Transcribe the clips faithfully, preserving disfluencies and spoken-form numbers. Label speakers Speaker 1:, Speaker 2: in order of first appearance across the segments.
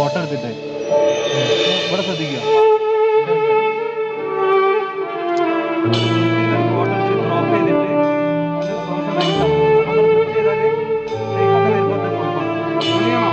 Speaker 1: Photo എടുത്തിട്ട് ഇവിടെ ശ്രദ്ധിക്കുക. ഫോട്ടോ എടുത്ത് ക്രോപ്പ് ചെയ്തിട്ട് അത് സോഷ്യൽ ലൈറ്റ് അങ്ങനെ സെർച്ച് ചെയ്താൽ അത് വരുമ്പോഴത്തെ കുഴപ്പമാണ്.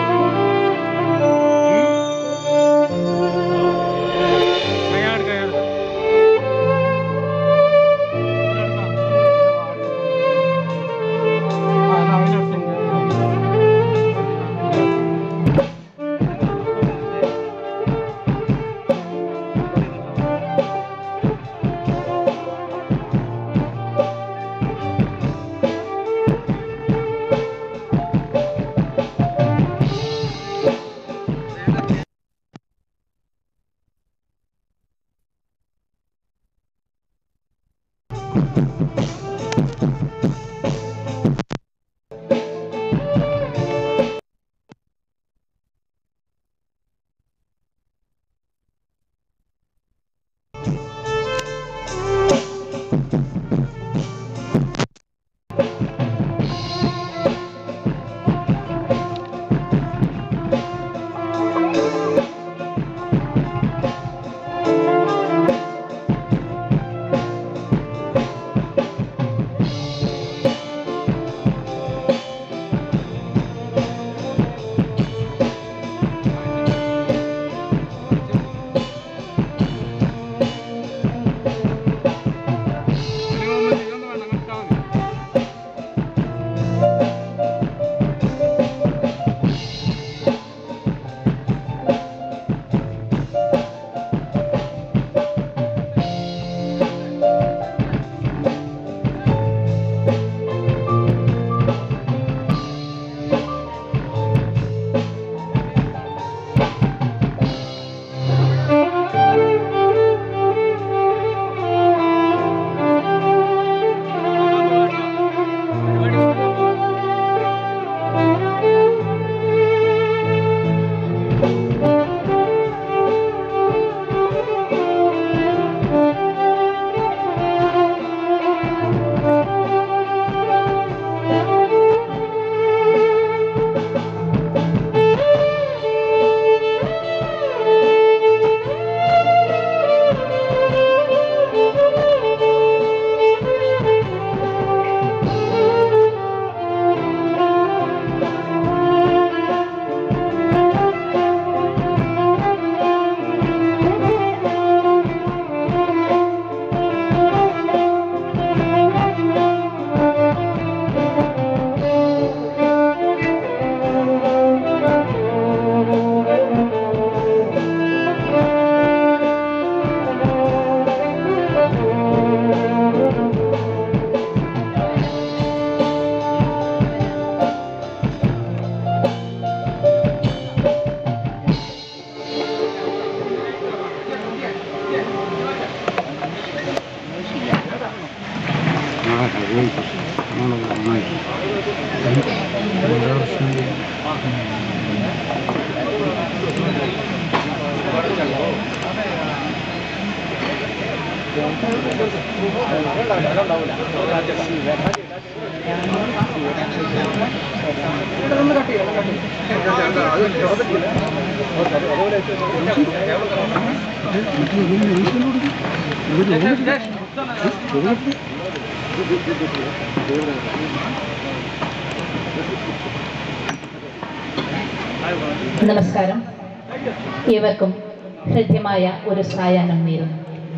Speaker 2: നമസ്കാരം. ഏവർക്കും ഹൃദ്യമായ ഒരു സായാഹ്നം നേരുന്നു.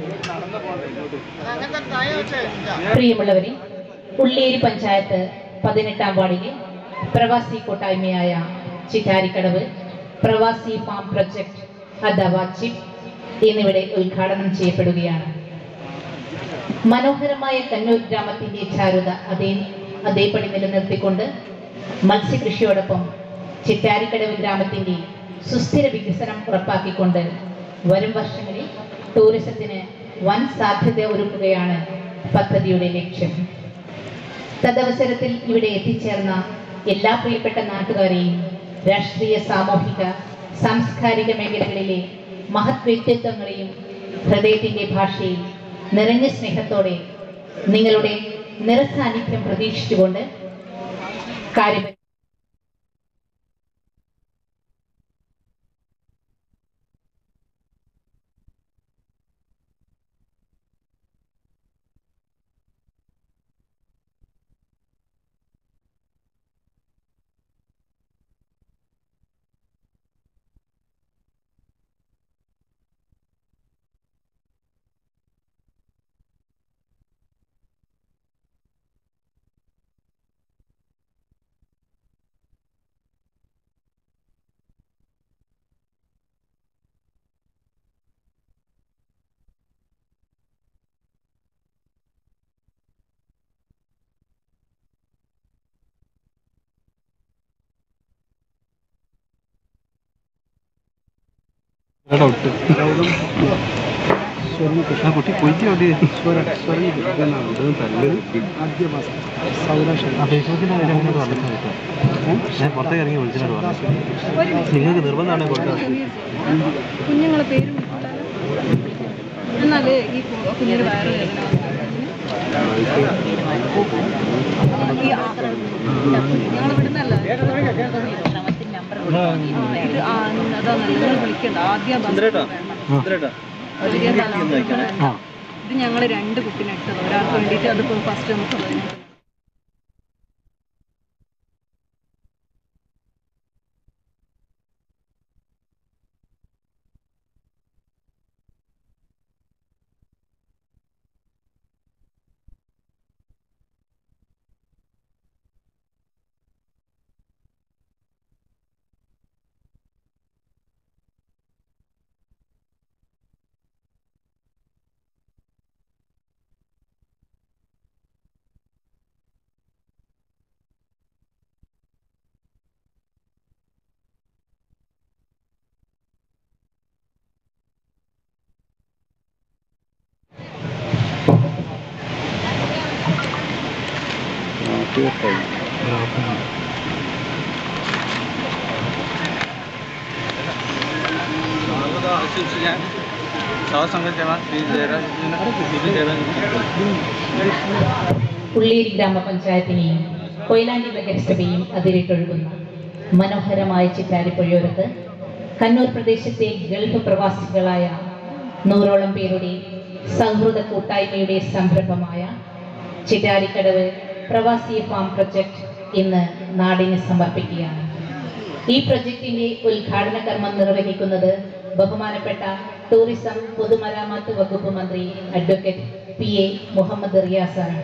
Speaker 2: പ്രിയമുള്ളവരെ, ഉള്ളേരി പഞ്ചായത്ത് പതിനെട്ടാം വാർഡിലെ പ്രവാസി കൂട്ടായ്മയായ ചിറ്റാരിക്കടവ് പ്രവാസി ഫാം പ്രൊജക്ട് അഥവാ ചിപ്പ് എന്നിവിടെ ഉദ്ഘാടനം ചെയ്യപ്പെടുകയാണ്. മനോഹരമായ കന്നൂർ ഗ്രാമത്തിന്റെ ചാരുത അതേ അതേപടി നിലനിർത്തിക്കൊണ്ട് മത്സ്യകൃഷിയോടൊപ്പം ചിറ്റാരിക്കടവ് ഗ്രാമത്തിന്റെ സുസ്ഥിര വികസനം ഉറപ്പാക്കിക്കൊണ്ട് വരും വർഷങ്ങളിൽ ടൂറിസത്തിന് വൻ സാധ്യത ഒരുക്കുകയാണ് പദ്ധതിയുടെ ലക്ഷ്യം. തദവസരത്തിൽ ഇവിടെ എത്തിച്ചേർന്ന എല്ലാ പ്രിയപ്പെട്ട നാട്ടുകാരെയും രാഷ്ട്രീയ, സാമൂഹിക, സാംസ്കാരിക മേഖലകളിലെ മഹത് വ്യക്തിത്വങ്ങളെയും ഹൃദയത്തിന്റെ ഭാഷയിൽ നിറഞ്ഞ സ്നേഹത്തോടെ നിങ്ങളുടെ നിറസാന്നിധ്യം പ്രതീക്ഷിച്ചുകൊണ്ട് കാര്യം
Speaker 1: ഡൗട്ട് ആ കുട്ടി പോയിട്ട് അവിടെ ഫേസ്ബുക്കിൻ്റെ കാര്യം അങ്ങനെ പറഞ്ഞു കേട്ടോ. ഞാൻ പുറത്തേക്ക് ഇറങ്ങി വിളിച്ചിട്ട് പറഞ്ഞു നിങ്ങൾക്ക് നിർബന്ധമാണ് കൊടുക്കുക.
Speaker 3: കുഞ്ഞുങ്ങളെ പേര് എന്നാൽ ഈ കുഞ്ഞിൻ്റെ വയറ് വേദന ഞങ്ങൾ വിടുന്നല്ല ഇത് അതാ നിങ്ങൾ വിളിക്കണ്ട ആദ്യം ഇത് ഞങ്ങൾ രണ്ട് കുട്ടിനെട്ടത് ഒരാൾക്ക് വേണ്ടിയിട്ട് അതിപ്പോൾ ഫസ്റ്റ് നമുക്ക്
Speaker 2: ഉള്ളേരി ഗ്രാമപഞ്ചായത്തിനെയും കൊയിലാണ്ടി നഗരസഭയും അതിരിട്ടൊഴുകുന്ന മനോഹരമായ ചിറ്റാരിപ്പുഴയോരത്ത് കണ്ണൂർ പ്രദേശത്തെ ഗൾഫ് പ്രവാസികളായ നൂറോളം പേരുടെ സൗഹൃദ കൂട്ടായ്മയുടെ സംരംഭമായ ചിറ്റാരിക്കടവ് പ്രവാസി ഫാം പ്രൊജക്ട് ഇന്ന് നാടിന് സമർപ്പിക്കുകയാണ്. ഈ പ്രൊജക്ടിന്റെ ഉദ്ഘാടന കർമ്മം നിർവഹിക്കുന്നത് ബഹുമാനപ്പെട്ട ടൂറിസം പൊതുമരാമത്ത് വകുപ്പ് മന്ത്രി അഡ്വക്കേറ്റ് പി എ മുഹമ്മദ് റിയാസാണ്.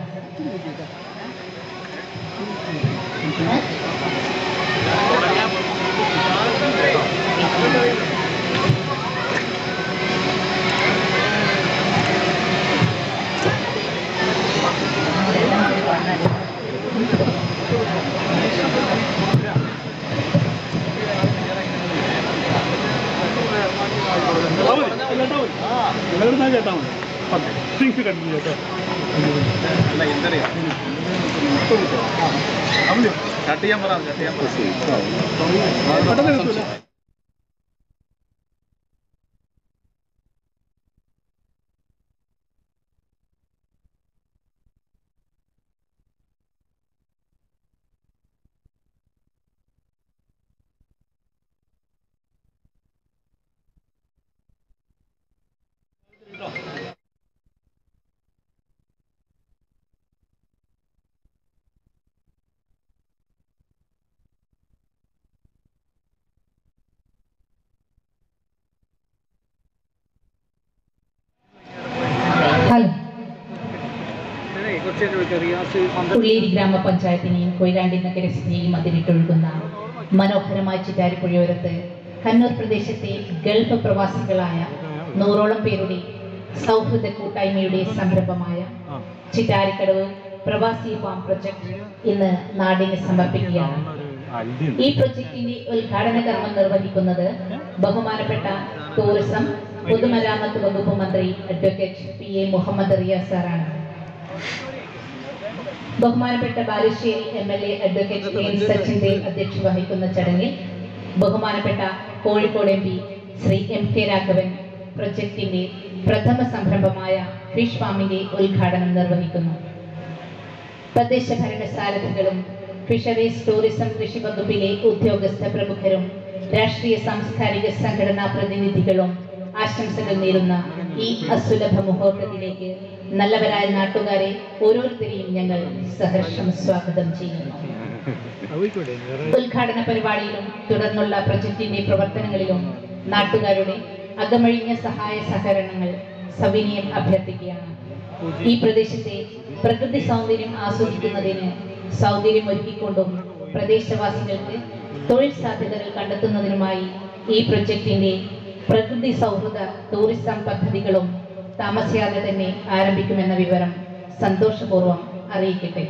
Speaker 1: കട്ട് ചെയ്യാൻ പറ കട്ട് ചെയ്യാൻ ഉള്ളേരി ഗ്രാമപഞ്ചായത്തിനെയും കൊയിലാണ്ടി നഗരസഭയെയും അതിരിട്ടൊഴുകുന്ന മനോഹരമായ ചിറ്റാരിപ്പുഴയോരത്ത് കണ്ണൂർ പ്രദേശത്തെ ഗൾഫ് പ്രവാസികളായ നൂറോളം പേരുടെ സൗഹൃദ കൂട്ടായ്മയുടെ സംരംഭമായ ചിറ്റാരിക്കടവ് പ്രവാസി ഫാം പ്രൊജക്ട് ഇന്ന് നാടിന് സമർപ്പിക്കുകയാണ്. ഈ പ്രൊജക്ടിന്റെ ഉദ്ഘാടന കർമ്മം നിർവഹിക്കുന്നത് ബഹുമാനപ്പെട്ട ടൂറിസം പൊതുമരാമത്ത് വകുപ്പ് മന്ത്രി അഡ്വക്കേറ്റ് പി എ മുഹമ്മദ് റിയാസാറാണ്. ബഹുമാനപ്പെട്ട Balussery M L A advocate N Sachin അധ്യക്ഷത വഹിക്കുന്ന ചടങ്ങിൽ ബഹുമാനപ്പെട്ട Kozhikode M P Shri M K Raghavan പ്രൊജക്ടിന്റെ പ്രഥമ സംരംഭമായ ഫിഷ് ഫാമിന്റെ ഉദ്ഘാടനം നിർവഹിക്കുന്നു. തദ്ദേശ ഭരണ സാരഥികളും ഫിഷറീസ് ടൂറിസം കൃഷി വകുപ്പിലെ ഉദ്യോഗസ്ഥ പ്രമുഖരും രാഷ്ട്രീയ സാംസ്കാരിക സംഘടനാ പ്രതിനിധികളും ആശംസകൾ നേരുന്ന ഈ അസുലഭ മുഹൂർത്തത്തിലേക്ക് നല്ലവരായ നാട്ടുകാരെ ഓരോരുത്തരെയും ഞങ്ങൾ സഹർഷം സ്വാഗതം ചെയ്യുന്നു. ഉദ്ഘാടന പരിപാടിയിലും തുടർന്നുള്ള പ്രൊജക്ടിന്റെ പ്രവർത്തനങ്ങളിലും നാട്ടുകാരുടെ അകമഴിഞ്ഞ സഹായ സഹകരണങ്ങൾ സവിനയം അഭ്യർത്ഥിക്കുകയാണ്. ഈ പ്രദേശത്തെ പ്രകൃതി സൗന്ദര്യം ആസ്വദിക്കുന്നതിന് സൗകര്യം ഒരുക്കിക്കൊണ്ടും പ്രദേശവാസികൾക്ക് തൊഴിൽ സാധ്യതകൾ കണ്ടെത്തുന്നതിനുമായി ഈ പ്രൊജക്ടിന്റെ പ്രകൃതി സൗഹൃദ ടൂറിസം പദ്ധതികളും താമസിയാതെ തന്നെ ആരംഭിക്കുമെന്ന വിവരം സന്തോഷപൂർവ്വം അറിയിക്കട്ടെ.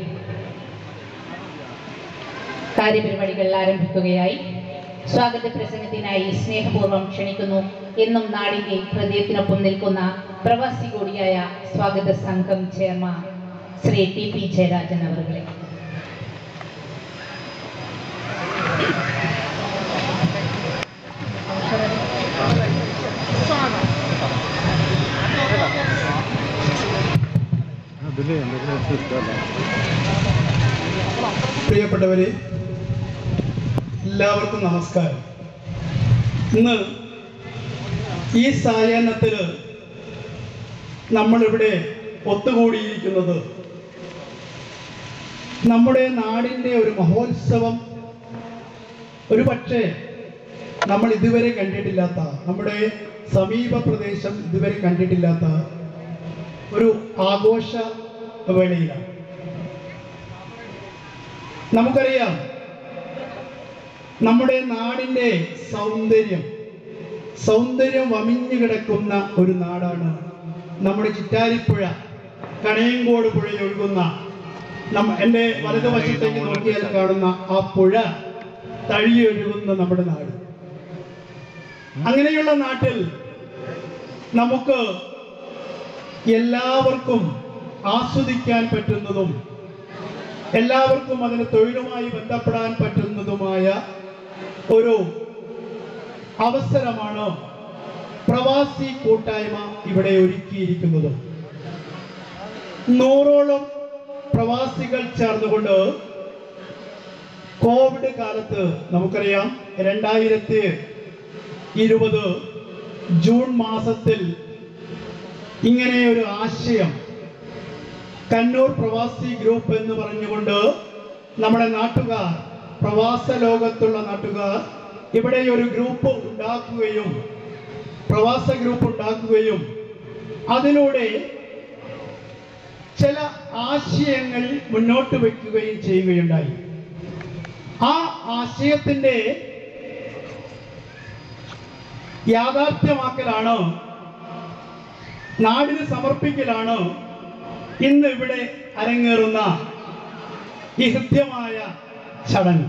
Speaker 1: കാര്യപരിപാടികൾ ആരംഭിക്കുകയായി. സ്വാഗത പ്രസംഗത്തിനായി സ്നേഹപൂർവ്വം ക്ഷണിക്കുന്നു എന്നും നാടിന്റെ ഹൃദയത്തിനൊപ്പം നിൽക്കുന്ന പ്രവാസി കൂടിയായ സ്വാഗത സംഘം chairman Shri T P Jayarajan അവരുടെ
Speaker 4: പ്രിയപ്പെട്ടവരെ, എല്ലാവർക്കും നമസ്കാരം. ഇന്ന് ഈ സായാഹ്നത്തിൽ നമ്മളിവിടെ ഒത്തുകൂടിയിരിക്കുന്നത് നമ്മുടെ നാടിൻ്റെ ഒരു മഹോത്സവം, ഒരു പക്ഷേ നമ്മൾ ഇതുവരെ കണ്ടിട്ടില്ലാത്ത, നമ്മുടെ സമീപ പ്രദേശം ഇതുവരെ കണ്ടിട്ടില്ലാത്ത ഒരു ആഘോഷ വേളയിലാണ്. നമുക്കറിയാം, നമ്മുടെ നാടിൻ്റെ സൗന്ദര്യം സൗന്ദര്യം വമിഞ്ഞു കിടക്കുന്ന ഒരു നാടാണ് നമ്മുടെ ചിറ്റാരിപ്പുഴ. കണയങ്കോട് പുഴയിൽ ഒഴുകുന്ന നമ്മ എൻ്റെ വലതുവശത്തേക്ക് നോക്കിയാൽ കാണുന്ന ആ പുഴ തഴിയൊഴുകുന്ന നമ്മുടെ നാട്. അങ്ങനെയുള്ള നാട്ടിൽ നമുക്ക് എല്ലാവർക്കും ആസ്വദിക്കാൻ പറ്റുന്നതും എല്ലാവർക്കും അതിന് തൊഴിലുമായി ബന്ധപ്പെടാൻ പറ്റുന്നതുമായ ഒരു അവസരമാണ് പ്രവാസി കൂട്ടായ്മ ഇവിടെ ഒരുക്കിയിരിക്കുന്നത്. നൂറോളം പ്രവാസികൾ ചേർന്നുകൊണ്ട് കോവിഡ് കാലത്ത്, നമുക്കറിയാം രണ്ടായിരത്തി ഇരുപത് ജൂൺ മാസത്തിൽ ഇങ്ങനെ ഒരു ആശയം കണ്ണൂർ പ്രവാസി ഗ്രൂപ്പ് എന്ന് പറഞ്ഞുകൊണ്ട് നമ്മുടെ നാട്ടുകാർ, പ്രവാസ ലോകത്തുള്ള നാട്ടുകാർ ഇവിടെ ഒരു ഗ്രൂപ്പ് ഉണ്ടാക്കുകയും പ്രവാസ ഗ്രൂപ്പ് ഉണ്ടാക്കുകയും അതിലൂടെ ചില ആശയങ്ങൾ മുന്നോട്ട് വയ്ക്കുകയും ചെയ്യുകയുണ്ടായി. ആ ആശയത്തിൻ്റെ യാഥാർത്ഥ്യമാക്കലാണ്, നാടിന് സമർപ്പിക്കലാണ് ഇന്ന് ഇവിടെ അരങ്ങേറുന്ന ഈ ഹൃദ്യമായ ചടങ്ങ്.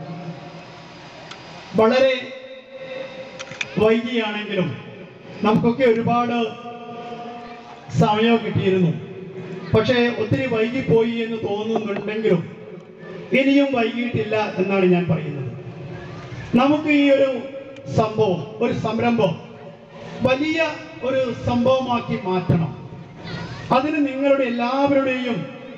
Speaker 4: വളരെ വൈകിയാണെങ്കിലും നമുക്കൊക്കെ ഒരുപാട് സമയം കിട്ടിയിരുന്നു. പക്ഷേ ഒത്തിരി വൈകിപ്പോയി എന്ന് തോന്നുന്നുണ്ടെങ്കിലും ഇനിയും വൈകിയിട്ടില്ല എന്നാണ് ഞാൻ പറയുന്നത്. നമുക്ക് ഈ ഒരു സംഭവം, ഒരു സംരംഭം വലിയ ഒരു സംഭവമാക്കി മാറ്റണം. അതിന് നിങ്ങളുടെ എല്ലാവരുടെയും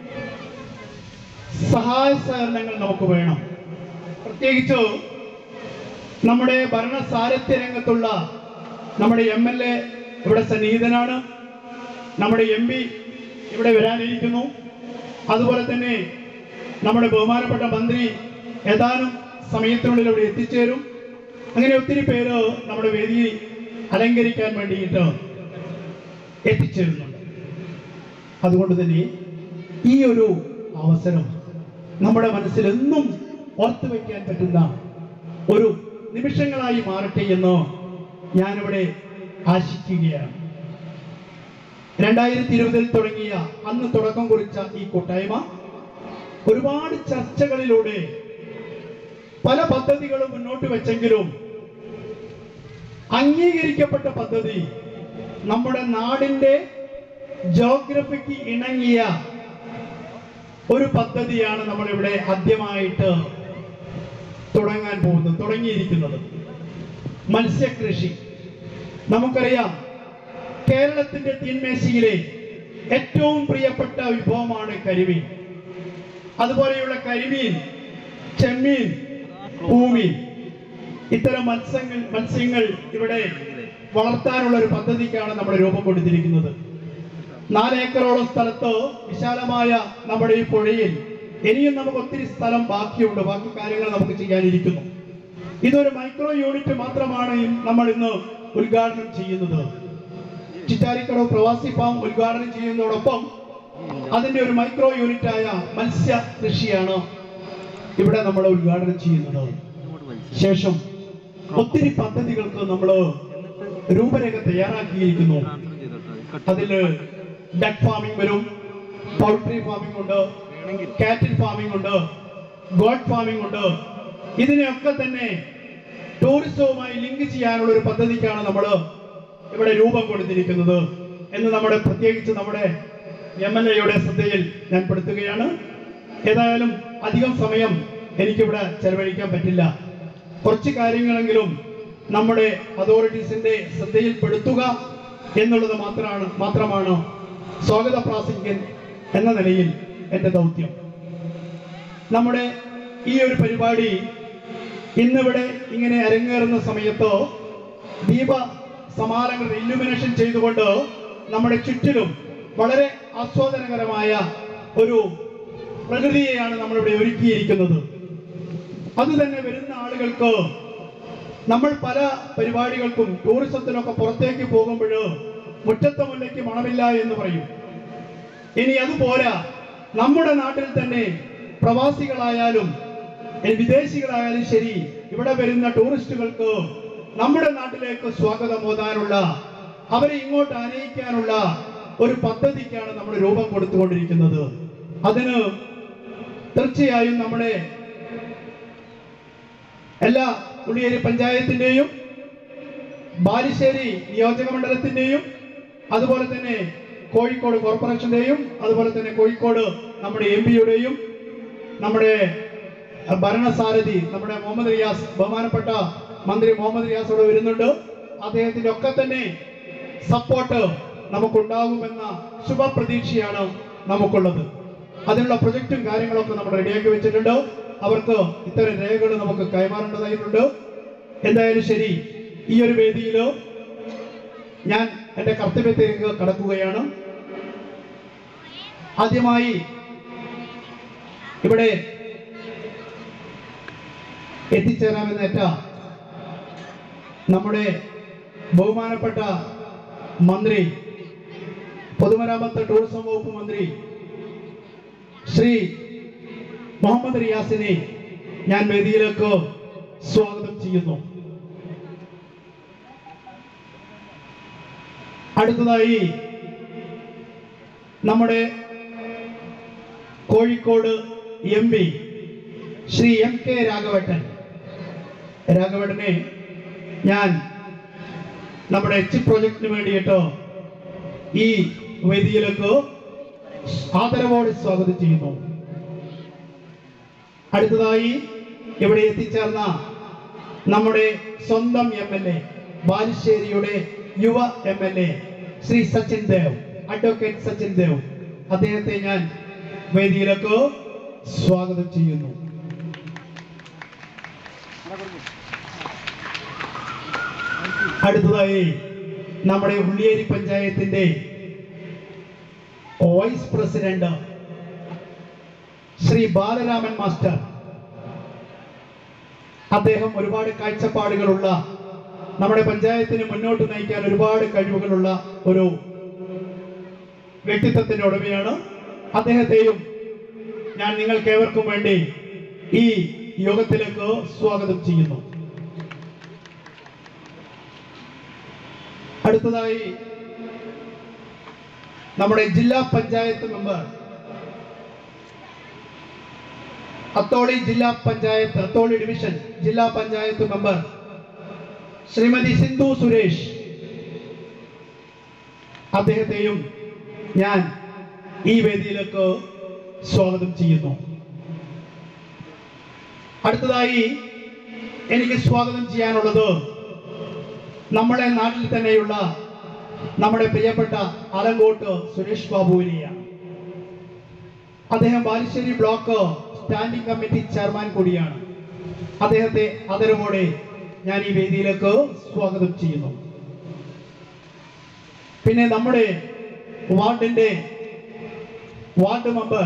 Speaker 4: സഹായ സഹകരണങ്ങൾ നമുക്ക് വേണം. പ്രത്യേകിച്ച് നമ്മുടെ ഭരണ സാരഥ്യ രംഗത്തുള്ള നമ്മുടെ എം എൽ എ ഇവിടെ സന്നിഹിതനാണ്, നമ്മുടെ എം പി ഇവിടെ വരാനിരിക്കുന്നു, അതുപോലെ തന്നെ നമ്മുടെ ബഹുമാനപ്പെട്ട മന്ത്രി ഏതാനും സമയത്തിനുള്ളിൽ ഇവിടെ എത്തിച്ചേരും. അങ്ങനെ ഒത്തിരി പേര് നമ്മുടെ വേദിയെ അലങ്കരിക്കാൻ വേണ്ടിയിട്ട് എത്തിച്ചേരുന്നുണ്ട്. അതുകൊണ്ട് തന്നെ ഈ ഒരു അവസരം നമ്മുടെ മനസ്സിൽ എന്നും ഓർത്തു വയ്ക്കാൻ പറ്റുന്ന ഒരു നിമിഷങ്ങളായി മാറട്ടെ എന്ന് ഞാനിവിടെ ആശിക്കുകയാണ്. രണ്ടായിരത്തി ഇരുപതിൽ തുടങ്ങിയ, അന്ന് തുടക്കം കുറിച്ച ഈ കൂട്ടായ്മ ഒരുപാട് ചർച്ചകളിലൂടെ പല പദ്ധതികളും മുന്നോട്ട് വെച്ചെങ്കിലും അംഗീകരിക്കപ്പെട്ട പദ്ധതി നമ്മുടെ നാടിൻ്റെ ജോഗ്രഫിക്ക് ഇണങ്ങിയ ഒരു പദ്ധതിയാണ് നമ്മളിവിടെ ആദ്യമായിട്ട് തുടങ്ങാൻ പോകുന്നത്, തുടങ്ങിയിരിക്കുന്നത്. മത്സ്യകൃഷി. നമുക്കറിയാം, കേരളത്തിന്റെ തീൻമേശയിലെ ഏറ്റവും പ്രിയപ്പെട്ട വിഭവമാണ് കരിമീൻ. അതുപോലെയുള്ള കരിമീൻ, ചെമ്മീൻ, പൂമീൻ, ഇത്തരം മത്സ്യങ്ങൾ മത്സ്യങ്ങൾ ഇവിടെ വളർത്താനുള്ള ഒരു പദ്ധതിക്കാണ് നമ്മൾ രൂപം കൊടുത്തിരിക്കുന്നത്. നാലേക്കറോളം സ്ഥലത്ത് വിശാലമായ നമ്മുടെ ഈ പുഴയിൽ ഇനിയും നമുക്ക് ഒത്തിരി സ്ഥലം ബാക്കിയുണ്ട്, ബാക്കി കാര്യങ്ങൾ നമുക്ക് ചെയ്യാനിരിക്കുന്നു. ഇതൊരു മൈക്രോ യൂണിറ്റ് മാത്രമാണ് നമ്മൾ ഇന്ന് ഉദ്ഘാടനം ചെയ്യുന്നത്. ചിറ്റാരിക്കടവ് പ്രവാസി ഫാം ഉദ്ഘാടനം ചെയ്യുന്നതോടൊപ്പം അതിന്റെ ഒരു മൈക്രോ യൂണിറ്റായ മത്സ്യ കൃഷിയാണ് ഇവിടെ നമ്മൾ ഉദ്ഘാടനം ചെയ്യുന്നത്. ശേഷം ഒത്തിരി പദ്ധതികൾക്ക് നമ്മൾ രൂപരേഖ തയ്യാറാക്കിയിരിക്കുന്നു. അതിൽ ഡക്ക് ഫാമിംഗ് വരും, പൗൾട്രി ഫാമിംഗ് ഉണ്ട്, കാറ്റിൽ ഫാമിംഗ് ഉണ്ട്, ഗോഡ് ഫാമിംഗ് ഉണ്ട്. ഇതിനെയൊക്കെ തന്നെ ടൂറിസവുമായി ലിങ്ക് ചെയ്യാനുള്ള ഒരു പദ്ധതിക്കാണ് നമ്മൾ ഇവിടെ രൂപം കൊടുത്തിരിക്കുന്നത് എന്ന് നമ്മുടെ പ്രത്യേകിച്ച് നമ്മുടെ എം എൽ എയുടെ ശ്രദ്ധയിൽ ഞാൻ പെടുത്തുകയാണ്. ഏതായാലും അധികം സമയം എനിക്കിവിടെ ചെലവഴിക്കാൻ പറ്റില്ല. കുറച്ച് കാര്യങ്ങളെങ്കിലും നമ്മുടെ അതോറിറ്റീസിന്റെ ശ്രദ്ധയിൽപ്പെടുത്തുക എന്നുള്ളത് മാത്രമാണ് മാത്രമാണ് സ്വാഗത പ്രാസംഗികൻ എന്ന നിലയിൽ എൻ്റെ ദൗത്യം. നമ്മുടെ ഈ ഒരു പരിപാടി ഇന്നിവിടെ ഇങ്ങനെ അരങ്ങേറുന്ന സമയത്ത് ദീപ സമാരങ്ങൾ ഇല്ലുമിനേഷൻ ചെയ്തുകൊണ്ട് നമ്മുടെ ചുറ്റിലും വളരെ ആസ്വാദനകരമായ ഒരു പ്രകൃതിയെയാണ് നമ്മളിവിടെ ഒരുക്കിയിരിക്കുന്നത്. അത് തന്നെ വരുന്ന ആളുകൾക്ക് നമ്മൾ പല പരിപാടികൾക്കും ടൂറിസത്തിനൊക്കെ പുറത്തേക്ക് പോകുമ്പോൾ മുറ്റത്തെ മുല്ലയ്ക്ക് മണമില്ല എന്ന് പറയും. ഇനി അതുപോലെ നമ്മുടെ നാട്ടിൽ തന്നെ പ്രവാസികളായാലും വിദേശികളായാലും ശരി, ഇവിടെ വരുന്ന ടൂറിസ്റ്റുകൾക്ക് നമ്മുടെ നാട്ടിലേക്ക് സ്വാഗതം ഓതാനുള്ള, അവരെ ഇങ്ങോട്ട് ആനയിക്കാനുള്ള ഒരു പദ്ധതിക്കാണ് നമ്മൾ രൂപം കൊടുത്തുകൊണ്ടിരിക്കുന്നത്. അതിന് തീർച്ചയായും നമ്മുടെ എല്ലാ ഉള്ളിയേരി പഞ്ചായത്തിന്റെയും ബാലുശ്ശേരി നിയോജക മണ്ഡലത്തിന്റെയും അതുപോലെ തന്നെ കോഴിക്കോട് കോർപ്പറേഷന്റെയും അതുപോലെ തന്നെ കോഴിക്കോട് നമ്മുടെ എം പിയുടെയും നമ്മുടെ ഭരണസാരഥി നമ്മുടെ മുഹമ്മദ് റിയാസ്, ബഹുമാനപ്പെട്ട മന്ത്രി മുഹമ്മദ് റിയാസ് ഇവിടെ വരുന്നുണ്ട്. അദ്ദേഹത്തിന്റെ ഒക്കെ തന്നെ സപ്പോർട്ട് നമുക്കുണ്ടാകുമെന്ന ശുഭപ്രതീക്ഷയാണ് നമുക്കുള്ളത്. അതിനുള്ള പ്രൊജക്റ്റും കാര്യങ്ങളൊക്കെ നമ്മൾ റെഡിയാക്കി വെച്ചിട്ടുണ്ട്. അവർക്ക് ഇത്തരം രേഖകൾ നമുക്ക് കൈമാറേണ്ടതായിട്ടുണ്ട്. എന്തായാലും ശരി, ഈ ഒരു വേദിയിൽ ഞാൻ എൻ്റെ കർത്തവ്യത്തിലേക്ക് കടക്കുകയാണ്. ആദ്യമായി ഇവിടെ എത്തിച്ചേരാമെന്നേറ്റ നമ്മുടെ ബഹുമാനപ്പെട്ട മന്ത്രി, പൊതുമരാമത്ത് ടൂറിസം വകുപ്പ് മന്ത്രി ശ്രീ മുഹമ്മദ് റിയാസിനെ ഞാൻ വേദിയിലേക്ക് സ്വാഗതം ചെയ്യുന്നു. അടുത്തതായി നമ്മുടെ Kozhikode M P Shri M K രാഘവട്ടൻ രാഘവട്ടനെ ഞാൻ നമ്മുടെ എച്ച് പ്രോജക്റ്റിന് വേണ്ടിയിട്ട് ഈ വേദിയിലേക്ക് ആദരവോടെ സ്വാഗതം ചെയ്യുന്നു. അടുത്തതായി ഇവിടെ എത്തിച്ചേർന്ന നമ്മുടെ സ്വന്തം എം എൽ എ, ബാലുശ്ശേരിയുടെ യുവ M L A Shri Sachin Dev, advocate Sachin Dev, അദ്ദേഹത്തെ ഞാൻ വേദിയിലേക്ക് സ്വാഗതം ചെയ്യുന്നു. അടുത്തതായി നമ്മുടെ ഉള്ളിയേരി പഞ്ചായത്തിന്റെ vice president Shri Balaraman master, അദ്ദേഹം ഒരുപാട് കാഴ്ചപ്പാടുകളുള്ള, നമ്മുടെ പഞ്ചായത്തിനെ മുന്നോട്ട് നയിക്കാൻ ഒരുപാട് കഴിവുകളുള്ള ഒരു വ്യക്തിത്വത്തിന്റെ ഉടമയാണ്. അദ്ദേഹത്തെയും ഞാൻ നിങ്ങൾക്കേവർക്കും വേണ്ടി ഈ യോഗത്തിലേക്ക് സ്വാഗതം ചെയ്യുന്നു. അടുത്തതായി നമ്മുടെ ജില്ലാ പഞ്ചായത്ത് മെമ്പർ, അത്തോളി ജില്ലാ പഞ്ചായത്ത് അത്തോളി ഡിവിഷൻ ജില്ലാ പഞ്ചായത്ത് മെമ്പർ ശ്രീമതി സിന്ധു സുരേഷ്, അദ്ദേഹത്തെയും ഞാൻ ഈ വേദിയിലേക്ക് സ്വാഗതം ചെയ്യുന്നു. അടുത്തതായി എനിക്ക് സ്വാഗതം ചെയ്യാനുള്ളത് നമ്മുടെ നാട്ടിൽ തന്നെയുള്ള നമ്മുടെ പ്രിയപ്പെട്ട ആലങ്കോട്ട് സുരേഷ് ബാബുവിനെയാണ്. അദ്ദേഹം Balussery block standing committee chairman കൂടിയാണ്. അദ്ദേഹത്തെ ആദരവോടെ ഞാൻ ഈ വേദിയിലേക്ക് സ്വാഗതം ചെയ്യുന്നു. പിന്നെ നമ്മുടെ വാർഡിന്റെ വാർഡ് മെമ്പർ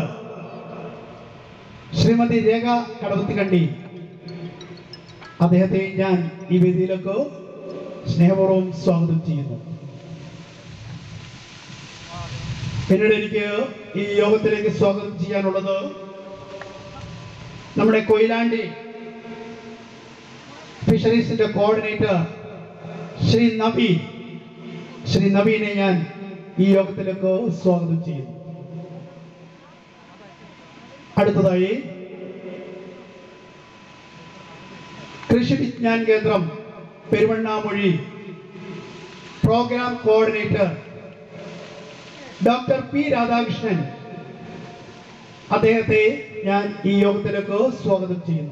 Speaker 4: ശ്രീമതി രേഖ കടവത്തിക്കണ്ടി, അദ്ദേഹത്തെ ഞാൻ ഈ വേദിയിലേക്ക് സ്നേഹപൂർവ്വം സ്വാഗതം ചെയ്യുന്നു. പിന്നീട് എനിക്ക് ഈ യോഗത്തിലേക്ക് സ്വാഗതം ചെയ്യാനുള്ളത് നമ്മുടെ കൊയിലാണ്ടി ഫിഷറീസിന്റെ കോർഡിനേറ്റർ ശ്രീ നവീൻ ശ്രീ നവീനെ ഞാൻ ഈ യോഗത്തിലേക്ക് സ്വാഗതം ചെയ്യുന്നു. അടുത്തതായി Krishi Vigyan Kendram Peruvannamuzhi program coordinator doctor P Radhakrishnan, അദ്ദേഹത്തെ ഞാൻ ഈ യോഗത്തിലേക്ക് സ്വാഗതം ചെയ്യുന്നു.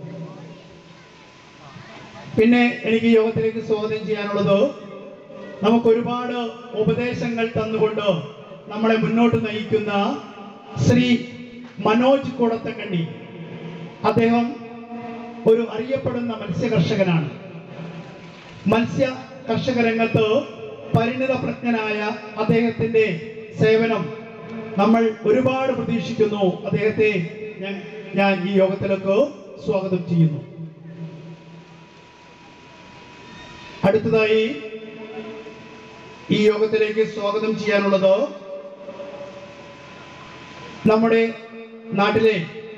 Speaker 4: പിന്നെ എനിക്ക് യോഗത്തിലേക്ക് സ്വാഗതം ചെയ്യാനുള്ളത്, നമുക്ക് ഒരുപാട് ഉപദേശങ്ങൾ തന്നുകൊണ്ട് നമ്മളെ മുന്നോട്ട് നയിക്കുന്ന ശ്രീ മനോജ് കൂടത്തങ്കണ്ടി. അദ്ദേഹം ഒരു അറിയപ്പെടുന്ന മത്സ്യ കർഷകനാണ്. മത്സ്യ കർഷക രംഗത്ത് പരിണിത പ്രജ്ഞനായ അദ്ദേഹത്തിന്റെ സേവനം നമ്മൾ ഒരുപാട് പ്രതീക്ഷിക്കുന്നു. അദ്ദേഹത്തെ ഞാൻ ഞാൻ ഈ യോഗത്തിലേക്ക് സ്വാഗതം ചെയ്യുന്നു. അടുത്തതായി ഈ യോഗത്തിലേക്ക് സ്വാഗതം ചെയ്യാനുള്ളത് നമ്മുടെ നാട്ടിലെ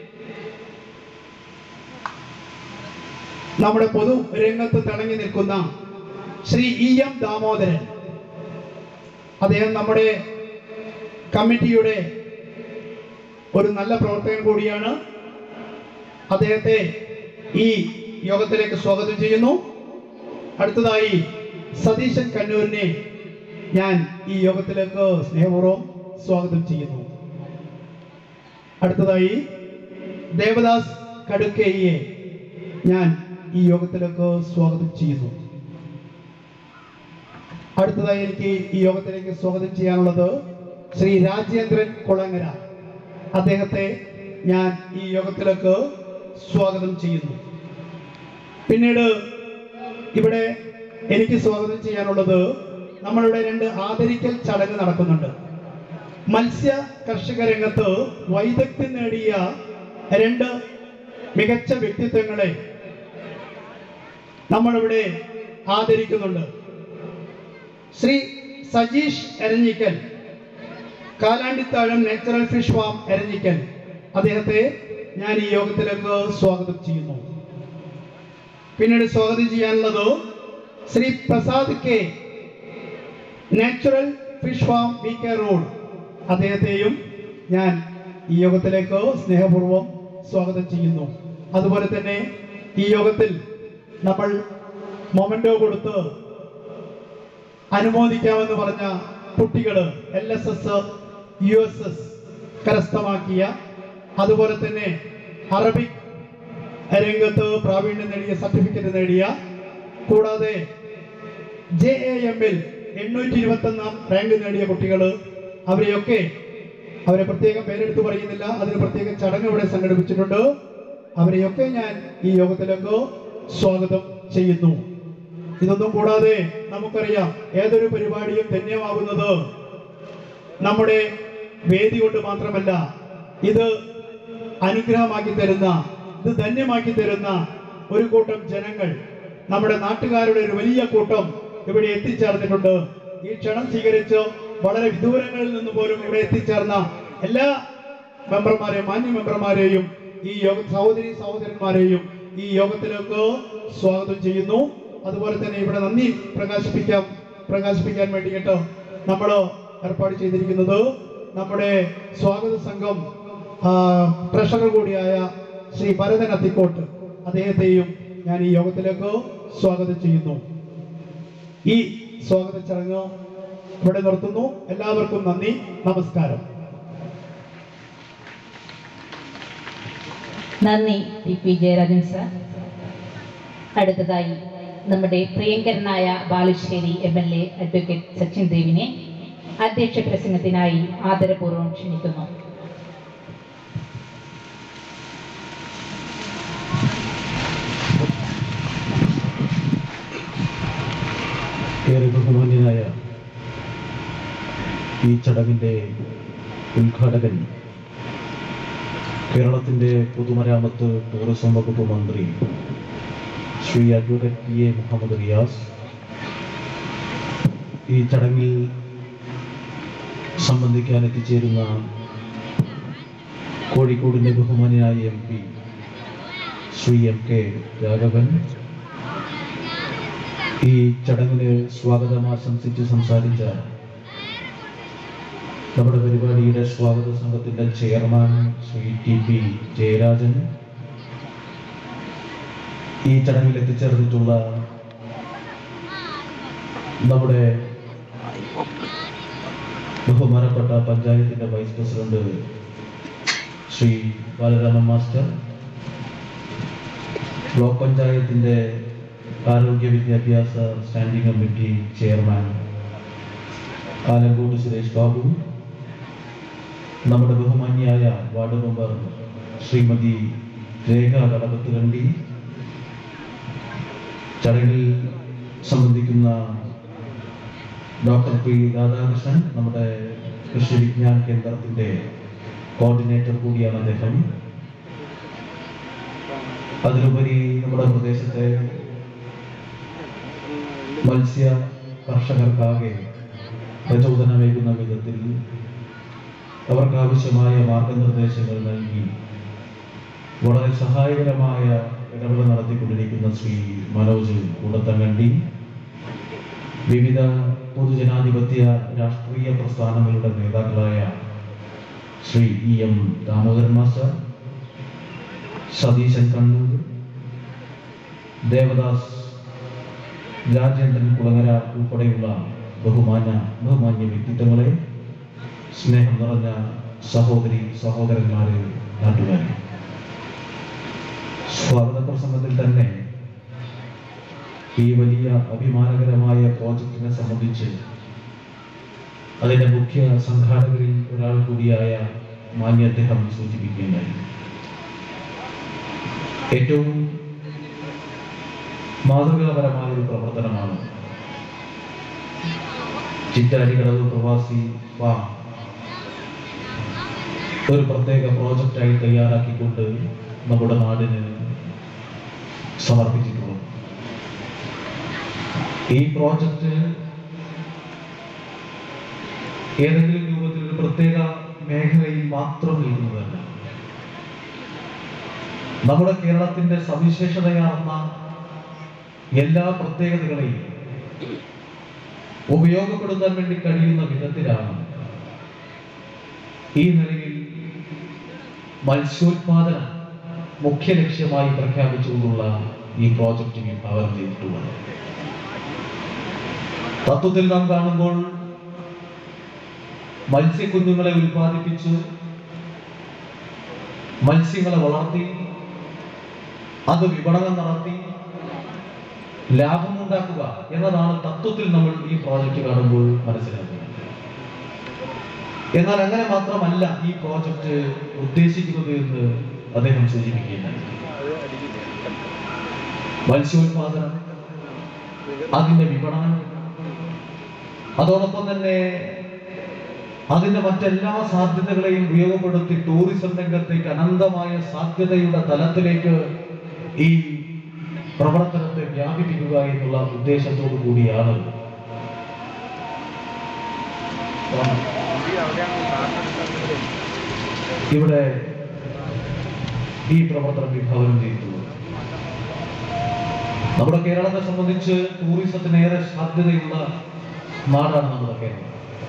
Speaker 4: നമ്മുടെ പൊതു രംഗത്ത് തിളങ്ങി നിൽക്കുന്ന ശ്രീ ഇ എം ദാമോദരൻ. അദ്ദേഹം നമ്മുടെ കമ്മിറ്റിയുടെ ഒരു നല്ല പ്രവർത്തകൻ കൂടിയാണ്. അദ്ദേഹത്തെ ഈ യോഗത്തിലേക്ക് സ്വാഗതം ചെയ്യുന്നു. അടുത്തതായി സതീശൻ കന്നൂരിനെ ഞാൻ ഈ യോഗത്തിലേക്ക് സ്നേഹപൂർവ്വം സ്വാഗതം ചെയ്യുന്നു. അടുത്തതായി ദേവദാസ് കടുക്കയെ ഞാൻ ഈ യോഗത്തിലേക്ക് സ്വാഗതം ചെയ്യുന്നു. അടുത്തതായി എനിക്ക് ഈ യോഗത്തിലേക്ക് സ്വാഗതം ചെയ്യാനുള്ളത് ശ്രീ രാജേന്ദ്രൻ കുളങ്ങര. അദ്ദേഹത്തെ ഞാൻ ഈ യോഗത്തിലേക്ക് സ്വാഗതം ചെയ്യുന്നു. പിന്നീട് ഇവിടെ എനിക്ക് സ്വാഗതം ചെയ്യാനുള്ളത്, നമ്മളുടെ രണ്ട് ആദരിക്കൽ ചടങ്ങ് നടക്കുന്നുണ്ട്. മത്സ്യ കർഷക രംഗത്ത് വൈദഗ്ധ്യം നേടിയ രണ്ട് മികച്ച വ്യക്തിത്വങ്ങളെ നമ്മളിവിടെ ആദരിക്കുന്നുണ്ട്. Shri Sajeesh Eranhikkal, Kalandithazham natural fish farm Eranhikkal, അദ്ദേഹത്തെ ഞാൻ ഈ യോഗത്തിലേക്ക് സ്വാഗതം ചെയ്യുന്നു. പിന്നീട് സ്വാഗതം ചെയ്യാനുള്ളത് Shri Prasad K, natural fish farm V K road, അദ്ദേഹത്തെയും ഞാൻ ഈ യോഗത്തിലേക്ക് സ്നേഹപൂർവ്വം സ്വാഗതം ചെയ്യുന്നു. അതുപോലെ തന്നെ ഈ യോഗത്തിൽ നമ്മൾ മൊമെന്റോ കൊടുത്ത് അനുമോദിക്കാമെന്ന് പറഞ്ഞ കുട്ടികൾ L S S U S S കരസ്ഥമാക്കിയ, അതുപോലെ തന്നെ അറബിക് രംഗത്ത് പ്രാവീണ്യം നേടിയ, സർട്ടിഫിക്കറ്റ് നേടിയ, കൂടാതെ ജെ എ എമ്മിൽ എണ്ണൂറ്റി ഇരുപത്തി ഒന്നാം റാങ്ക് നേടിയ കുട്ടികൾ, അവരെയൊക്കെ അവരെ പ്രത്യേകം പേരെടുത്ത് പറയുന്നില്ല, അതിന് പ്രത്യേക ചടങ്ങ് ഇവിടെ സംഘടിപ്പിച്ചിട്ടുണ്ട്. അവരെയൊക്കെ ഞാൻ ഈ യോഗത്തിലേക്ക് സ്വാഗതം ചെയ്യുന്നു. ഇതൊന്നും കൂടാതെ നമുക്കറിയാം, ഏതൊരു പരിപാടിയും ധന്യമാകുന്നത് നമ്മുടെ വേദി കൊണ്ട് മാത്രമല്ല, ഇത് അനുഗ്രഹമാക്കി തരുന്ന, ഇത് ധന്യമാക്കി തരുന്ന ഒരു കൂട്ടം ജനങ്ങൾ, നമ്മുടെ നാട്ടുകാരുടെ ഒരു വലിയ കൂട്ടം ഇവിടെ എത്തിച്ചേർന്നിട്ടുണ്ട്. ഈ ക്ഷണം സ്വീകരിച്ച് വളരെ വിദൂരങ്ങളിൽ നിന്ന് പോലും ഇവിടെ എത്തിച്ചേർന്ന എല്ലാ മെമ്പർമാരെയും മാന്യ മെമ്പർമാരെയും ഈ യോഗ സഹോദരി സഹോദരന്മാരെയും ഈ യോഗത്തിലേക്ക് സ്വാഗതം ചെയ്യുന്നു. അതുപോലെ തന്നെ ഇവിടെ നന്ദി പ്രകാശിപ്പിക്കാം പ്രകാശിപ്പിക്കാൻ വേണ്ടിയിട്ട് നമ്മൾ ഏർപ്പാട് ചെയ്തിരിക്കുന്നത് നമ്മുടെ സ്വാഗത സംഘം ട്രഷറർ കൂടിയായ ശ്രീ ഭരതൻ അത്തിക്കോട്ട്, അദ്ദേഹത്തെയും ഞാൻ ഈ യോഗത്തിലേക്ക് സ്വാഗതം ചെയ്യുന്നു. ഈ സ്വാഗത ചടങ്ങ് ഇവിടെ നിർത്തുന്നു. എല്ലാവർക്കും നന്ദി, നമസ്കാരം.
Speaker 2: നന്ദി ടി പി ജയരാജൻ സാർ. അടുത്തതായി നമ്മുടെ പ്രിയങ്കരനായ Balussery M L A advocate Sachin ദേവിനെ അധ്യക്ഷ പ്രസംഗത്തിനായി ആദരപൂർവ്വം ക്ഷണിക്കുന്നു.
Speaker 5: ഏറെ ബഹുമാന്യനായ ഈ ചടങ്ങിൻ്റെ ഉദ്ഘാടകൻ, കേരളത്തിൻ്റെ പൊതുമരാമത്ത് ടൂറിസം വകുപ്പ് മന്ത്രി Shri advocate P A Muhammad Riyas, ഈ ചടങ്ങിൽ സംബന്ധിക്കാൻ എത്തിച്ചേരുന്ന കോഴിക്കോടിൻ്റെ ബഹുമാന്യനായ M P Shri M K Raghavan, ഈ ചടങ്ങിന് സ്വാഗതം ആശംസിച്ച് സംസാരിച്ച നമ്മുടെ പരിപാടിയുടെ സ്വാഗത സംഘത്തിൻ്റെ chairman Shri T P Jayarajan, ഈ ചടങ്ങിൽ എത്തിച്ചേർന്നിട്ടുള്ള നമ്മുടെ ബഹുമാനപ്പെട്ട പഞ്ചായത്തിന്റെ vice president Shri Balaraman master, block പഞ്ചായത്തിന്റെ ആരോഗ്യ വിദ്യാഭ്യാസ standing committee chairman Alankode Suresh Babu, നമ്മുടെ ബഹുമാന്യായ വാർഡ് മെമ്പർ ശ്രീമതി രേഖ കടപത്തുകണ്ടി, ചടങ്ങിൽ സംബന്ധിക്കുന്ന ഡോക്ടർ പി രാധാകൃഷ്ണൻ, നമ്മുടെ കൃഷി വിജ്ഞാന കേന്ദ്രത്തിന്റെ കോർഡിനേറ്റർ കൂടിയാണ് അദ്ദേഹം. അതിലുപരി നമ്മുടെ പ്രദേശത്തെ മത്സ്യ കർഷകർക്കാകെ പ്രചോദനമേകുന്ന വിധത്തിൽ അവർക്ക് ആവശ്യമായ മാർഗനിർദ്ദേശങ്ങൾ നൽകി വളരെ സഹായകരമായ ഇടപെടൽ നടത്തിക്കൊണ്ടിരിക്കുന്ന ശ്രീ മനോജ് കൂടത്തങ്കണ്ടി, വിവിധ പൊതുജനാധിപത്യ രാഷ്ട്രീയ പ്രസ്ഥാനങ്ങളുടെ നേതാക്കളായ Shri E M Damodaran master, Satheesan Kannur, Devadas Rajendran Kulangara ഉൾപ്പെടെയുള്ള ബഹുമാന ബഹുമാന്യ വ്യക്തിത്വങ്ങളെ, സ്നേഹം നിറഞ്ഞ സഹോദരി സഹോദരന്മാരെ, നാട്ടുകാരെ, സ്വാഗത പ്രസംഗത്തിൽ തന്നെ ഈ വലിയ അഭിമാനകരമായ പ്രോജക്റ്റിനെ സംബന്ധിച്ച് അതിന്റെ മുഖ്യ സംഘാടകരിൽ ഒരാൾ കൂടിയായ മാന്യ അദ്ദേഹം സൂചിപ്പിക്കുകയുണ്ടായി. ഏറ്റവും മാതൃകാപരമായ ഒരു പ്രവർത്തനമാണ് ചിറ്റാരിക്കടവ് പ്രവാസി ഫാം ഒരു പ്രത്യേക പ്രോജക്റ്റായി തയ്യാറാക്കിക്കൊണ്ട് നമ്മുടെ നാടിന് സമർപ്പിച്ചിട്ടുള്ളത്. ഈ പ്രോജക്റ്റ് ഏതെങ്കിലും രൂപത്തിൽ ഒരു പ്രത്യേക മേഖലയിൽ മാത്രം നിൽക്കുന്നതല്ല. നമ്മുടെ കേരളത്തിന്റെ സവിശേഷതയാർന്ന എല്ലാ പ്രത്യേകതകളെയും ഉപയോഗപ്പെടുത്താൻ വേണ്ടി കഴിയുന്ന വിധത്തിലാണ് ഈ നിലയിൽ മത്സ്യോത്പാദനം മുഖ്യ ലക്ഷ്യമായി പ്രഖ്യാപിച്ചുകൊണ്ടുള്ള ഈ പ്രോജക്റ്റ് വിഭാവനം ചെയ്തിട്ടുള്ളത്. തത്വത്തിൽ നാം കാണുമ്പോൾ മത്സ്യക്കുഞ്ഞുങ്ങളെ ഉൽപ്പാദിപ്പിച്ച് മത്സ്യങ്ങളെ വളർത്തി അത് വിപണനം നടത്തി ലാഭമുണ്ടാക്കുക എന്നതാണ് തത്വത്തിൽ നമ്മൾ ഈ പ്രോജക്റ്റ് കാണുമ്പോൾ മനസ്സിലാക്കുന്നത്. എന്നാൽ അങ്ങനെ മാത്രമല്ല ഈ പ്രോജക്റ്റ് ഉദ്ദേശിക്കുന്നത് എന്ന് അദ്ദേഹം സൂചിപ്പിക്കുകയുണ്ടായി. മത്സ്യോത്പാദനം, അതിന്റെ വിപണനം, അതോടൊപ്പം തന്നെ അതിന്റെ മറ്റെല്ലാ സാധ്യതകളെയും ഉപയോഗപ്പെടുത്തി ടൂറിസം രംഗത്തേക്ക് അനന്തമായ സാധ്യതയുടെ തലത്തിലേക്ക് ഈ പ്രവർത്തനത്തെ വ്യാപിപ്പിക്കുക എന്നുള്ള ഉദ്ദേശത്തോടു കൂടിയാണ് ഇവിടെ ഈ പ്രവർത്തനം വിഭാവനം ചെയ്തിട്ടുള്ളത്. നമ്മുടെ കേരളത്തെ സംബന്ധിച്ച് ടൂറിസത്തിനേറെ സാധ്യതയുള്ള നാടാണ് നമ്മുടെ കേരളം.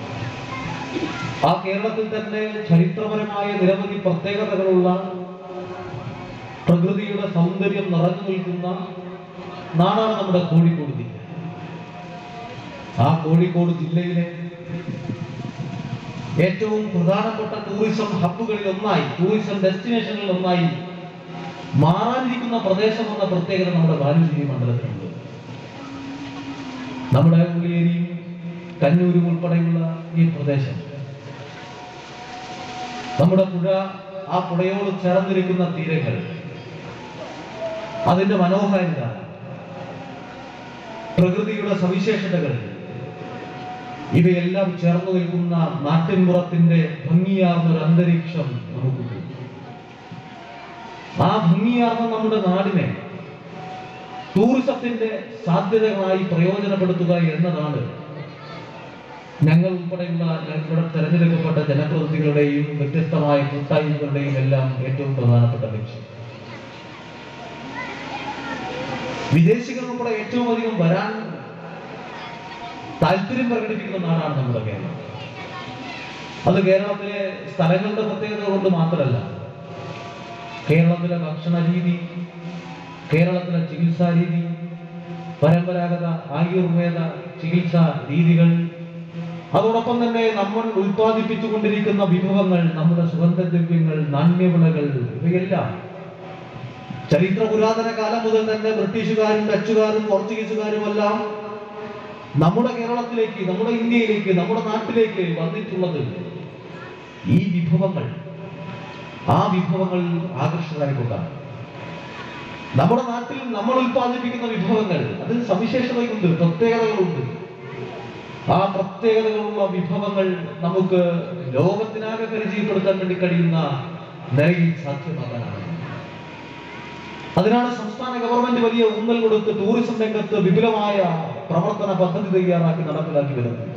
Speaker 5: ആ കേരളത്തിൽ തന്നെ ചരിത്രപരമായ നിരവധി പ്രത്യേകതകളുള്ള പ്രകൃതിയുടെ സൗന്ദര്യം നിറഞ്ഞു നിൽക്കുന്ന നാടാണ് നമ്മുടെ കോഴിക്കോട് ജില്ല. ആ കോഴിക്കോട് ജില്ലയിലെ ഏറ്റവും പ്രധാനപ്പെട്ട ടൂറിസം ഹബ്ബുകളിൽ ഒന്നായി, ടൂറിസം ഡെസ്റ്റിനേഷനുകളിൽ ഒന്നായി മാറാനിരിക്കുന്ന പ്രദേശം എന്ന പ്രത്യേകത നമ്മുടെ ബാലുശ്ശേരി മണ്ഡലത്തിലുണ്ട്. നമ്മുടെ ഉള്ളിയേരിയും കന്നൂരും ഉൾപ്പെടെയുള്ള ഈ പ്രദേശം, നമ്മുടെ പുഴ, ആ പുഴയോട് ചേർന്നിരിക്കുന്ന തീരങ്ങൾ, അതിന്റെ മനോഹാരിത, പ്രകൃതിയുടെ സവിശേഷതകൾ, ഇവയെല്ലാം ചേർന്നു നിൽക്കുന്ന നാട്ടിൻപുറത്തിന്റെ ഭംഗിയാർന്ന ഒരു അന്തരീക്ഷം നമുക്കുണ്ട്. ആ ഭംഗിയാർന്ന നമ്മുടെ നാടിനെ ടൂറിസത്തിന്റെ സാധ്യതകളായി പ്രയോജനപ്പെടുത്തുക എന്നതാണ് ഞങ്ങൾ ഉൾപ്പെടെയുള്ള ഇവിടെ തെരഞ്ഞെടുക്കപ്പെട്ട ജനപ്രതിനിധികളുടെയും വ്യത്യസ്തമായ കൂട്ടായ്മകളുടെയും എല്ലാം ഏറ്റവും പ്രധാനപ്പെട്ട ലക്ഷ്യം. വിദേശികൾ ഉൾപ്പെടെ ഏറ്റവും അധികം വരാൻ താല്പര്യം പ്രകടിപ്പിക്കുന്ന നാടാണ് നമ്മുടെ കേരളം. അത് കേരളത്തിലെ സ്ഥലങ്ങളുടെ പ്രത്യേകത കൊണ്ട് മാത്രമല്ല, കേരളത്തിലെ ഭക്ഷണ രീതി, കേരളത്തിലെ ചികിത്സാ രീതി, പരമ്പരാഗത ആയുർവേദ ചികിത്സാ രീതികൾ, അതോടൊപ്പം തന്നെ നമ്മൾ ഉൽപ്പാദിപ്പിച്ചുകൊണ്ടിരിക്കുന്ന വിഭവങ്ങൾ, നമ്മുടെ സുഗന്ധദ്രവ്യങ്ങൾ, നാണ്യവിളകൾ, ഇവയെല്ലാം ചരിത്ര പുരാതന കാലം മുതൽ തന്നെ ബ്രിട്ടീഷുകാരും ഡച്ചുകാരും പോർച്ചുഗീസുകാരുമെല്ലാം നമ്മുടെ കേരളത്തിലേക്ക്, നമ്മുടെ ഇന്ത്യയിലേക്ക്, നമ്മുടെ നാട്ടിലേക്ക് വന്നിട്ടുള്ളത് ഈ വിഭവങ്ങൾ, ആ വിഭവങ്ങൾ ആകർഷകരായിക്കൊണ്ടാണ്. നമ്മുടെ നാട്ടിൽ നമ്മൾ ഉൽപ്പാദിപ്പിക്കുന്ന വിഭവങ്ങൾ അതിന് സവിശേഷതയുണ്ട്, പ്രത്യേകതകളുണ്ട്. ആ പ്രത്യേകതകളുള്ള വിഭവങ്ങൾ നമുക്ക് ലോകത്തിനാകെ പരിചയപ്പെടുത്താൻ വേണ്ടി കഴിയുന്ന നിലയിൽ സാധ്യമാകാനാണ്. അതിനാണ് സംസ്ഥാന ഗവൺമെന്റ് വലിയ ഊന്നൽ കൊടുത്ത് ടൂറിസം രംഗത്ത് വിപുലമായ പ്രവർത്തന പദ്ധതി തയ്യാറാക്കി നടപ്പിലാക്കി വരുന്നത്.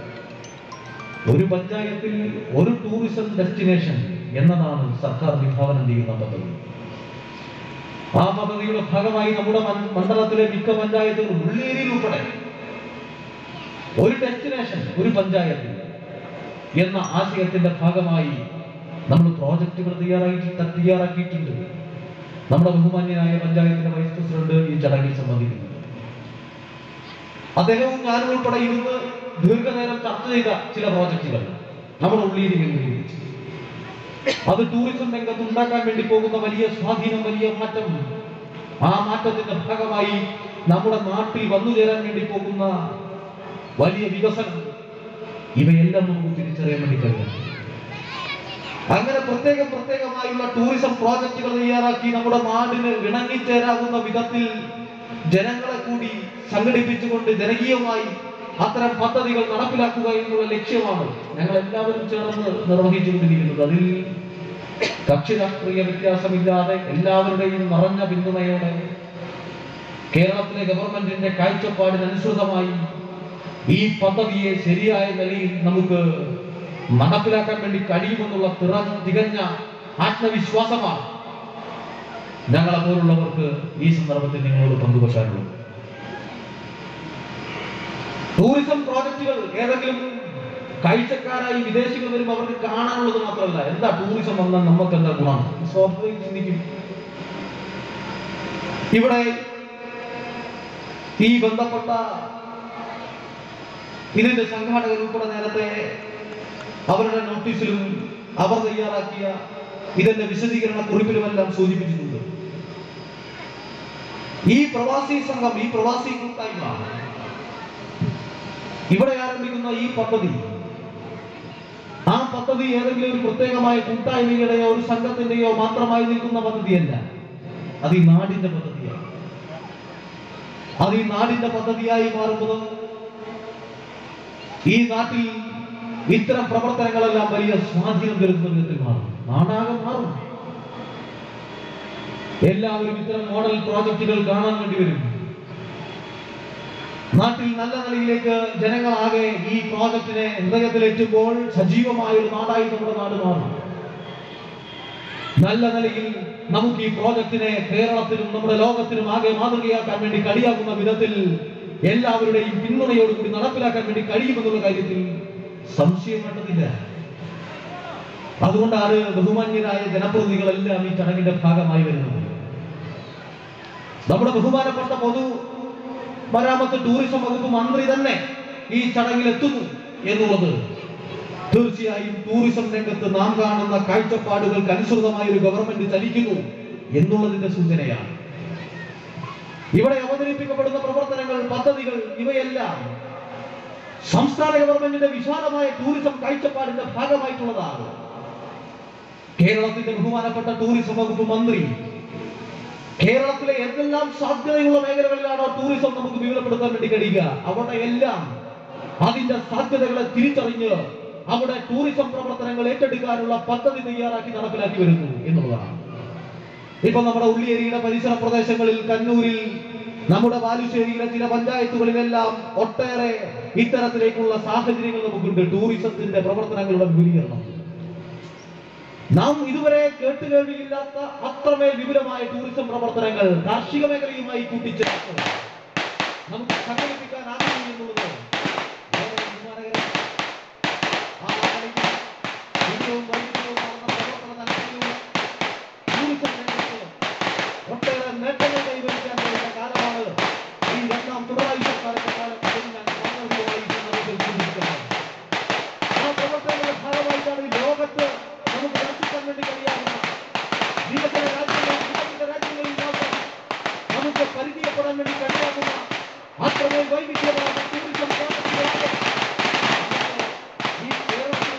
Speaker 5: ഒരു പഞ്ചായത്തിൽ ഒരു ടൂറിസം ഡെസ്റ്റിനേഷൻ എന്നതാണ് സർക്കാർ വിഭാവനം ചെയ്യുന്ന പദ്ധതി. ആ പദ്ധതിയുടെ ഭാഗമായി നമ്മുടെ മണ്ഡലത്തിലെ മിക്ക പഞ്ചായത്തുകൾ, ഉള്ളേരിയിൽ ഉൾപ്പെടെ ഒരു ഡെസ്റ്റിനേഷൻ ഒരു പഞ്ചായത്ത് എന്ന ആശയത്തിന്റെ ഭാഗമായി നമ്മൾ പ്രോജക്റ്റുകൾ തയ്യാറാക്കി തയ്യാറാക്കിയിട്ടുണ്ട്. നമ്മുടെ ബഹുമാന്യനായ പഞ്ചായത്തിന്റെ വൈസ് പ്രസിഡന്റ് ഈ ചടങ്ങിൽ സംബന്ധിക്കുന്നു. അദ്ദേഹവും ഞാനും ഉൾപ്പെടെ ഇരുന്ന് ദീർഘനേരം ചർച്ച ചെയ്ത ചില പ്രോജക്റ്റുകൾ നമ്മുടെ ഉള്ളേരി കേന്ദ്രീകരിച്ചു. അത് ടൂറിസം രംഗത്ത് ഉണ്ടാക്കാൻ വേണ്ടി പോകുന്ന വലിയ സ്വാധീനം, വലിയ മാറ്റം, ആ മാറ്റത്തിന്റെ ഭാഗമായി നമ്മുടെ നാട്ടിൽ വന്നു ചേരാൻ വേണ്ടി പോകുന്ന വലിയ വികസനം, ഇവയെല്ലാം നമുക്ക് തിരിച്ചറിയാൻ വേണ്ടി കഴിയും. അങ്ങനെ പ്രത്യേകം പ്രത്യേകമായുള്ള ടൂറിസം പ്രോജക്റ്റുകൾ തയ്യാറാക്കി നമ്മുടെ നാടിന് ഇണങ്ങിച്ചേരാവുന്ന വിധത്തിൽ ജനങ്ങളെ കൂടി സംഘടിപ്പിച്ചുകൊണ്ട് ജനകീയമായി അത്തരം പദ്ധതികൾ നടപ്പിലാക്കുക എന്നുള്ള ലക്ഷ്യമാണ് ഞങ്ങൾ എല്ലാവരും ചേർന്ന് നിർവഹിച്ചുകൊണ്ടിരിക്കുന്നത്. അതിൽ കക്ഷി രാഷ്ട്രീയ വ്യത്യാസമില്ലാതെ എല്ലാവരുടെയും നിറഞ്ഞ പിന്തുണയോടെ കേരളത്തിലെ ഗവൺമെന്റിന്റെ കാഴ്ചപ്പാടിനനുസൃതമായി ഈ പദ്ധതിയെ ശരിയായ നിലയിൽ നമുക്ക് നടപ്പിലാക്കാൻ വേണ്ടി കഴിയുമെന്നുള്ള തികഞ്ഞ ആത്മവിശ്വാസമാണ് ഞങ്ങളെ പോലുള്ളവർക്ക് ഈ സന്ദർഭത്തിൽ നിങ്ങളോട് പങ്കുവെക്കാനുള്ളത്. ടൂറിസം പ്രോജക്റ്റുകൾ ഏതെങ്കിലും കാഴ്ചക്കാരായി വിദേശികൾ വരും അവർക്ക് കാണാനുള്ളത് മാത്രമല്ല, എന്താ ടൂറിസം വന്നാൽ നമുക്ക് എന്താ ഗുണം സ്വാഭാവികം ചിന്തിക്കും. ഇവിടെ ഈ ബന്ധപ്പെട്ട ഇതിന്റെ സംഘാടകർ ഉൾപ്പെടെ നേരത്തെ അവരുടെ നോട്ടീസിലും അവർ തയ്യാറാക്കിയ ഇതിന്റെ വിശദീകരണ കുറിപ്പിലുമെല്ലാം സൂചിപ്പിച്ചിട്ടുണ്ട്. ഈ പ്രവാസി സംഘം, ഈ പ്രവാസി കൂട്ടായ്മ ഇവിടെ ആരംഭിക്കുന്ന ഈ പദ്ധതി, ആ പദ്ധതി ഏതെങ്കിലും ഒരു പ്രത്യേകമായ കൂട്ടായ്മയുടെയോ ഒരു സംഘത്തിന്റെയോ മാത്രമായി നിൽക്കുന്ന പദ്ധതിയല്ല. അത് ഈ നാടിന്റെ പദ്ധതിയാണ്. അത് ഈ നാടിന്റെ പദ്ധതിയായി മാറുന്നത് ഈ നാട്ടിൽ ഇത്തരം പ്രവർത്തനങ്ങളെല്ലാം വലിയ സ്വാധീനം ചെലുത്തുന്ന വിധത്തിൽ മാറും, നാടാകെ മാറും. എല്ലാവരും ഇത്തരം മോഡൽ പ്രോജക്റ്റുകൾ കാണാൻ വേണ്ടി വരും. നാട്ടിൽ നല്ല നിലയിലേക്ക് ജനങ്ങളാകെ ഈ പ്രോജക്റ്റിനെ ഹൃദയത്തിലേറ്റുമ്പോൾ സജീവമായ ഒരു നാടായി നമ്മുടെ നാട് മാറും. നല്ല നിലയിൽ നമുക്ക് ഈ പ്രോജക്റ്റിനെ കേരളത്തിനും നമ്മുടെ ലോകത്തിനും ആകെ മാതൃകയാക്കാൻ വേണ്ടി കഴിയാകുന്ന വിധത്തിൽ എല്ലാവരുടെയും പിന്തുണയോടുകൂടി നടപ്പിലാക്കാൻ വേണ്ടി കഴിയുമെന്നുള്ള കാര്യത്തിൽ സംശയം വേണ്ടതില്ല. അതുകൊണ്ടാണ് ബഹുമാന്യരായ ജനപ്രതിനിധികളെല്ലാം ഈ ചടങ്ങിന്റെ ഭാഗമായി വരുന്നത്. നമ്മുടെ ബഹുമാനപ്പെട്ട പൊതു മരാമത്ത് ടൂറിസം വകുപ്പ് മന്ത്രി തന്നെ ഈ ചടങ്ങിൽ എത്തുന്നു എന്നുള്ളത് തീർച്ചയായും ടൂറിസം രംഗത്ത് നാം കാണുന്ന കാഴ്ചപ്പാടുകൾക്ക് അനുസൃതമായ ഒരു ഗവൺമെന്റ് ചലിക്കുന്നു എന്നുള്ളതിന്റെ സൂചനയാണ്. ഇവിടെ അവതരിപ്പിക്കപ്പെടുന്ന പ്രവർത്തനങ്ങൾ, പദ്ധതികൾ, ഇവയെല്ലാം സംസ്ഥാന ഗവൺമെന്റിന്റെ വിശാലമായ ടൂറിസം കാഴ്ചപ്പാടിന്റെ ഭാഗമായിട്ടുള്ളതാണ്. കേരളത്തിന്റെ ബഹുമാനപ്പെട്ട ടൂറിസം വകുപ്പ് മന്ത്രി കേരളത്തിലെ എന്തെല്ലാം സാധ്യതയുള്ള മേഖലകളിലാണോ ടൂറിസം നമുക്ക് വിവരപ്പെടുത്താൻ വേണ്ടി കഴിയുക, അവിടെ എല്ലാം അതിന്റെ സാധ്യതകളെ തിരിച്ചറിഞ്ഞ് അവിടെ ടൂറിസം പ്രവർത്തനങ്ങൾ ഏറ്റെടുക്കാനുള്ള പദ്ധതി തയ്യാറാക്കി നടപ്പിലാക്കി വരുന്നു എന്നുള്ളതാണ്. ഇപ്പൊ നമ്മുടെ ഉള്ളിയേരിയുടെ പരിസര പ്രദേശങ്ങളിൽ, കണ്ണൂരിൽ, നമ്മുടെ ബാലുശ്ശേരിയിലെ ചില പഞ്ചായത്തുകളിലെല്ലാം ഒട്ടേറെ ഇത്തരത്തിലേക്കുള്ള സാഹചര്യങ്ങൾ നമുക്കുണ്ട്. ടൂറിസത്തിന്റെ പ്രവർത്തനങ്ങളുടെ വിപുലീകരണം നാം ഇതുവരെ കേട്ടുകേൾവിയില്ലാത്ത അത്രമേൽ വിപുലമായ ടൂറിസം പ്രവർത്തനങ്ങൾ കാർഷിക മേഖലയുമായി കൂട്ടിച്ചേർത്ത് നമുക്ക് സംഘടിപ്പിക്കാനാകുന്നു എന്നുള്ളത് ഒട്ടേറെ നേട്ടങ്ങൾ കൈവരിക്കും. രക്ഷപ്പെടാൻ വേണ്ടി കഴിയാവുന്ന അത്രമേൽ വൈവിധ്യമാണ് ടൂറിസം കേരളത്തിലെ ഈ കേരളത്തിൽ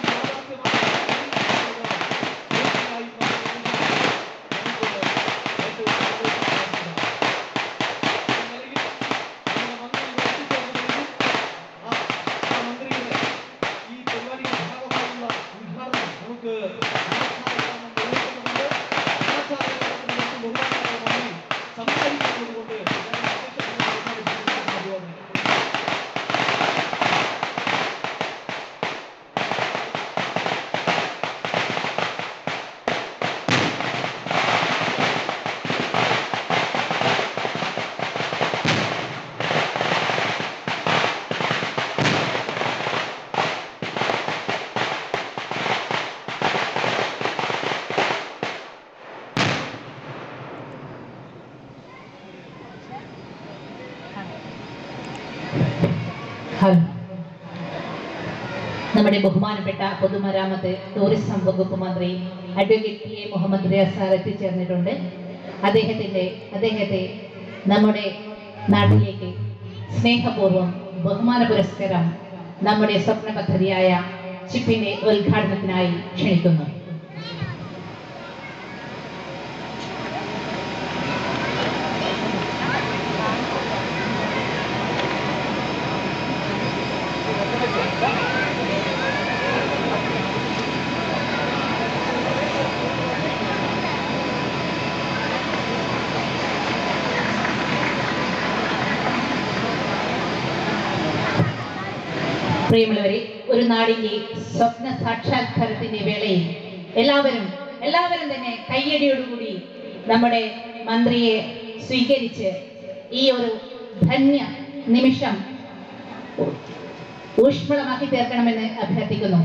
Speaker 2: നമ്മുടെ ബഹുമാനപ്പെട്ട പൊതുമരാമത്ത് ടൂറിസം വകുപ്പ് മന്ത്രി advocate P A Muhammad Riyas sir എത്തിച്ചേർന്നിട്ടുണ്ട്. അദ്ദേഹത്തിൻ്റെ അദ്ദേഹത്തെ നമ്മുടെ നാട്ടിലേക്ക് സ്നേഹപൂർവ്വം ബഹുമാന പുരസ്കാരം നമ്മുടെ സ്വപ്ന പദ്ധതിയായ ചിപ്പിന്റെ ഉദ്ഘാടനത്തിനായി ക്ഷണിക്കുന്നു. പ്രിയമുള്ളവരെ, ഒരു നാടിന്റെ സ്വപ്ന സാക്ഷാത്കാരത്തിന്റെ വേളയിൽ എല്ലാവരും എല്ലാവരും തന്നെ കയ്യടിയോടുകൂടി നമ്മുടെ മന്ത്രിയെ സ്വീകരിച്ച് ഈ ഒരു ധന്യ നിമിഷം ഊഷ്മളമാക്കി തീർക്കണമെന്ന് അഭ്യർത്ഥിക്കുന്നു.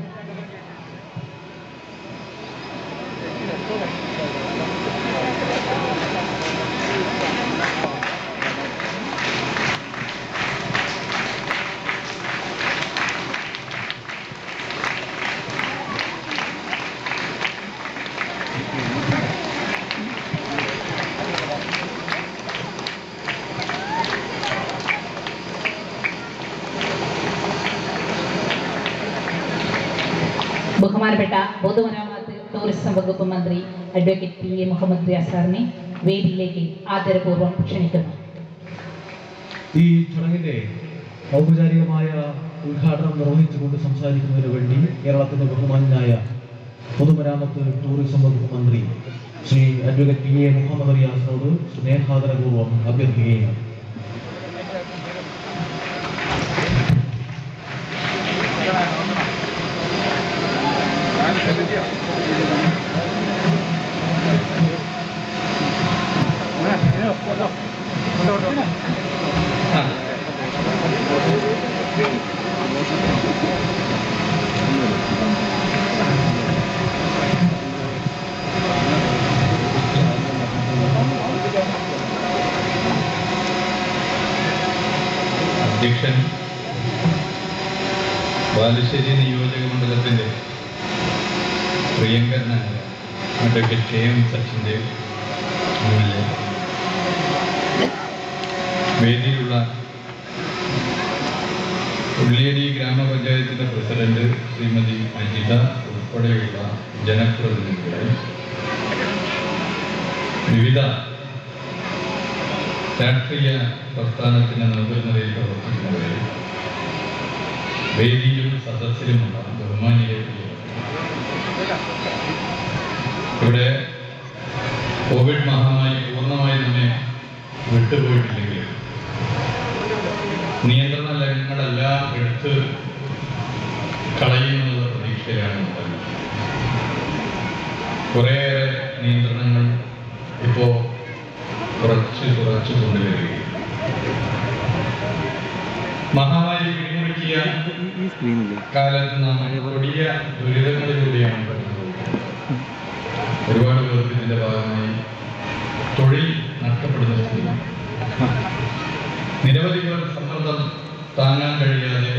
Speaker 2: ബഹുമാനപ്പെട്ട പൊതുമരാമത്ത് ടൂറിസം വകുപ്പ് മന്ത്രി advocate P A Muhammad Riyas സാറിനെ വേദിയിലേക്ക് ആദരപൂർവ്വം ക്ഷണിക്കുന്നു.
Speaker 5: ഈ ചടങ്ങിന്റെ ഔപചാരികമായ ഉദ്ഘാടനം നിർവഹിച്ചുകൊണ്ട് സംസാരിക്കുന്നതിന് വേണ്ടി കേരളത്തിന്റെ ബഹുമാന്യനായ പൊതുമരാമത്ത് ടൂറിസം വകുപ്പ് മന്ത്രി Shri advocate P A Muhammad റിയാസിനോട് സ്നേഹാദരപൂർവ്വം അഭ്യർത്ഥിക്കുകയാണ്.
Speaker 6: അധ്യക്ഷൻ, ബാലുശ്ശേരി നിയോജക മണ്ഡലത്തിന്റെ പ്രിയങ്കരനായ advocate K M Sachin Dev M L A, വേദിയിലുള്ള ഉള്ളിയേരി ഗ്രാമപഞ്ചായത്തിന്റെ പ്രസിഡന്റ് ശ്രീമതി അജിത ഉൾപ്പെടെയുള്ള ജനപ്രതിനിധികൾ, വിവിധ രാഷ്ട്രീയ പ്രസ്ഥാനത്തിന്റെ നേതൃനിരയിൽ പ്രവർത്തിക്കുന്നവരെ, വേദിയിലും സദസ്സിലുമുള്ള ബഹുമാനിയെ, ഇവിടെ കോവിഡ് മഹാമാരി പൂർണ്ണമായി തന്നെ വിട്ടുപോയിട്ടില്ലെങ്കിൽ നിയന്ത്രണ ലംഘനങ്ങളെല്ലാം എടുത്ത് കളയുമെന്നുള്ള പ്രതീക്ഷയിലാണ് ഉണ്ടായത്. കുറേയേറെ നിയന്ത്രണങ്ങൾ ഇപ്പോൾ കുറച്ച് കുറച്ച് കൊണ്ടുവരികയും മഹാമാരി പിടിമുറുക്കിയ കാലത്ത് നാം കൊടിയ ദുരിതങ്ങളിലൂടെയാണ് കടന്നത്. ഒരുപാട് പേർക്ക് ഇതിന്റെ ഭാഗമായി തൊഴിൽ നഷ്ടപ്പെടുന്ന സ്ഥിതി, നിരവധി പേർ സമ്മർദ്ദം താങ്ങാൻ കഴിയാതെ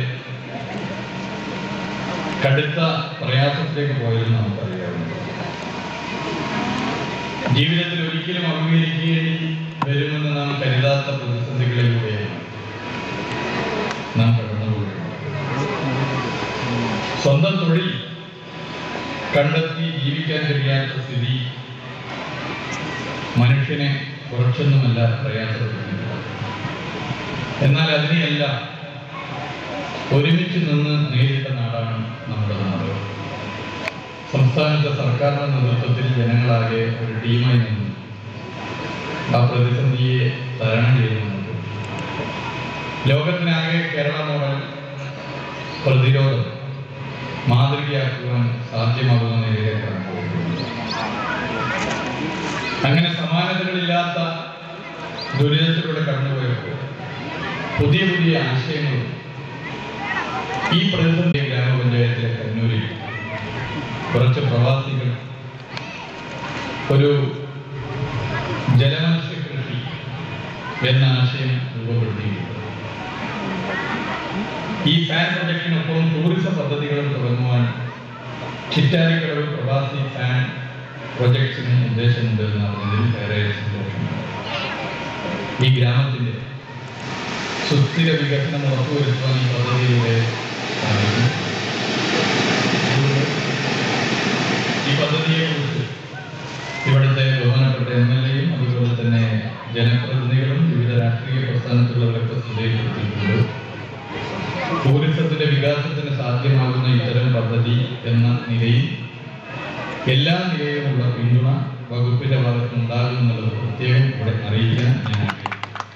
Speaker 6: കടുത്ത പ്രയാസത്തിലേക്ക് പോയതെന്ന് നമുക്കറിയാവുന്നത്. ജീവിതത്തിൽ ഒരിക്കലും അഭിമുഖീകരിക്കുകയും വരുമെന്ന് നാം കരുതാത്ത പ്രതിസന്ധികളിലൂടെ നാം കടന്നുപോകുന്നു. സ്വന്തം തൊഴിൽ കണ്ടെത്തി ജീവിക്കാൻ കഴിയാത്ത സ്ഥിതി മനുഷ്യനെ കുറച്ചൊന്നുമല്ല പ്രയാസപ്പെടുത്തുന്നത്. എന്നാൽ അതിനെയെല്ലാം ഒരുമിച്ച് നിന്ന് നേരിട്ട നാടാണ് നമ്മുടെ നാട്. സംസ്ഥാനത്തെ സർക്കാരിന്റെ നേതൃത്വത്തിൽ ജനങ്ങളാകെ ഒരു ടീമായി നിന്ന് ആ പ്രതിസന്ധിയെ തരണം ചെയ്യുന്നുണ്ട്. ലോകത്തിനാകെ കേരള മോഡൽ പ്രതിരോധം മാതൃകയാക്കുവാൻ സാധ്യമാകുന്ന നിലയിലേക്കാണ് പോകുന്നത്. അങ്ങനെ സമാനതകളില്ലാത്ത ദുരിതത്തിലൂടെ കടന്നുപോയപ്പോൾ പുതിയ പുതിയ ആശയങ്ങളും ഈ പ്രതിസന്ധി ഗ്രാമപഞ്ചായത്തിലെ കണ്ണൂരിൽ കുറച്ച് പ്രവാസികൾ ഒരു ജലമത്സ്യ കൃഷി എന്ന ആശയം രൂപപ്പെടുത്തിയിട്ടുണ്ട്. ഈ ഫാൻ പ്രൊജക്ടിനൊപ്പം ടൂറിസം പദ്ധതികളും തുടങ്ങുവാൻ ചിറ്റാരിക്കടവ് പ്രവാസി ഫാൻ പ്രൊജക്ട്സിന് ഉദ്ദേശമുണ്ട് എന്ന് അറിഞ്ഞതിൽ ഏറെ സന്തോഷമുണ്ട്. ഈ ഗ്രാമത്തിന്റെ സുസ്ഥിര വികസനം ഉറപ്പുവരുത്തുവാൻ ഈ പദ്ധതിയിലൂടെ സാധിക്കും. ഈ പദ്ധതിയെക്കുറിച്ച് ഇവിടുത്തെ ബഹുമാനപ്പെട്ട എം എൽ എയും അതുപോലെ തന്നെ ജനപ്രതിനിധികളും വിവിധ രാഷ്ട്രീയ പ്രസ്ഥാനത്തുള്ളവരൊക്കെ ശ്രദ്ധയിൽപ്പെടുത്തിയിട്ടുണ്ട്. ടൂറിസത്തിന്റെ വികാസത്തിന് സാധ്യമാകുന്ന ഇത്തരം പദ്ധതി എന്ന നിലയിൽ എല്ലാ നിലയിലുമുള്ള പിന്തുണ വകുപ്പിന്റെ ഭാഗത്ത് ഉണ്ടാകും എന്നുള്ളത് പ്രത്യേകം ഇവിടെ അറിയിക്കാൻ ഞാൻ ആഗ്രഹിക്കുന്നു.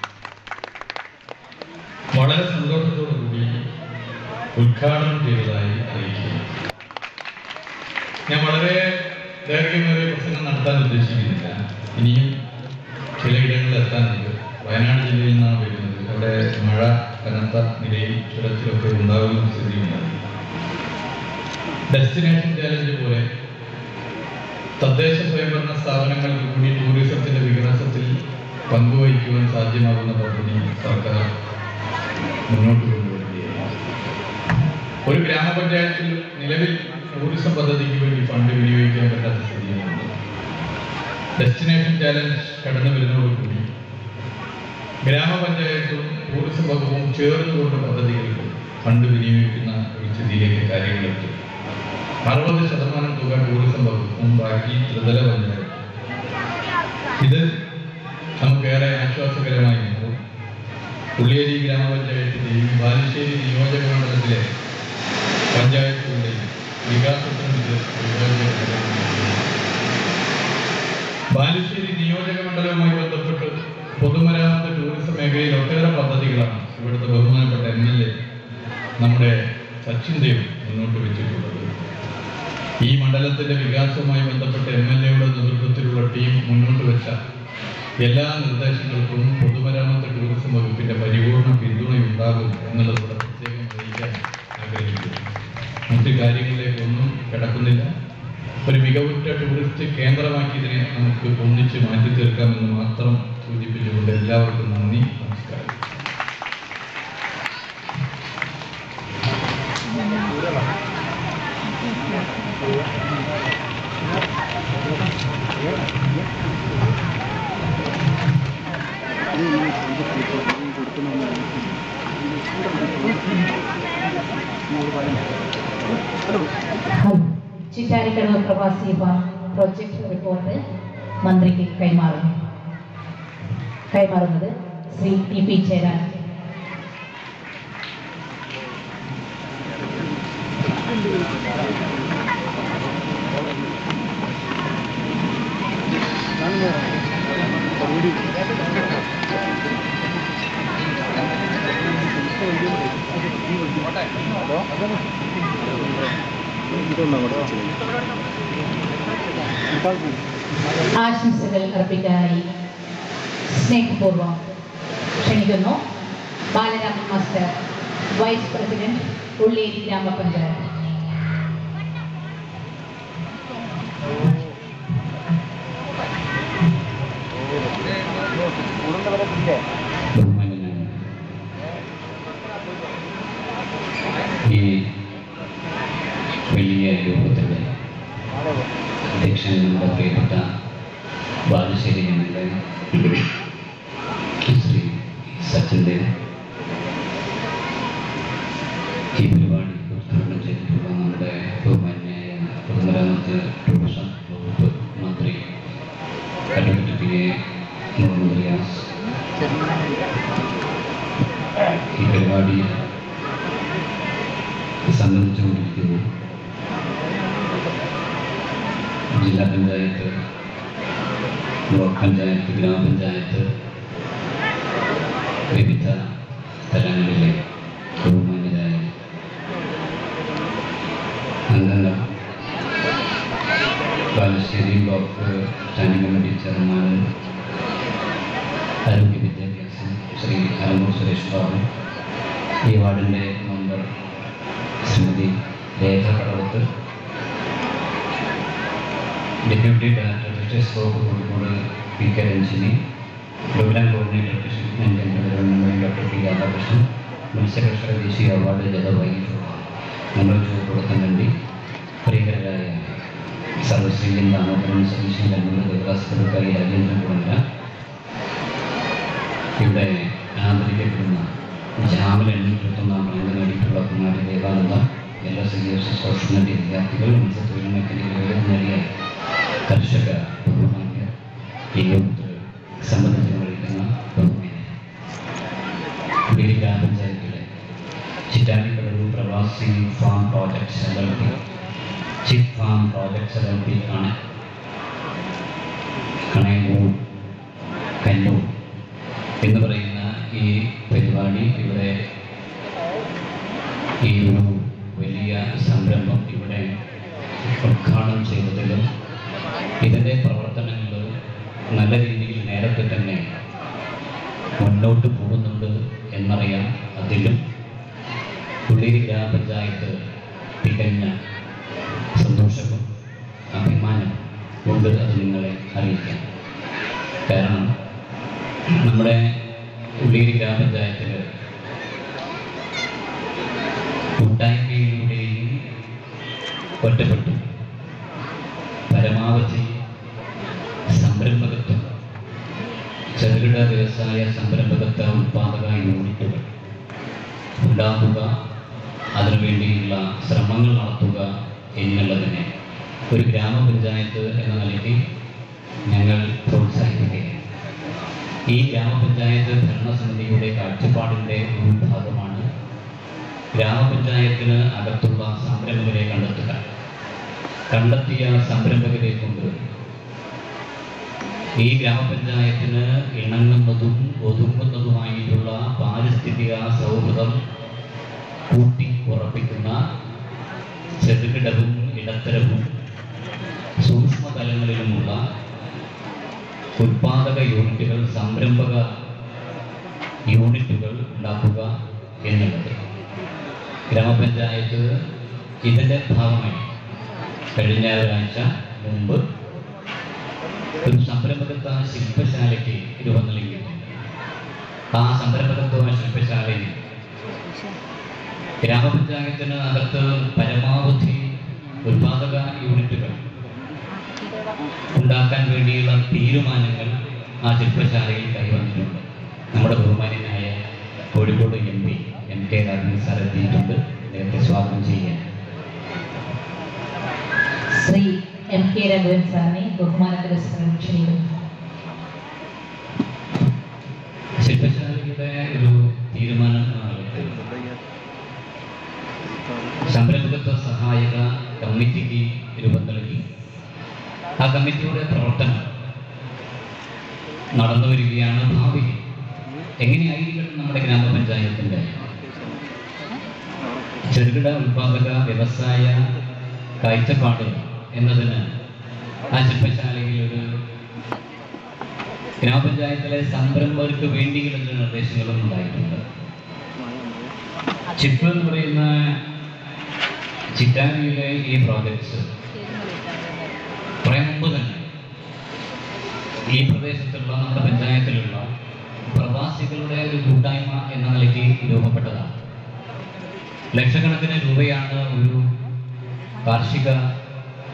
Speaker 6: വളരെ സന്തോഷത്തോടു കൂടി ഉദ്ഘാടനം ചെയ്തതായി അറിയിക്കുന്നു. ഞാൻ വളരെ ദൈർഘ്യമേറിയ പ്രസംഗം നടത്താൻ ഉദ്ദേശിക്കുന്നില്ല. ഇനിയും ചിലയിടങ്ങളിൽ എത്താനുണ്ട്. വയനാട് ജില്ലയിൽ നിന്നാണ് വരുന്നത്. അവിടെ മഴ കനത്ത നിലയിൽ ചുരത്തിലൊക്കെ ഉണ്ടാകുന്ന സ്ഥിതിയുണ്ടായി. ഡെസ്റ്റിനേഷൻ ചാലഞ്ച് പോലെ തദ്ദേശ സ്വയംഭരണ സ്ഥാപനങ്ങൾ കൂടി ടൂറിസത്തിന്റെ വികസനത്തിൽ പങ്കുവഹിക്കുവാൻ സാധ്യമാകുന്ന പദ്ധതി സർക്കാർ മുന്നോട്ട് കൊണ്ടുവരികയാണ്. ഒരു ഗ്രാമപഞ്ചായത്തിൽ നിലവിൽ ടൂറിസം പദ്ധതിക്ക് വേണ്ടി ഫണ്ട് വിനിയോഗിക്കാൻ പറ്റാത്ത സ്ഥിതിയാണ്. ഡെസ്റ്റിനേഷൻ ചാലഞ്ച് കടന്നു വരുന്നതോടുകൂടി ഗ്രാമപഞ്ചായത്തും ടൂറിസം വകുപ്പും ചേർന്നുകൊണ്ട് പദ്ധതികൾക്ക് ഫണ്ട് വിനിയോഗിക്കുന്ന ഒരു സ്ഥിതിയിലേക്ക് കാര്യങ്ങളെത്തും. അറുപത് ശതമാനം തുക ടൂറിസം വകുപ്പും ബാക്കി ത്രിതല പഞ്ചായത്ത്. ഇത് നമുക്കേറെ ആശ്വാസകരമായി മാറും. ഉള്ളിയേരി ഗ്രാമപഞ്ചായത്തിന്റെയും ബാലുശ്ശേരി നിയോജക മണ്ഡലത്തിലെ പഞ്ചായത്തുകളുടെയും വികാസത്തിന് ഇത് പ്രയോജനകരമാണ്. ബാലുശ്ശേരി നിയോജക മണ്ഡലവുമായി ബന്ധപ്പെട്ട് പൊതുമരാമത്ത് ടൂറിസം മേഖലയിൽ ഒട്ടേറെ പദ്ധതികളാണ് ഇവിടുത്തെ ബഹുമാനപ്പെട്ട എം എൽ എ നമ്മുടെ സച്ചിൻ ദേവ് മുന്നോട്ട് വെച്ചിട്ടുള്ളത്. ഈ മണ്ഡലത്തിന്റെ വികാസവുമായി ബന്ധപ്പെട്ട എം എൽ എയുടെ നേതൃത്വത്തിലുള്ള ടീം മുന്നോട്ട് വെച്ച എല്ലാ നിർദ്ദേശങ്ങൾക്കും പൊതുമരാമത്ത് ടൂറിസം വകുപ്പിന്റെ പരിപൂർണ പിന്തുണയുണ്ടാകും എന്നുള്ളത് ഇവിടെ പ്രത്യേകം അറിയിക്കാൻ ആഗ്രഹിക്കുന്നു. മറ്റു കാര്യങ്ങളിലേക്കൊന്നും കിടക്കുന്നില്ല. ഒരു മികവുറ്റ ടൂറിസ്റ്റ് കേന്ദ്രമാക്കി ഇതിനെ നമുക്ക് ഒന്നിച്ച് മാറ്റി തീർക്കാമെന്ന് മാത്രം സൂചിപ്പിച്ചുകൊണ്ട് എല്ലാവർക്കും നന്ദി, നമസ്കാരം.
Speaker 1: ചിറ്റാരിക്കടവ് പ്രവാസി പ്രോജക്ട് റിപ്പോർട്ട് മന്ത്രിക്ക് കൈമാറുന്നു കൈമാറുന്നത് ശ്രീ ടി പി ചേരാൻ. ആശംസകൾ അർപ്പിക്കാനായി സ്നേഹപൂർവ്വം ക്ഷണിക്കുന്നു Balaraman master, vice president, Ulliyeri ഗ്രാമപഞ്ചായത്ത്.
Speaker 7: ഈ വലിയ രൂപത്തിൻ്റെ അധ്യക്ഷൻ നമ്മുടെ പ്രിയപ്പെട്ട ബാലുശ്ശേരി എം എൽ എ, സച്ചിൻ്റെ ഈ പരിപാടി ഉദ്ഘാടനം ചെയ്തിട്ടുള്ള നമ്മുടെ ബഹുമാന്യായ പൊതുമരാമത്ത് ടൂറിസം വകുപ്പ് മന്ത്രി advocate P A Muhammad Riyas, ഈ പരിപാടിയെ സംബന്ധിച്ചുകൊണ്ടിരിക്കുന്നു ജില്ലാ പഞ്ചായത്ത്, ബ്ലോക്ക് പഞ്ചായത്ത്, ഗ്രാമപഞ്ചായത്ത്, വിവിധ തലങ്ങളിലെ ബഹുമാന്യരായ അംഗങ്ങൾ, Balussery block standing committee chairman ആരോഗ്യ വിദ്യാഭ്യാസം ശ്രീ ആലമ്പൂർ സുരേഷ് ബാബു, ഈ വാർഡിൻ്റെ member Shrimati Rekha Kadavath, deputy director fishers വകുപ്പ് Kozhikode P K Ranjini, program coordinator കൃഷി ഡോക്ടർ പി രാധാകൃഷ്ണൻ, മത്സ്യകർഷക ദേശീയ അവാർഡ് ജേതാവായിട്ടുള്ള നമ്മൾ ചുവപ്പുറത്താൻ വേണ്ടി പ്രിയകരായ സർവശ്രീ ദാമോദരൻ സതീശൻ കണ്ണൂർ ദേവദാസ്കർക്കായി രാജേന്ദ്രൻ കുളങ്ങര, ഇവിടെ ആദരിക്കപ്പെടുന്ന ജാമിൽ എണ്ണൂറ്റൊന്നാം റാങ്ക് നേടിയിട്ടുള്ള കുമാരി ദേവാനന്ദ, എല്ലാ സി എഫ് സി സ്കോളർഷിപ്പിൻ്റെ വിദ്യാർത്ഥികൾ, മത്സ്യത്തൊഴിൽ മേഖലയിലെ നേടിയ കർഷക ബഹുമാന്യർ, ഈ യോഗത്തിൽ സംബന്ധിച്ച് വഹിക്കുന്ന ബഹുമാന്യർ, ഗ്രാമപഞ്ചായത്തിലെ ചിറ്റാനിക്കടവ് പ്രവാസി farm projects L L P, chip farm projects L L P കണ കണയങ്കൂർ കന്നൂർ എന്ന് പറയുന്ന ഈ പരിപാടി, ഇവിടെ ഈ ഒരു വലിയ സംരംഭം ഇവിടെ ഉദ്ഘാടനം ചെയ്തതിലും ഇതിൻ്റെ പ്രവർത്തനങ്ങൾ നല്ല രീതിയിൽ നേരത്തെ തന്നെ മുന്നോട്ട് പോകുന്നുണ്ട് എന്നറിയാം. അതിലും ഉള്ളേരി ഗ്രാമപഞ്ചായത്ത് തികഞ്ഞ സന്തോഷവും അഭിമാനം കൊണ്ട് അത് നിങ്ങളെ അറിയിക്കാം. കാരണം നമ്മുടെ ഉള്ളേരി ഗ്രാമപഞ്ചായത്തിൽ കൂട്ടായ്മയിലൂടെയും ഒറ്റപ്പെട്ടു പരമാവധി സംരംഭകത്വം, ചെറുകിട വ്യവസായ സംരംഭകത്വ ഉത്പാദക യൂണിറ്റുകൾ ഉണ്ടാക്കുക, അതിനുവേണ്ടിയുള്ള ശ്രമങ്ങൾ നടത്തുക എന്നുള്ളതിനെ ഒരു ഗ്രാമപഞ്ചായത്ത് എന്ന നിലയ്ക്ക് ഞങ്ങൾ പ്രോത്സാഹിപ്പിക്കുകയാണ്. ഈ ഗ്രാമപഞ്ചായത്ത് ഭരണസമിതിയുടെ കാഴ്ചപ്പാടിൻ്റെ ഒരു ഭാഗമാണ് ഗ്രാമപഞ്ചായത്തിന് അകത്തുള്ള സംരംഭകരെ കണ്ടെത്തുക. കണ്ടെത്തിയ സംരംഭകരെ കൊണ്ട് ഈ ഗ്രാമപഞ്ചായത്തിന് ഇണങ്ങുന്നതും ഒതുങ്ങുന്നതുമായിട്ടുള്ള പാരിസ്ഥിതിക സൗഹൃദം കൂട്ടി ഉറപ്പിക്കുന്ന ചെറുകിടവും ഇടത്തരവും സൂക്ഷ്മതലങ്ങളിലുമുള്ള ഉത്പാദക യൂണിറ്റുകൾ, സംരംഭക യൂണിറ്റുകൾ ഉണ്ടാക്കുക എന്നുള്ളത് ഗ്രാമപഞ്ചായത്ത് ഇതിൻ്റെ ഭാഗമായി കഴിഞ്ഞ ഒരാഴ്ച മുമ്പ് ഒരു സംരംഭകത്വ ശില്പശാലയ്ക്ക് രൂപം നൽകിയിട്ടുണ്ട്. ആ സംരംഭകത്വ ശില്പശാലയിൽ ഗ്രാമപഞ്ചായത്തിന് അകത്ത് പരമാവധി ഉത്പാദക യൂണിറ്റുകൾ ഉണ്ടാക്കാൻ വേണ്ടിയുള്ള തീരുമാനങ്ങൾ ആ ശില്പശാലയിൽ കൈവന്നിട്ടുണ്ട്. നമ്മുടെ ബഹുമാന്യനായ Kozhikode M P M K Raghavan sir എത്തിയിട്ടുണ്ട്. അദ്ദേഹത്തെ സ്വാഗതം ചെയ്യാൻ
Speaker 2: ശ്രീ എം കെ രാഘവൻ സാറിനെ ബഹുമാനത്തോടെ ക്ഷണിക്കുന്നു.
Speaker 7: ശില്പശാലയുടെ ഒരു തീരുമാനം സംരംഭകത്വ സഹായക കമ്മിറ്റിക്ക് രൂപം നൽകി. ആ കമ്മിറ്റിയുടെ പ്രവർത്തനം നടന്നു വരികയാണ്. ഭാവിയിൽ എങ്ങനെയായിരിക്കണം നമ്മുടെ ഗ്രാമപഞ്ചായത്തിൻ്റെ ചെറുകിട ഉത്പാദക വ്യവസായ കാഴ്ചപ്പാട് എന്നതിന് ആ ശില്പശാലയിൽ ഒരു ഗ്രാമപഞ്ചായത്തിലെ സംരംഭകർക്ക് വേണ്ടിയുള്ള നിർദ്ദേശങ്ങളും ഉണ്ടായിട്ടുണ്ട്. ചിപ്പ് എന്ന് പറയുന്ന ചിറ്റാനിയിലെ ഈ പ്രോജക്ട്സ് കുറെ മുമ്പ് തന്നെ ഈ പ്രദേശത്തുള്ള നമ്മുടെ പഞ്ചായത്തിലുള്ള പ്രവാസികളുടെ ഒരു കൂട്ടായ്മ എന്ന നിലയ്ക്ക് രൂപപ്പെട്ടതാണ്. ലക്ഷക്കണക്കിന് രൂപയാണ് ഒരു കാർഷിക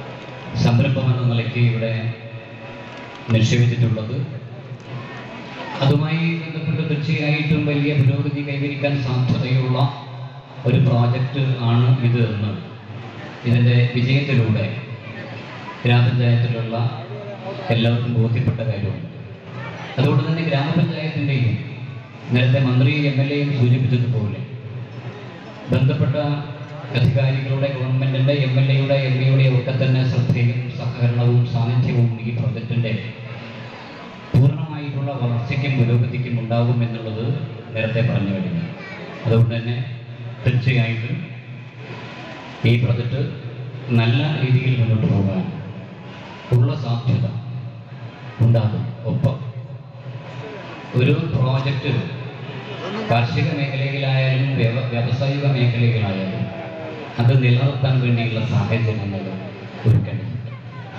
Speaker 7: സംരംഭം എന്ന നിലയ്ക്ക് ഇവിടെ നിക്ഷേപിച്ചിട്ടുള്ളത്. അതുമായി ബന്ധപ്പെട്ട് തീർച്ചയായിട്ടും വലിയ പുരോഗതി കൈവരിക്കാൻ സാധ്യതയുള്ള ഒരു പ്രോജക്റ്റ് ആണ് ഇത് എന്ന് ഇതിൻ്റെ വിജയത്തിലൂടെ ഗ്രാമപഞ്ചായത്തിലുള്ള എല്ലാവർക്കും ബോധ്യപ്പെട്ട കാര്യമാണ്. അതുകൊണ്ട് തന്നെ ഗ്രാമപഞ്ചായത്തിൻ്റെയും നേരത്തെ മന്ത്രി എം എൽ എയും സൂചിപ്പിച്ചതുപോലെ ബന്ധപ്പെട്ട അധികാരികളുടെ ഗവൺമെൻറ്റിൻ്റെ എം എൽ എയുടെ എം എയുടെ ഒക്കെ തന്നെ ശ്രദ്ധയും സഹകരണവും സാന്നിധ്യവും ഈ പ്രോജക്റ്റിൻ്റെ പൂർണ്ണമായിട്ടുള്ള വളർച്ചയ്ക്കും പുരോഗതിക്കും ഉണ്ടാകും എന്നുള്ളത് നേരത്തെ പറഞ്ഞു കഴിഞ്ഞു. അതുകൊണ്ട് തന്നെ തീർച്ചയായിട്ടും ഈ പ്രോജക്റ്റ് നല്ല രീതിയിൽ മുന്നോട്ട് പോകാൻ ഉള്ള സാധ്യത ഉണ്ടാകും. ഒപ്പം ഒരു പ്രോജക്റ്റ് കാർഷിക മേഖലയിലായാലും വ്യവ വ്യാവസായിക മേഖലയിലായാലും അത് നിലനിർത്താൻ വേണ്ടിയുള്ള സാഹചര്യങ്ങൾ ഒരുക്കേണ്ടതുണ്ട്.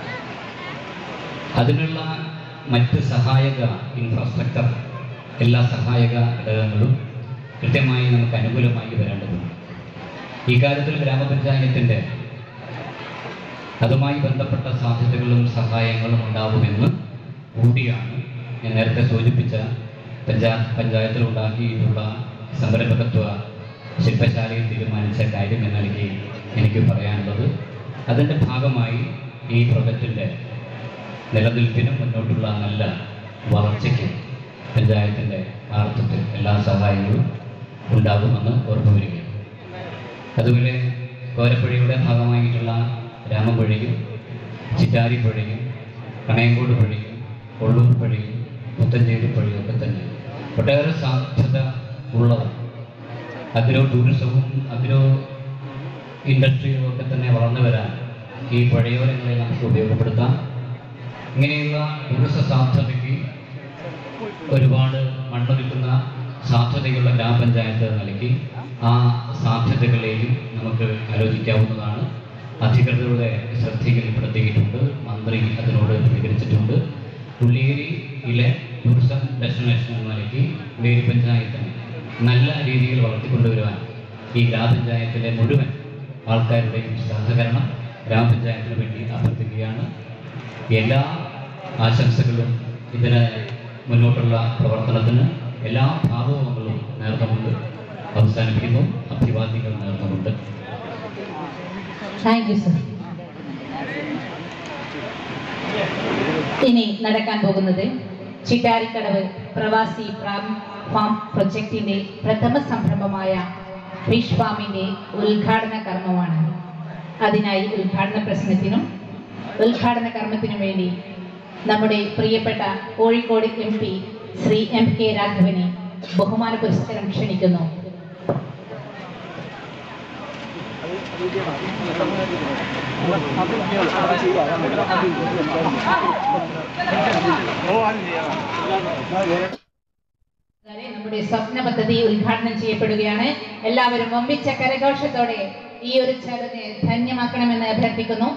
Speaker 7: അതിനുള്ള മറ്റ് സഹായക ഇൻഫ്രാസ്ട്രക്ചർ എല്ലാ സഹായക ഘടകങ്ങളും കൃത്യമായി നമുക്ക് അനുകൂലമായി വരേണ്ടതുണ്ട്. ഈ കാര്യത്തിൽ ഗ്രാമപഞ്ചായത്തിൻ്റെ അതുമായി ബന്ധപ്പെട്ട സാധ്യതകളും സഹായങ്ങളും ഉണ്ടാകുമെന്ന് കൂടിയാണ് ഞാൻ നേരത്തെ സൂചിപ്പിച്ച പഞ്ചായത്ത് പഞ്ചായത്തിൽ ഉണ്ടാക്കിയിട്ടുള്ള സംരംഭകത്വ ശില്പശാലയിൽ തീരുമാനിച്ച കാര്യം എന്ന നിലയ്ക്ക് എനിക്ക് പറയാനുള്ളത്. അതിൻ്റെ ഭാഗമായി ഈ പ്രോജക്റ്റിൻ്റെ നിലനിൽപ്പിനും മുന്നോട്ടുള്ള നല്ല വളർച്ചയ്ക്കും പഞ്ചായത്തിൻ്റെ ആർത്ഥത്തിൽ എല്ലാ സഹായങ്ങളും ഉണ്ടാകുമെന്ന് ഉറപ്പുവരികയാണ്. അതുപോലെ കോരപ്പുഴയുടെ ഭാഗമായിട്ടുള്ള രാമപുഴയും ചിറ്റാരിപ്പുഴയും കണയങ്കോട് പുഴയും കൊള്ളൂർ പുഴയും പുത്തഞ്ചേരി പുഴയും ഒക്കെ തന്നെ ഒട്ടേറെ സാധ്യത ഉള്ളതാണ്. അഗ്രോ ടൂറിസവും അഗ്രോ ഇൻഡസ്ട്രിയും ഒക്കെ തന്നെ വളർന്നു വരാൻ ഈ പുഴയോരങ്ങളെ നമുക്ക് ഉപയോഗപ്പെടുത്താം. ഇങ്ങനെയുള്ള ടൂറിസ സാധ്യതയ്ക്ക് ഒരുപാട് മണ്ണൊരുക്കുന്ന സാധ്യതയുള്ള ഗ്രാമപഞ്ചായത്ത് നൽകി ആ സാധ്യതകളെയും നമുക്ക് ആലോചിക്കാവുന്നതാണ്. അധികൃതരുടെ ശ്രദ്ധയിൽപ്പെടുത്തിയിട്ടുണ്ട്. മന്ത്രി അതിനോട് പ്രതികരിച്ചിട്ടുണ്ട്. ഉള്ളിയേരിയിലെ ടൂറിസം ഡെസ്റ്റിനേഷൻ എന്ന നിലയ്ക്ക് ഉള്ളിയേരി പഞ്ചായത്തിനെ നല്ല രീതിയിൽ വളർത്തിക്കൊണ്ടുവരുവാൻ ഈ ഗ്രാമപഞ്ചായത്തിലെ മുഴുവൻ ആൾക്കാരുടെയും സഹകരണം ഗ്രാമപഞ്ചായത്തിന് വേണ്ടി അഭ്യർത്ഥിക്കുകയാണ്. എല്ലാ ആശംസകളും ഇതിന് മുന്നോട്ടുള്ള പ്രവർത്തനത്തിന് എല്ലാ ഭാവങ്ങളും നേർന്നുകൊണ്ട് അവസാനിപ്പിക്കുന്നു. അഭിവാദ്യങ്ങൾ നേർന്നുകൊണ്ട്.
Speaker 2: Thank you sir. ഇനി നടക്കാൻ പോകുന്നത് ചിറ്റാരിക്കടവ് പ്രവാസി ഫാം പ്രൊജക്ടിന്റെ പ്രഥമ സംരംഭമായ ഫിഷ് ഫാമിന്റെ ഉദ്ഘാടന കർമ്മമാണ്. അതിനായി ഉദ്ഘാടന പ്രസംഗത്തിനും ഉദ്ഘാടന കർമ്മത്തിനും വേണ്ടി നമ്മുടെ പ്രിയപ്പെട്ട Kozhikode M P Shri M K രാഘവനെ ബഹുമാന പുരസ്കാരം ക്ഷണിക്കുന്നു. നമ്മുടെ സ്വപ്ന പദ്ധതി ഉദ്ഘാടനം ചെയ്യപ്പെടുകയാണ്. എല്ലാവരും വമ്പിച്ച കരഘോഷത്തോടെ ഈ ഒരു ചടങ്ങ് ധന്യമാക്കണമെന്ന് അഭ്യർത്ഥിക്കുന്നു.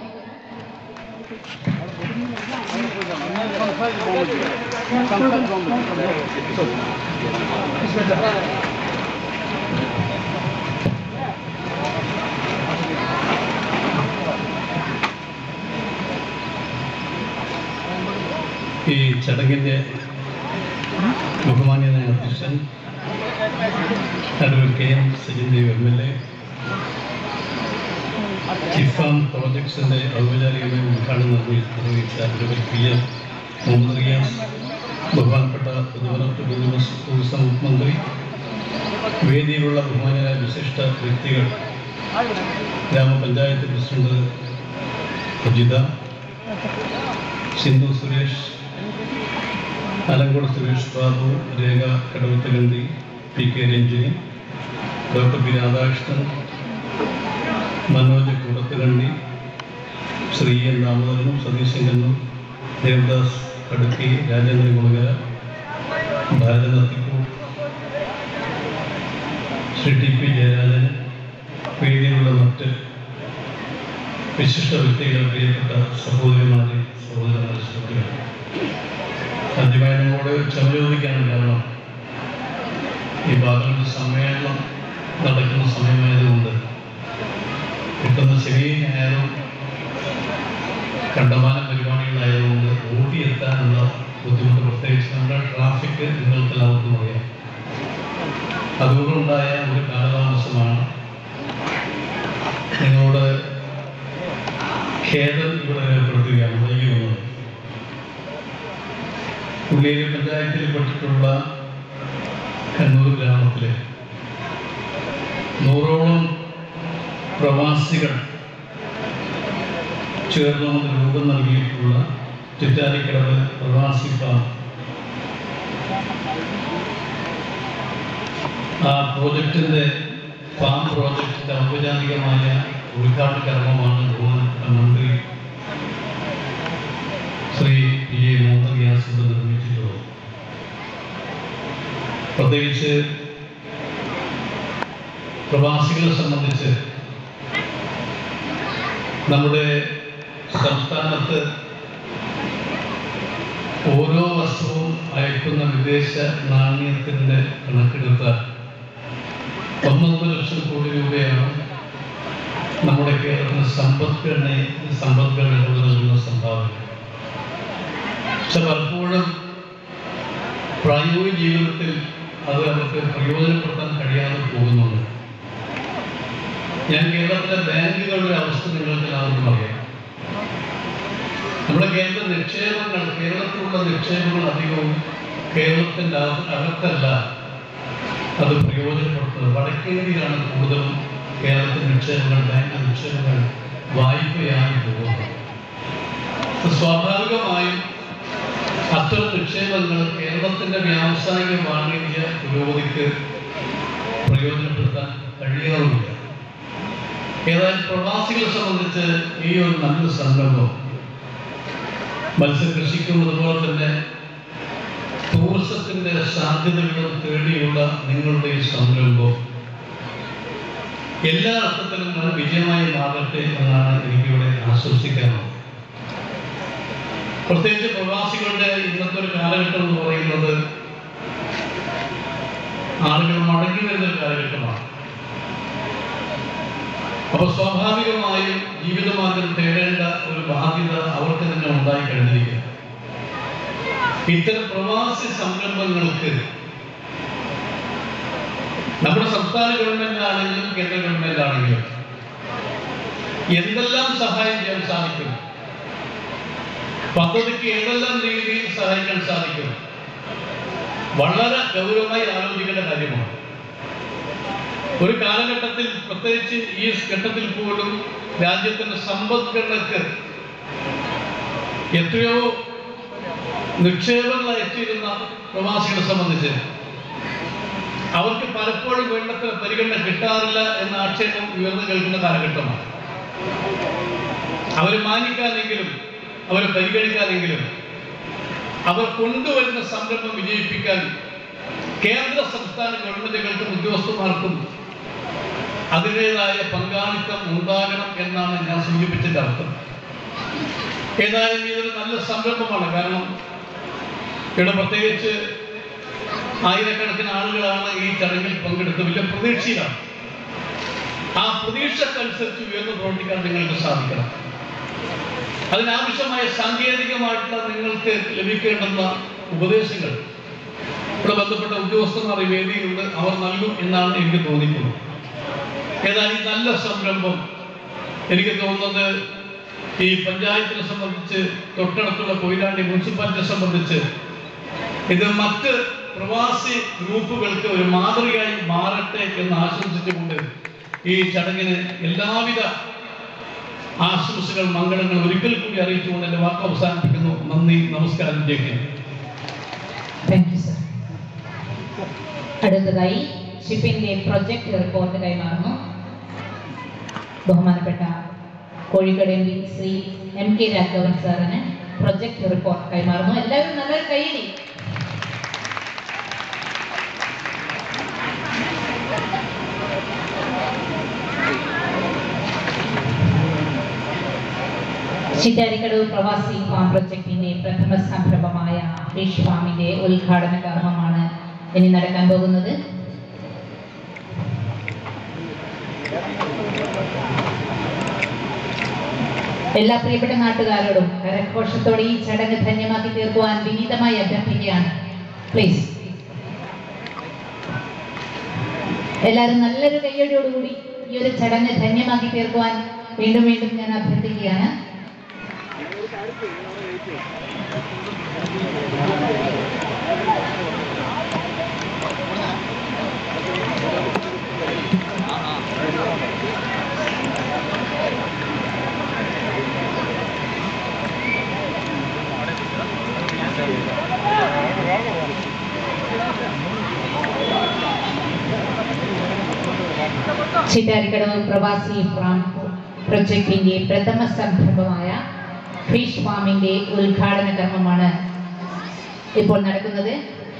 Speaker 8: ഈ ചടങ്ങിൻ്റെ ബഹുമാന്യനായ അധ്യക്ഷൻ advocate K M Sajindev M L A, ചിഫാം പ്രോജക്ട്സിൻ്റെ ഔപചാരികമായ ഉദ്ഘാടനം നിർവഹിച്ച advocate P M Muhammad Riyas, ബഹുമാനപ്പെട്ട പൊതുമരാമത്ത് ടൂറിസം മന്ത്രി, വേദിയിലുള്ള ബഹുമാന്യരായ വിശിഷ്ട വ്യക്തികൾ, ഗ്രാമപഞ്ചായത്ത് president Ajitha, Sindhu Suresh, Alangode Suresh Babu, Rekha Kadavathakandi, P K Ranjini, doctor P Radhakrishnan, Manoj Koodathukandi, Shri N ദാമോദരനും സതീശൻ കണ്ണൂർ, ദേവദാസ് കടുക്കി, രാജേന്ദ്രൻ കുളകര, ഭാരത നത്തിക്കൂർ, ശ്രീ ടി പി ജയരാജൻ, വേദിയിലുള്ള മറ്റ് വിശിഷ്ട വ്യക്തികൾ, പ്രിയപ്പെട്ട സഹോദരിമാരെ സഹോദരന്മാരെ സുഹൃത്തുക്കൾ, ആദ്യമായി നമ്മളോട് ക്ഷമ ചോദിക്കാനും കാരണം ഈ പാർലമെന്റ് സമ്മേളനം നടക്കുന്ന സമയമായതുകൊണ്ട് കിട്ടുന്ന ശനി ഞായറും കണ്ടമാന പരിപാടികളായതുകൊണ്ട് ഓടിയെത്താനുള്ള ബുദ്ധിമുട്ട്, പ്രത്യേകിച്ച് നമ്മുടെ ട്രാഫിക് നിങ്ങൾക്ക് എല്ലാവർക്കും അറിയാം. അതുകൊണ്ടുണ്ടായ ഒരു കാലതാമസമാണ്. നിങ്ങളോട് ഖേദം ഇവിടെ ഏർപ്പെടുത്തുകയാണ് വൈകി വന്നത്. ഉള്ളിയേരി പഞ്ചായത്തിൽപ്പെട്ടിട്ടുള്ള കണ്ണൂർ ഗ്രാമത്തിലെ നൂറോളം പ്രവാസികൾ ചേർന്നുകൊണ്ട് രൂപം നൽകിയിട്ടുള്ള ചിറ്റാരിക്കടവ് പ്രവാസി ഫാം, ആ പ്രോജക്റ്റിൻ്റെ ഫാം പ്രോജക്റ്റിൻ്റെ ഔപചാരികമായ ഉദ്ഘാടന കർമ്മമാണ് ബഹുമാനപ്പെട്ട മന്ത്രി ശ്രീ പി എ മുഹമ്മദ് ഗ്യാസിൽ നിർമ്മിച്ചിട്ടുള്ളത്. പ്രത്യേകിച്ച് പ്രവാസികളെ സംബന്ധിച്ച് നമ്മുടെ സംസ്ഥാനത്ത് ഓരോ വർഷവും അയക്കുന്ന വിദേശ നാണ്യത്തിൻ്റെ കണക്കെടുത്താൽ ഒന്നൊന്നര ലക്ഷം കോടി രൂപയാണ് നമ്മുടെ കേരളത്തിന് സമ്പദ്ഘടന സമ്പദ്ഘടനയോട് നൽകുന്ന സംഭാവന. പക്ഷെ പലപ്പോഴും പ്രായോഗിക ജീവിതത്തിൽ അത് അവർക്ക് പ്രയോജനപ്പെടുത്താൻ കഴിയാതെ പോകുന്നുണ്ട്. ഞാൻ കേരളത്തിലെ ബാങ്കുകളുടെ അവസ്ഥ നിങ്ങൾക്ക് എല്ലാവർക്കും അറിയാം. നമ്മുടെ കേരള നിക്ഷേപങ്ങൾ, കേരളത്തിലുള്ള നിക്ഷേപങ്ങൾ അധികവും കേരളത്തിൻ്റെ അകത്തല്ല അത് പ്രയോജനപ്പെടുത്തുന്നത്. വടക്കേന്ത്യയിലാണ് കൂടുതലും കേരളത്തിലെ നിക്ഷേപങ്ങൾ, ബാങ്ക് നിക്ഷേപങ്ങൾ വായ്പയായി പോകുന്നത്. സ്വാഭാവികമായും അത്തരം നിക്ഷേപങ്ങൾ കേരളത്തിൻ്റെ വ്യാവസായിക വാണിജ്യ പുരോഗതിക്ക് പ്രയോജനപ്പെടുത്താൻ കഴിയാറുമില്ല. ഏതായാലും പ്രവാസികളെ സംബന്ധിച്ച് ഈ ഒരു നല്ല സംരംഭം, മത്സ്യകൃഷിക്കും അതുപോലെ തന്നെ ടൂറിസത്തിൻ്റെ സാധ്യതകളും തേടിയുള്ള നിങ്ങളുടെ ഈ സംരംഭം എല്ലാ അർത്ഥത്തിലും അത് വിജയമായി മാറട്ടെ എന്നാണ് എനിക്കിവിടെ ആശ്വസിക്കാനുള്ളത്. പ്രത്യേകിച്ച് പ്രവാസികളുടെ ഇന്നത്തെ ഒരു കാലഘട്ടം എന്ന് പറയുന്നത് ആളുകൾ മടങ്ങി വരുന്നൊരു കാലഘട്ടമാണ്. അപ്പൊ സ്വാഭാവികമായും ജീവിതമാർഗം തേടേണ്ട ഒരു ബാധ്യത അവർക്ക് തന്നെ ഉണ്ടായി കഴിഞ്ഞിരിക്കുന്നു. ഇത്തരം പ്രവാസി സംരംഭങ്ങൾക്ക് നമ്മുടെ സംസ്ഥാന ഗവൺമെന്റ് ആണെങ്കിലും കേന്ദ്ര ഗവൺമെന്റ് ആണെങ്കിലും എന്തെല്ലാം സഹായം ചെയ്യാൻ സാധിക്കും, പദ്ധതിക്ക് ഏതെല്ലാം രീതിയിൽ സഹായിക്കാൻ സാധിക്കും, വളരെ ഗൗരവമായി ആലോചിക്കേണ്ട കാര്യമാണ്. ഒരു കാലഘട്ടത്തിൽ, പ്രത്യേകിച്ച് ഈ ഘട്ടത്തിൽ പോലും രാജ്യത്തിന്റെ സമ്പദ്ഘടനക്ക് എത്രയോ നിക്ഷേപങ്ങൾ അയച്ചിരുന്ന പ്രവാസികളെ സംബന്ധിച്ച് അവർക്ക് പലപ്പോഴും വേണ്ടത്ര പരിഗണന കിട്ടാറില്ല എന്ന ആക്ഷേപം ഉയർന്നു കേൾക്കുന്ന കാലഘട്ടമാണ്. അവരെ മാനിക്കാനെങ്കിലും അവരെ പരിഗണിക്കാനെങ്കിലും അവർ കൊണ്ടുവരുന്ന സംരംഭം വിജയിപ്പിക്കാൻ കേന്ദ്ര സംസ്ഥാന ഗവൺമെന്റുകൾക്കും ഉദ്യോഗസ്ഥന്മാർക്കും അതിൻ്റെതായ പങ്കാളിത്തം ഉണ്ടാകണം എന്നാണ് ഞാൻ സൂചിപ്പിച്ചതിൻ്റെ അർത്ഥം. ഏതായാലും ഇതൊരു നല്ല സംരംഭമാണ്. കാരണം ഇവിടെ പ്രത്യേകിച്ച് ആയിരക്കണക്കിന് ആളുകളാണ് ഈ ചടങ്ങിൽ പങ്കെടുത്ത് വലിയ പ്രതീക്ഷയിലാണ്. ആ പ്രതീക്ഷക്കനുസരിച്ച് ഉയർന്നു പ്രവർത്തിക്കാൻ നിങ്ങൾക്ക് സാധിക്കണം. അതിനാവശ്യമായ സാങ്കേതികമായിട്ടുള്ള നിങ്ങൾക്ക് ലഭിക്കേണ്ടുന്ന ഉപദേശങ്ങൾ ഇവിടെ ബന്ധപ്പെട്ട ഉദ്യോഗസ്ഥന്മാർ ഈ വേദിയിലുണ്ട്, അവർ നൽകും എന്നാണ് എനിക്ക് തോന്നിക്കുന്നത്. ഏതായാലും ഈ നല്ല സംരംഭം എനിക്ക് തോന്നുന്നത് ഈ പഞ്ചായത്തിനെ സംബന്ധിച്ച്, തൊട്ടടുത്തുള്ള കൊയിലാണ്ടി മുനിസിപ്പാലിറ്റിയെ സംബന്ധിച്ച് ഇത് മറ്റ് പ്രവാസി ഗ്രൂപ്പുകൾക്ക് ഒരു മാതൃകയായി മാറട്ടെ എന്ന് ആശംസിച്ചുകൊണ്ട് ഈ ചടങ്ങിന് എല്ലാവിധ ആശംസകൾ, മംഗളങ്ങൾ ഒരിക്കൽ കൂടി അറിയിച്ചുകൊണ്ട് എൻ്റെ വാക്ക് അവസാനിപ്പിക്കുന്നു. നന്ദി, നമസ്കാരം. ജയിക്കും.
Speaker 2: Thank you sir. അടുത്തതായി ഷിപ്പിന്റെ പ്രൊജക്ട് റിപ്പോർട്ട് കൈമാറുന്നു. ബഹുമാനപ്പെട്ട Kozhikode M P Shri M K Raghavan സാറിന് പ്രൊജക്ട് റിപ്പോർട്ട് കൈമാറുന്നു. എല്ലാവരും നല്ലൊരു കൈയ്യടി. ചിറ്റാരിക്കടവ് പ്രവാസി ഫാം പ്രൊജക്ടിന്റെ പ്രഥമ സംരംഭമായ ഫിഷ് ഫാമിന്റെ ഉദ്ഘാടന കർമ്മമാണ് ഇനി നടക്കാൻ പോകുന്നത്.
Speaker 1: എല്ലാ പ്രിയപ്പെട്ട നാട്ടുകാരോടും കരഘോഷത്തോടെ ഈ ചടങ്ങ് ധന്യമാക്കി തീർക്കുവാൻ വിനീതമായി അഭ്യർത്ഥിക്കുകയാണ്. പ്ലീസ് എല്ലാവരും നല്ലൊരു കയ്യടിയോടുകൂടി ഈ ഒരു ചടങ്ങ് ധന്യമാക്കി തീർക്കുവാൻ വീണ്ടും വീണ്ടും ഞാൻ അഭ്യർത്ഥിക്കുകയാണ്. ചിറ്റാരിക്കടവ് പ്രവാസി ഫാം പ്രൊജക്ടിന്റെ പ്രഥമ സംരംഭമായ ഫിഷ് ഫാമിന്റെ ഉദ്ഘാടന കർമ്മമാണ് ഇപ്പോൾ നടക്കുന്നത്.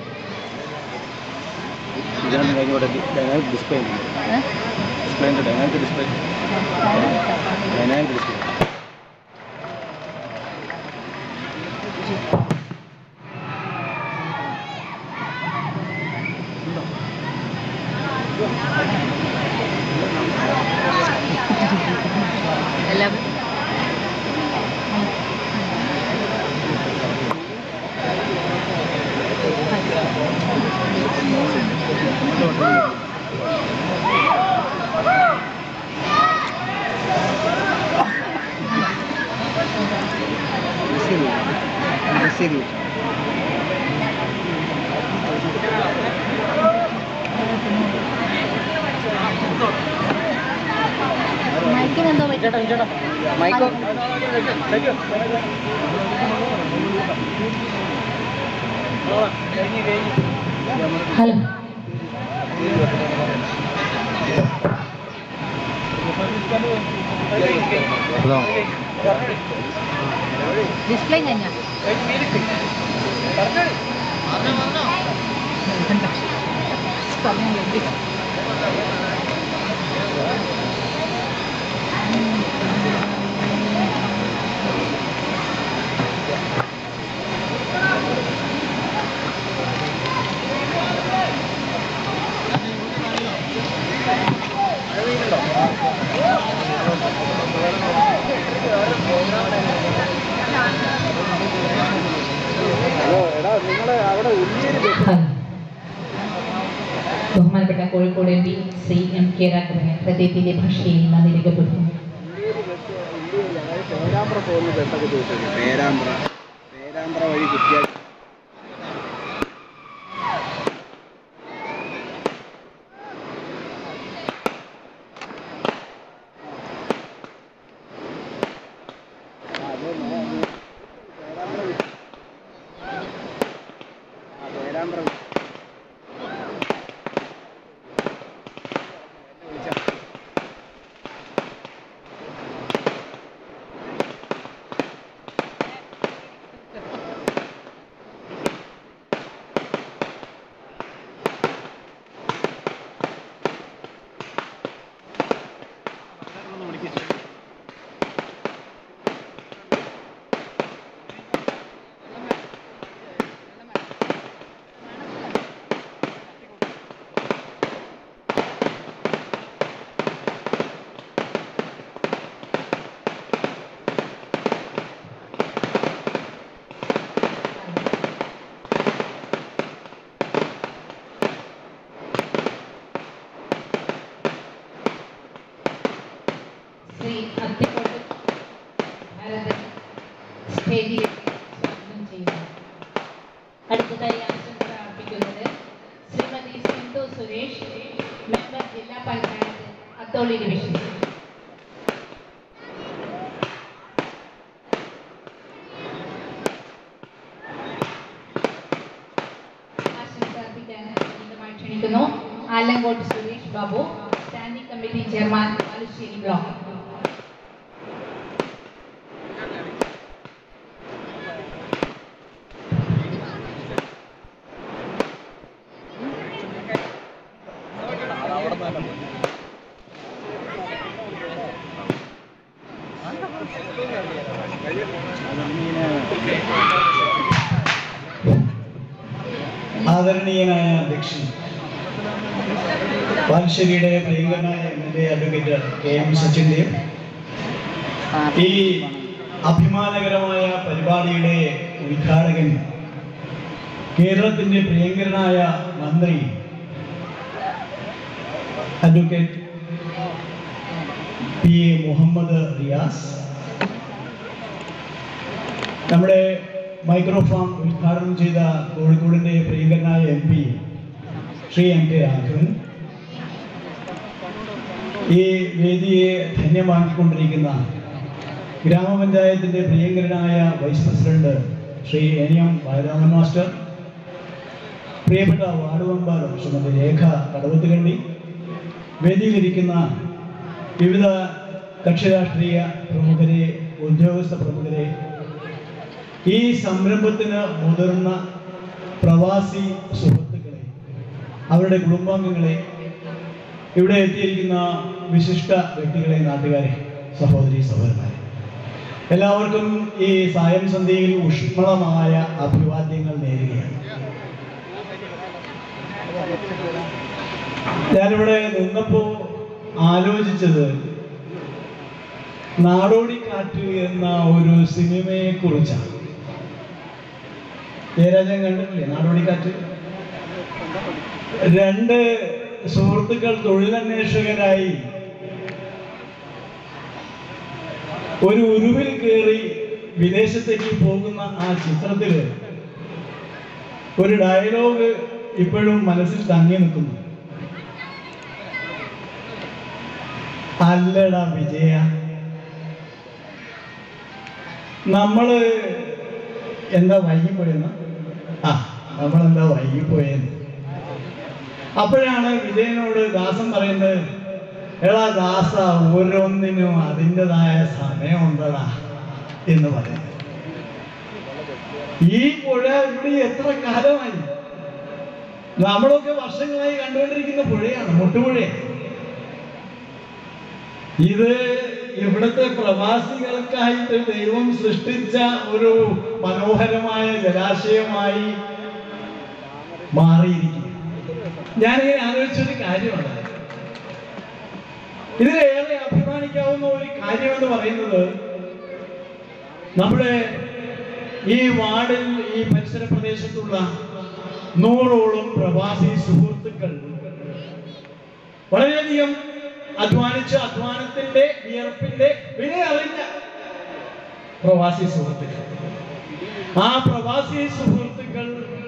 Speaker 3: എല്ലാം
Speaker 9: ശരി
Speaker 3: മൈക്കിനെന്തോ പറ്റും.
Speaker 9: മൈക്കോ
Speaker 1: ഹലോ
Speaker 3: ഡിസ്പ്ലേ കഴിഞ്ഞ
Speaker 1: ബഹുമാനപ്പെട്ട Kozhikode M P Shri M K രാഘവന് ഹൃദയത്തിന്റെ ഭാഷയിൽ നന്ദി രേഖപ്പെടുത്തുന്നു.
Speaker 9: പേരാമ്പ്ര പോകുന്ന ബസ്സൊക്കെ ചോദിച്ചത് പേരാമ്പ്ര പേരാമ്പ്ര വഴി കുറ്റിയാടി പേരാമ്പ്ര
Speaker 1: ശ്രീ അത്തിക്കോട്ട് ഭാരതൻ സ്റ്റേജിൽ സ്വാഗതം ചെയ്യുന്നു. അടുത്തതായി ആശംസ അർപ്പിക്കുന്നത് ശ്രീമതി സിന്ധു സുരേഷ്, മെമ്പർ ജില്ലാ പഞ്ചായത്ത് അത്തോളി ഡിവിഷൻ. ആശംസ അർപ്പിക്കാൻ വീണ്ടുമായി ക്ഷണിക്കുന്നു Alangode Suresh Babu, standing committee chairman Balussery block.
Speaker 4: ആദരണീയനായ അധ്യക്ഷൻ ബാലുശ്ശേരിയുടെ പ്രിയങ്കരനായ M L A advocate K M Sachin Dev, ഈ അഭിമാനകരമായ പരിപാടിയുടെ ഉദ്ഘാടകൻ കേരളത്തിൻ്റെ പ്രിയങ്കരനായ മന്ത്രി advocate P A Muhammad Riyas, നമ്മുടെ മൈക്രോഫോൺ ഉദ്ഘാടനം ചെയ്ത കോഴിക്കോടിൻ്റെ പ്രിയങ്കരനായ M P Shri M K Raghavan, ഈ വേദിയെ ധന്യമാക്കിക്കൊണ്ടിരിക്കുന്ന ഗ്രാമപഞ്ചായത്തിൻ്റെ പ്രിയങ്കരനായ vice president Shri N M Balaraman master, പ്രിയപ്പെട്ട വാർഡ് മെമ്പർ ശ്രീമതി രേഖ കടവത്തുകണ്ടി, വേദിയിലിരിക്കുന്ന വിവിധ കക്ഷിരാഷ്ട്രീയ പ്രമുഖരെ, ഉദ്യോഗസ്ഥ പ്രമുഖരെ, ഈ സംരംഭത്തിന് മുതിർന്ന പ്രവാസി സുഹൃത്തുക്കളെ, അവരുടെ കുടുംബാംഗങ്ങളെ, ഇവിടെ എത്തിയിരിക്കുന്ന വിശിഷ്ട വ്യക്തികളെ, നാട്ടുകാരെ, സഹോദരി സഹോദരന്മാരെ, എല്ലാവർക്കും ഈ സായം സന്ധ്യയിൽ ഊഷ്മളമായ അഭിവാദ്യങ്ങൾ നേരുകയാണ്. ഞാനിവിടെ നിന്നപ്പോൾ ആലോചിച്ചത് നാടോടിക്കാറ്റ് എന്ന ഒരു സിനിമയെ കുറിച്ചാണ്. ജയരാജൻ കണ്ടിട്ടില്ലേ നാടോടിക്കാറ്റ്? രണ്ട് സുഹൃത്തുക്കൾ തൊഴിലന്വേഷകരായി ഒരു ഉരുവിൽ കയറി വിദേശത്തേക്ക് പോകുന്ന ആ ചിത്രത്തില് ഒരു ഡയലോഗ് ഇപ്പോഴും മനസ്സിൽ തങ്ങി നിൽക്കുന്നു. അല്ലടാ വിജയ, നമ്മള് എന്താ വൈകിപ്പോയെന്ന് ആ നമ്മളെന്താ വൈകിപ്പോയെന്ന് അപ്പോഴാണ് വിജയനോട് ദാസൻ പറയുന്നത്, എടാ ദാസ, ഓരോന്നിനും അതിൻ്റെതായ സമയമുണ്ടടാ എന്ന് പറയുന്നത്. ഈ പുഴ ഇവിടെ എത്ര കാലമായി, നമ്മളൊക്കെ വർഷങ്ങളായി കണ്ടുകൊണ്ടിരിക്കുന്ന പുഴയാണ്, മുട്ടുപുഴയാണ്. ഇത് ഇവിടുത്തെ പ്രവാസികൾക്കായിട്ട് ദൈവം സൃഷ്ടിച്ച ഒരു മനോഹരമായ ജലാശയമായി മാറിയിരിക്കുന്നു. ഞാനിങ്ങനെ ആലോചിച്ചൊരു കാര്യമാണ്, ഇതിലേറെ അഭിമാനിക്കാവുന്ന ഒരു കാര്യമെന്ന് പറയുന്നത്, നമ്മുടെ ഈ വാർഡിൽ, ഈ പരിസര പ്രദേശത്തുള്ള നൂറോളം പ്രവാസി സുഹൃത്തുക്കൾ വളരെയധികം അധ്വാനിച്ച് അധ്വാനത്തിന്റെ വിയർപ്പിന്റെ വില അറിഞ്ഞ പ്രവാസി സുഹൃത്തുക്കൾ, ആ പ്രവാസി സുഹൃത്തുക്കൾ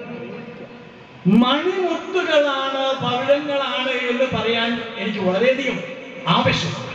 Speaker 4: മണിമുത്തുകളാണ്, പവിഴങ്ങളാണ് എന്ന് പറയാൻ എനിക്ക് വളരെയധികം ആവശ്യമാണ്.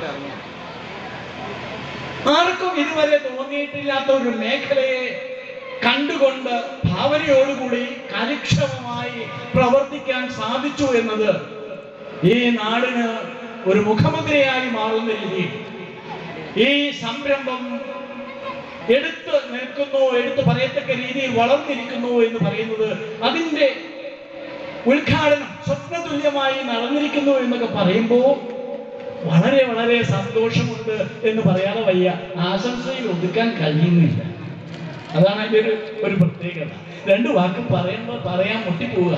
Speaker 4: ആർക്കും ഇതുവരെ തോന്നിയിട്ടില്ലാത്ത ഒരു മേഖലയെ കണ്ടുകൊണ്ട് ഭാവനയോടുകൂടി കാര്യക്ഷമമായി പ്രവർത്തിക്കാൻ സാധിച്ചു എന്നത് ഈ നാടിന് ഒരു മുഖമുദ്രയായി മാറുന്ന രീതിയിൽ ഈ സംരംഭം എടുത്തു നിൽക്കുന്നു, എടുത്തു പറയത്തക്ക രീതിയിൽ വളർന്നിരിക്കുന്നു എന്ന് പറയുന്നത്, അതിൻ്റെ ഉദ്ഘാടനം സ്വപ്നതുല്യമായി നടന്നിരിക്കുന്നു എന്നൊക്കെ പറയുമ്പോൾ വളരെ വളരെ സന്തോഷമുണ്ട് എന്ന് പറയാതെ വയ്യ. ആശംസയിൽ ഒതുക്കാൻ കഴിയുന്നില്ല. അതാണ് അതിൻ്റെ ഒരു ഒരു പ്രത്യേകത. രണ്ടു വാക്ക് പറയുമ്പോൾ പറയാൻ മുട്ടിപ്പോവുക.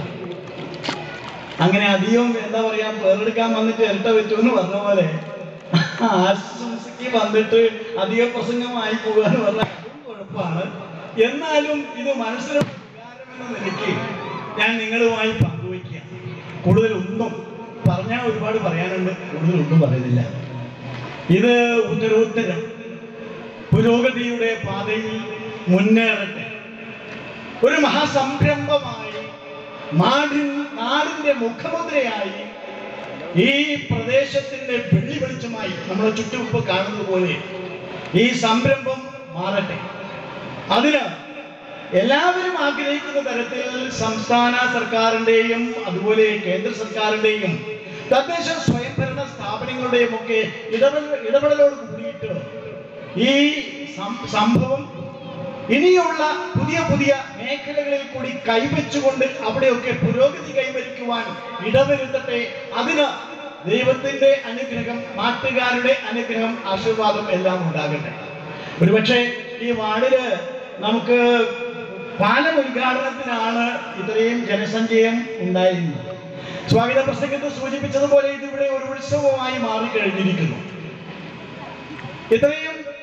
Speaker 4: അങ്ങനെ അധികം എന്താ പറയാ, പേരെടുക്കാൻ വന്നിട്ട് ഇരട്ട വെച്ചു എന്ന് പറഞ്ഞ പോലെ ആശംസയ്ക്ക് വന്നിട്ട് അധിക പ്രസംഗമായി പോകുക എന്ന് പറഞ്ഞാൽ കുഴപ്പമാണ്. എന്നാലും ഇത് മനസ്സിലെ വികാരമെന്ന നിലയ്ക്ക് ഞാൻ നിങ്ങളുമായി പങ്കുവയ്ക്കുക. കൂടുതലൊന്നും പറഞ്ഞാൽ ഒരുപാട് പറയാനുണ്ട്, കൂടുതലൊന്നും പറയുന്നില്ല. ഇത് ഉത്തരോത്തരം പുരോഗതിയുടെ പാതയിൽ മുന്നേറട്ടെ. ഒരു മഹാസംരംഭമായി, നാടിൻ നാടിന്റെ മുഖമുദ്രയായി, ഈ പ്രദേശത്തിന്റെ വെള്ളി വെളിച്ചമായി നമ്മളെ ചുറ്റുമുമ്പ് കാണുന്നത് പോലെ ഈ സംരംഭം മാറട്ടെ. അതിന് എല്ലാവരും ആഗ്രഹിക്കുന്ന തരത്തിൽ സംസ്ഥാന സർക്കാരിന്റെയും അതുപോലെ കേന്ദ്ര സർക്കാരിന്റെയും തദ്ദേശ സ്വയംഭരണ സ്ഥാപനങ്ങളുടെയും ഒക്കെ ഇടപെടൽ ഇടപെടലോട് കൂടിയിട്ട് ഈ സംഭവം ഇനിയുള്ള പുതിയ പുതിയ മേഖലകളിൽ കൂടി കൈവച്ചുകൊണ്ട് അവിടെയൊക്കെ പുരോഗതി കൈവരിക്കുവാൻ ഇടവരുത്തട്ടെ. അതിന് ദൈവത്തിന്റെ അനുഗ്രഹം, നാട്ടുകാരുടെ അനുഗ്രഹം, ആശീർവാദം എല്ലാം ഉണ്ടാകട്ടെ. ഒരുപക്ഷെ ഈ വാർഡില് നമുക്ക് പാലം ഉദ്ഘാടനത്തിനാണ് ഇത്രയും ജനസഞ്ചയം ഉണ്ടായിരുന്നത്. സ്വാഗത പ്രസംഗത്തിൽ സൂചിപ്പിച്ചതുപോലെ ഇതിവിടെ ഒരു ഉത്സവമായി മാറിക്കഴിഞ്ഞിരിക്കുന്നു. ഇത്രയും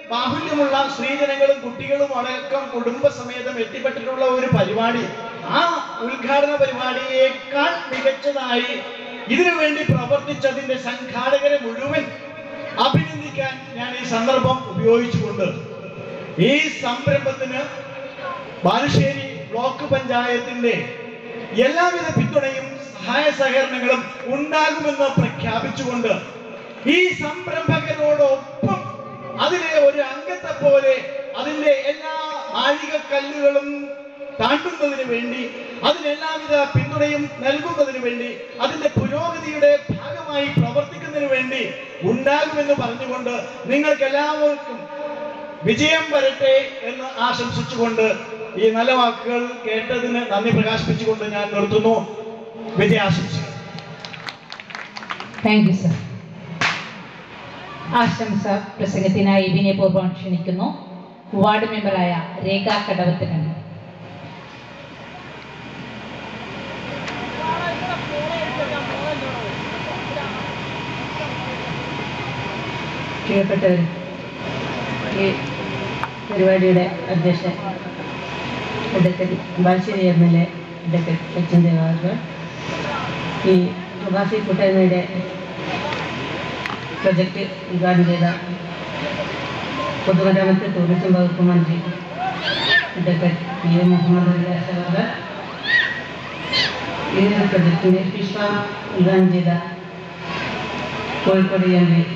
Speaker 4: ബാഹുല്യമുള്ള സ്ത്രീജനങ്ങളും കുട്ടികളും അടക്കം കുടുംബസമേതം എത്തിപ്പെട്ടിട്ടുള്ള ഒരു പരിപാടി, ആ ഉദ്ഘാടന പരിപാടിയേക്കാൾ മികച്ചതായി ഇതിനു വേണ്ടി പ്രവർത്തിച്ചതിന്റെ സംഘാടകരെ മുഴുവൻ അഭിനന്ദിക്കാൻ ഞാൻ ഈ സന്ദർഭം ഉപയോഗിച്ചുകൊണ്ട് ഈ സംരംഭത്തിന് ബാലുശ്ശേരി ബ്ലോക്ക് പഞ്ചായത്തിന്റെ എല്ലാവിധ പിന്തുണയും സഹായ സഹകരണങ്ങളും ഉണ്ടാകുമെന്ന് പ്രഖ്യാപിച്ചുകൊണ്ട് ഈ സംരംഭകരോടൊപ്പം അതിലെ ഒരു അംഗത്തെ പോലെ അതിന്റെ എല്ലാ ആഴികക്കല്ലുകളും താണ്ടുന്നതിന് വേണ്ടി അതിനെല്ലാവിധ പിന്തുണയും നൽകുന്നതിന് വേണ്ടി അതിന്റെ പുരോഗതിയുടെ ഭാഗമായി പ്രവർത്തിക്കുന്നതിന് വേണ്ടി ഉണ്ടാകുമെന്ന് പറഞ്ഞുകൊണ്ട് നിങ്ങൾക്ക് എല്ലാവർക്കും വിജയം വരട്ടെ എന്ന് ആശംസിച്ചുകൊണ്ട് ഈ നല്ല വാക്കുകൾ കേട്ടതിന് നന്ദി പ്രകാശിപ്പിച്ചുകൊണ്ട് ഞാൻ നിർത്തുന്നു. വിജയാശംസകൾ.
Speaker 2: Thank you sir. ആശംസ പ്രസംഗത്തിനായി വിനയപൂർവ്വം ക്ഷണിക്കുന്നു വാർഡ് മെമ്പറായ രേഖ കടവത്തിനൻ.
Speaker 10: പ്രിയപ്പെട്ടവർ, ഈ പരിപാടിയുടെ അധ്യക്ഷൻ advocate Balussery M L A advocate Sachin Dev അവർ, ഈ പ്രവാസി കൂട്ടായ്മയുടെ പ്രൊജക്റ്റ് ഉദ്ഘാടനം ചെയ്ത പൊതുമരാമത്ത് ടൂറിസം വകുപ്പ് മന്ത്രി advocate P A Muhammad Aliyas അവർ, ഈ പ്രൊജക്റ്റിൻ്റെ ഫിഷ് ഫാം ഉദ്ഘാടനം ചെയ്ത Kozhikode M P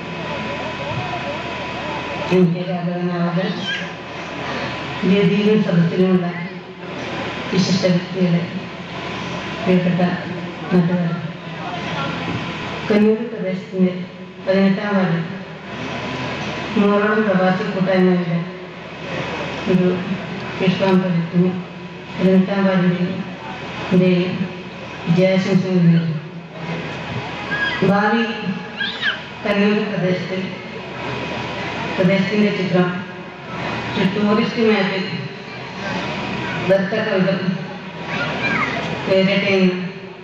Speaker 10: M K Raghavan അവർ, വേദിയിലും സദസ്സിലുമുള്ള വിശിഷ്ട വ്യക്തികളെ, പ്രിയപ്പെട്ട നാട്ടുകാർ, കണ്ണൂർ പ്രദേശത്തിൻ്റെ പതിനെട്ടാം വാർഡിൽ നൂറോളം പ്രവാസി കൂട്ടായ്മയുടെ ഒരു ഫിഷ് ഫാം പ്രൊജക്റ്റിന് പതിനെട്ടാം വാർഡിൻ്റെയും വിജയാശംസകൾ നേരുന്നു. ഭാവി കണ്ണൂർ പ്രദേശത്തിൽ പ്രദേശത്തിൻ്റെ ചിത്രം ഒരു ടൂറിസ്റ്റ് മാപ്പിൽ ദത്തകവിധം പേരട്ടെ എന്ന്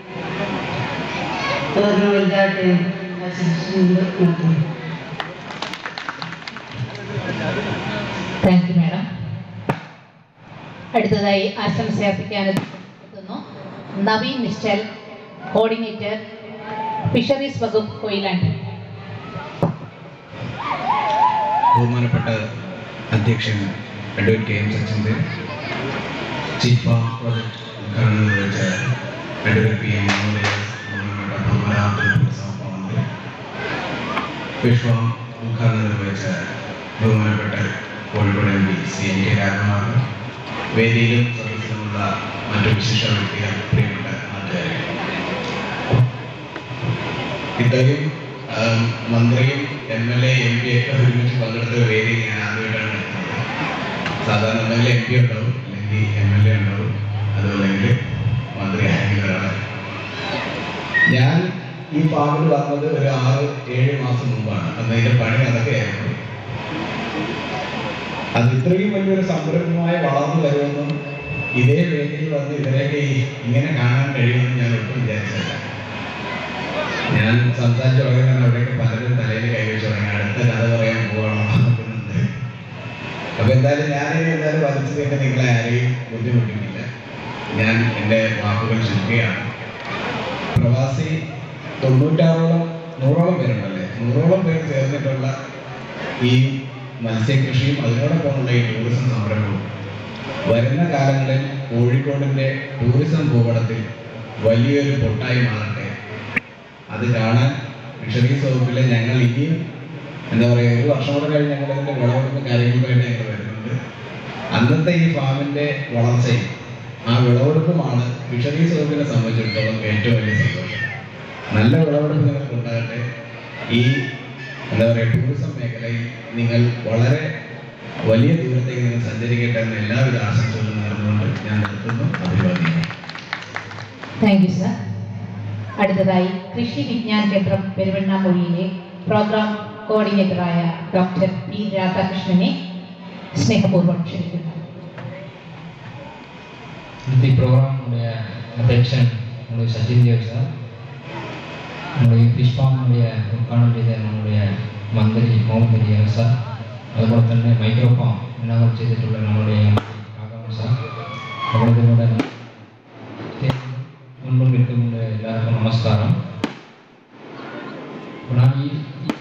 Speaker 10: തുറന്നു വലുതാട്ടെ എന്ന് ആശംസിച്ചുകൊണ്ട് നിർത്തുന്നു.
Speaker 2: Thank you madam. അടുത്തതായി ആശംസ അർപ്പിക്കാനെത്തുന്നു നവീൻ നിശ്ചൽ, കോർഡിനേറ്റർ ഫിഷറീസ് വകുപ്പ് കൊയിലാണ്ടി.
Speaker 9: ബഹുമാനപ്പെട്ട അധ്യക്ഷൻ advocate K M Sachin Dev, chief farm project ഉദ്ഘാടനം നിർവഹിച്ച അഡ്വക്കേറ്റ് പി എം മുഹമ്മദ് ബഹുമാനപ്പെട്ട പൊതുമരാമത്ത് ടൂറിസം മന്ത്രി, ഫിഷ് ഫാം ഉദ്ഘാടനം നിർവഹിച്ച ബഹുമാനപ്പെട്ട Kozhikode M P C N K Raghavan, വേദിയിലും സദസ്സിലുമുള്ള മറ്റു വിശിഷ്ട വ്യക്തികൾ, പ്രിയപ്പെട്ട നാട്ടുകാരെ, ഇത്രയും മന്ത്രിയും M L A M P ഒക്കെ ഒരുമിച്ച് പങ്കെടുത്ത വേദിയിൽ ഞാൻ ആദ്യമായിട്ടാണ് എത്തുന്നത്. സാധാരണ എന്തെങ്കിലും എം പി ഉണ്ടാവും, അല്ലെങ്കിൽ എം എൽ എ ഉണ്ടാവും, അതുമല്ലെങ്കിൽ മന്ത്രി ആരെങ്കിലും ഒരാളെ. ഞാൻ ഈ ഫാമിൽ വന്നത് ഒരു ആറ് ഏഴ് മാസം മുമ്പാണ്. അന്ന് അതിൻ്റെ പണി നടക്കുകയായിരുന്നു. അത് ഇത്രയും വലിയൊരു സംരംഭമായി വളർന്നു വരുമെന്നും ഇതേ വേദിയിൽ വന്ന് ഇതിലേക്ക് ഇങ്ങനെ കാണാൻ കഴിയുമെന്ന് ഞാൻ ഒട്ടും വിചാരിച്ചില്ല. ഞാൻ സംസാരിച്ചു തുടങ്ങി അവിടെയൊക്കെ പലരും തലയിൽ കൈവച്ച് തുടങ്ങി അടുത്ത കഥ പറയാൻ പോകണോ നോക്കുന്നുണ്ട്. അപ്പൊ എന്തായാലും ഞാനിനി എന്തായാലും വലിച്ചതൊക്കെ നിങ്ങളെ ആരെയും ബുദ്ധിമുട്ടിക്കില്ല. ഞാൻ എൻ്റെ വാക്കുകൾ ചുരുക്കുകയാണ്. പ്രവാസി തൊണ്ണൂറ്റാറോളം നൂറോളം പേരുണ്ടല്ലേ, നൂറോളം പേര് ചേർന്നിട്ടുള്ള ഈ മത്സ്യകൃഷിയും അതിനോടൊപ്പമുള്ള ഈ ടൂറിസം സംരംഭവും വരുന്ന കാലങ്ങളിൽ കോഴിക്കോടിൻ്റെ ടൂറിസം ഭൂപടത്തിൽ വലിയൊരു പൊട്ടായി മാറട്ടെ. അത് കാണാൻ ഫിഷറീസ് വകുപ്പിലെ ഞങ്ങൾ ഇനിയും എന്താ പറയുക ഒരു വർഷം കൂടെ കഴിഞ്ഞ് ഞങ്ങൾ അതിൻ്റെ വിളവെടുപ്പ് കാര്യങ്ങളുമായിട്ട് ഞങ്ങൾ വരുന്നുണ്ട്. അന്നത്തെ ഈ ഫാമിൻ്റെ വളർച്ചയും ആ വിളവെടുപ്പുമാണ് ഫിഷറീസ് വകുപ്പിനെ സംബന്ധിച്ചിടത്തോളം ഏറ്റവും വലിയ സന്തോഷം. നല്ല വിളവെടുപ്പ് നിങ്ങൾക്ക് ഉണ്ടാകട്ടെ. ഈ എന്താ പറയുക ടൂറിസം മേഖലയിൽ നിങ്ങൾ വളരെ വലിയ ദൂരത്തേക്ക് നിങ്ങൾ സഞ്ചരിക്കട്ടെ എന്ന എല്ലാവിധ ആശംസകളും നേർന്നുകൊണ്ട് ഞാൻ നിർത്തുന്നു. അഭിവാദ്യം.
Speaker 2: Thank you sir. അടുത്തതായി കൃഷി വിജ്ഞാന കേന്ദ്രം പെരുവണ്ണാമൊഴിയിലെ പ്രോഗ്രാം കോർഡിനേറ്ററായ ഡോക്ടർ പി രാധാകൃഷ്ണനെ സ്നേഹപൂർവ്വം ക്ഷണിക്കുന്നു.
Speaker 11: இந்த ப்ரோக்ராமுடைய அட்ராக்ஷன் நம்மளுடைய சச்சின் தேவ் சார், நம்மளுடைய ஃபிஷ் ஃபார்முடைய உட்கார்ந்து நம்மளுடைய மந்திரி முகமது அலியாஸ் சார், അതുപോലെ തന്നെ മൈക്രോഫോൺ ഇനാമൽ ചെയ്തിട്ടുള്ള നമ്മുടെ കാക്കാമ സാർ, അവരുടെ കൂടെ മുൻപ് നിൽക്കുന്ന എല്ലാവർക്കും നമസ്കാരം. ഞാൻ ഈ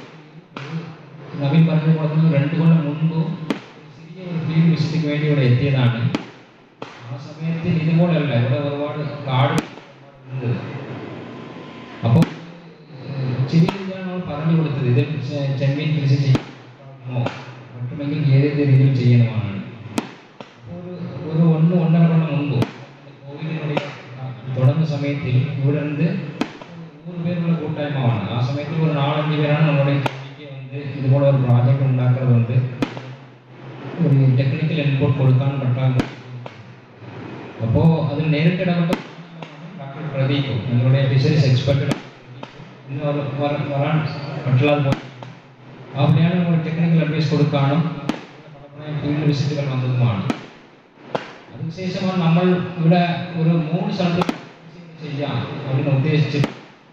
Speaker 11: നവീൻ പറഞ്ഞ പോലെ തന്നെ രണ്ട് കൊല്ലം മുൻപ് ചെറിയ ഒരു ഫീൽഡ് വിസിറ്റിന് വേണ്ടി ഇവിടെ എത്തിയതാണ്. ആ സമയത്ത് ഇതുപോലെയല്ല, ഇവിടെ ഒരുപാട് കാട് ഉണ്ട്. അപ്പോൾ ചെറിയ രീതിയിലാണ് നമ്മൾ പറഞ്ഞു കൊടുത്തത്, ഇത് ചെമ്മീൻ കൃഷി ചെയ്യണമോ മറ്റുമെങ്കിൽ ഏത് രീതിയിൽ ചെയ്യണമാണ്. ഒരു ഒരു ഒന്ന് ഒന്നര കൊല്ലം മുമ്പ് കോവിഡിനുடைய തുടങ്ങുന്ന സമയത്തിൽ ഇവിടെ നിന്ന് നൂറ് പേരുള്ള കൂട്ടായ്മയാണ്. ആ സമയത്ത് ഒരു നാലഞ്ച് പേരാണ് നമ്മുടെ வந்து இதுபோல ஒரு ப்ராஜெக்ட் ഉണ്ടാക്കുന്നത് കൊണ്ട് ഒരു ടെക്നിക്കൽ ഇൻപുട്ട് കൊടുക്കാൻ പറ്റാൻ. അപ്പോൾ അതിൽ നേരിട്ട് ഇടപെട്ട ഡോക്ടർ പ്രദീപ്, നിങ്ങളുടെ ഫിഷറീസ് എക്സ്പെർട്ട് ഇന്ന് വരാൻ പറ്റില്ലാതെ അവിടെയാണ് നമ്മൾ ടെക്നിക്കൽ അഡ്വൈസ് കൊടുക്കാനും ഫീൽഡ് വിസിറ്റുകൾ വന്നതുമാണ്. അതിനുശേഷമാണ് നമ്മൾ ഇവിടെ ഒരു മൂന്ന് സ്ഥലത്ത് ചെയ്യാം അതിന് ഉദ്ദേശിച്ച്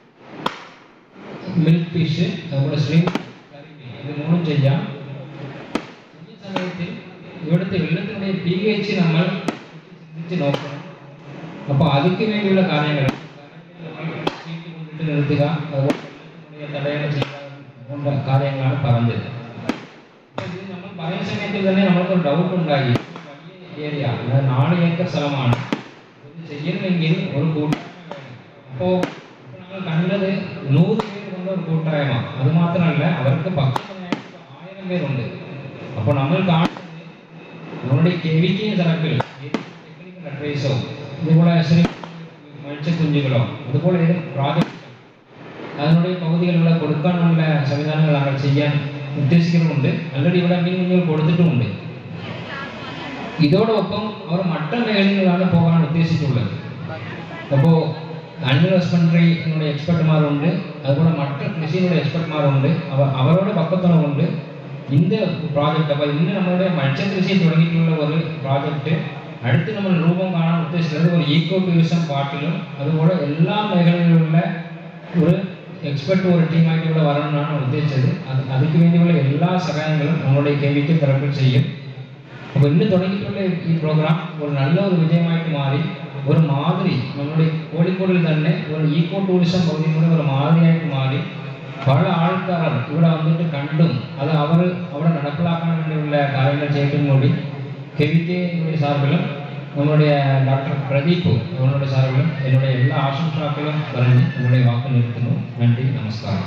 Speaker 11: മിൽക്ക് ഫിഷ്, അതുപോലെ ശ്രീം ഇത് മൂന്നും ചെയ്യാം. ഈ സമയത്തിൽ ഇവിടുത്തെ വെള്ളത്തിൻ്റെ പി എച്ച് നമ്മൾ ചിന്തിച്ച് നോക്കണം. അപ്പോൾ അതിക്ക് വേണ്ടിയുള്ള കാര്യങ്ങൾ സീറ്റ് കൊണ്ടിട്ട് നിർത്തുക, അതുപോലെ വെള്ളത്തിനുடைய തടയണ ചെയ്യുന്ന കാര്യങ്ങളാണ് പറഞ്ഞത്. അപ്പോൾ ഇത് നമ്മൾ പറയുന്ന സമയത്തിൽ തന്നെ നമ്മൾക്കൊരു ഡൗട്ട് ഉണ്ടായി. വലിയ ഏരിയ, അതായത് നാല് ഏക്കർ സ്ഥലമാണ്, ഇത് ചെയ്യണമെങ്കിൽ ഒരു കൂട്ടായ്മ വേണം. അപ്പോൾ നമ്മൾ കണ്ടത് നൂറ് പേര് കൊണ്ട ഒരു കൂട്ടായ്മ, അത് മാത്രമല്ല അവർക്ക് ഭക്ഷണമായിട്ട് ആയിരം പേരുണ്ട്. അപ്പോൾ നമ്മൾ കാണുന്നത് നമ്മുടെ K V K circle technical അഡ്വൈസോ ഇതുപോലെ ശ്രീ മത്സ്യക്കുഞ്ഞുകളോ അതുപോലെ ഏതും പ്രോജക്റ്റ് അതിനുடைய പകുതികളുള്ള കൊടുക്കാനുള്ള സംവിധാനങ്ങൾ നമ്മൾ ചെയ്യാൻ ഉദ്ദേശിക്കുന്നുണ്ട്. ഓൾറെഡി ഇവിടെ മീൻ കുഞ്ഞുങ്ങൾ കൊടുത്തിട്ടുമുണ്ട്. ഇതോടൊപ്പം അവർ മട്ട മേഖലകളിലാണ് പോകാൻ ഉദ്ദേശിച്ചിട്ടുള്ളത്. അപ്പോൾ അനിമൽ ഹസ്ബൻഡറി എന്നുള്ള എക്സ്പെർട്ട്മാരുണ്ട്, അതുപോലെ മറ്റു കൃഷിയുടെ എക്സ്പെർട്ട്മാരുണ്ട്. അവ അവരുടെ പക്കത്തുണവുണ്ട് இந்த പ്രോജക്റ്റ്. അപ്പോൾ ഇന്ന് നമ്മളുടെ മത്സ്യകൃഷി തുടങ്ങിയിട്ടുള്ള ഒരു പ്രോജക്റ്റ് അടുത്ത് നമ്മൾ രൂപം കാണാൻ ഉദ്ദേശിക്കുന്നത് ഒരു ഈക്കോ ടൂറിസം പാർട്ടിലും അതുപോലെ എല്ലാ മേഖലയിലുള്ള ഒരു എക്സ്പെർട്ട് ഒരു ടീമായിട്ട് ഇവിടെ വരണമെന്നാണ് ഉദ്ദേശിച്ചത്. അത് അതിക്ക് വേണ്ടിയുള്ള എല്ലാ സഹായങ്ങളും നമ്മളുടെ കെ വി കെ തരപ്പിൽ ചെയ്യും. അപ്പോൾ ഇന്ന് തുടങ്ങിയിട്ടുള്ള ഈ പ്രോഗ്രാം ഒരു നല്ല ഒരു വിജയമായിട്ട് മാറി ഒരു മാതിരി നമ്മുടെ കോഴിക്കോടിൽ തന്നെ ഒരു ഈക്കോ ടൂറിസം പകുതിയുടെ ഒരു മാതിരിയായിട്ട് മാറി പല ആൾക്കാർ ഇവിടെ വന്നിട്ട് കണ്ടും അത് അവർ അവിടെ നടപ്പിലാക്കാൻ വേണ്ടിയുള്ള കാര്യങ്ങൾ ചെയ്തും കൂടി കെ വി കെ സാറുകളും നമ്മുടെ ഡോക്ടർ പ്രദീപ് അവരുടെ സാറുകളും എന്നോട് എല്ലാ ആശംസാക്കളും പറഞ്ഞ് നമ്മുടെ വാക്ക് നിർത്തുന്നു. നന്ദി, നമസ്കാരം.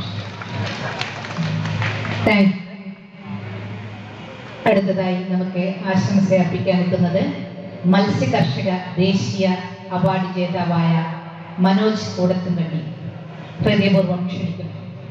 Speaker 2: അടുത്തതായി നമുക്ക് ആശംസ അർപ്പിക്കാൻ എത്തുന്നത് മത്സ്യ കർഷക ദേശീയ അവാർഡ് ജേതാവായ മനോജ് കൂടത്തുങ്കണ്ടി. ഹൃദയപൂർവ്വം ക്ഷണിക്കുന്നു.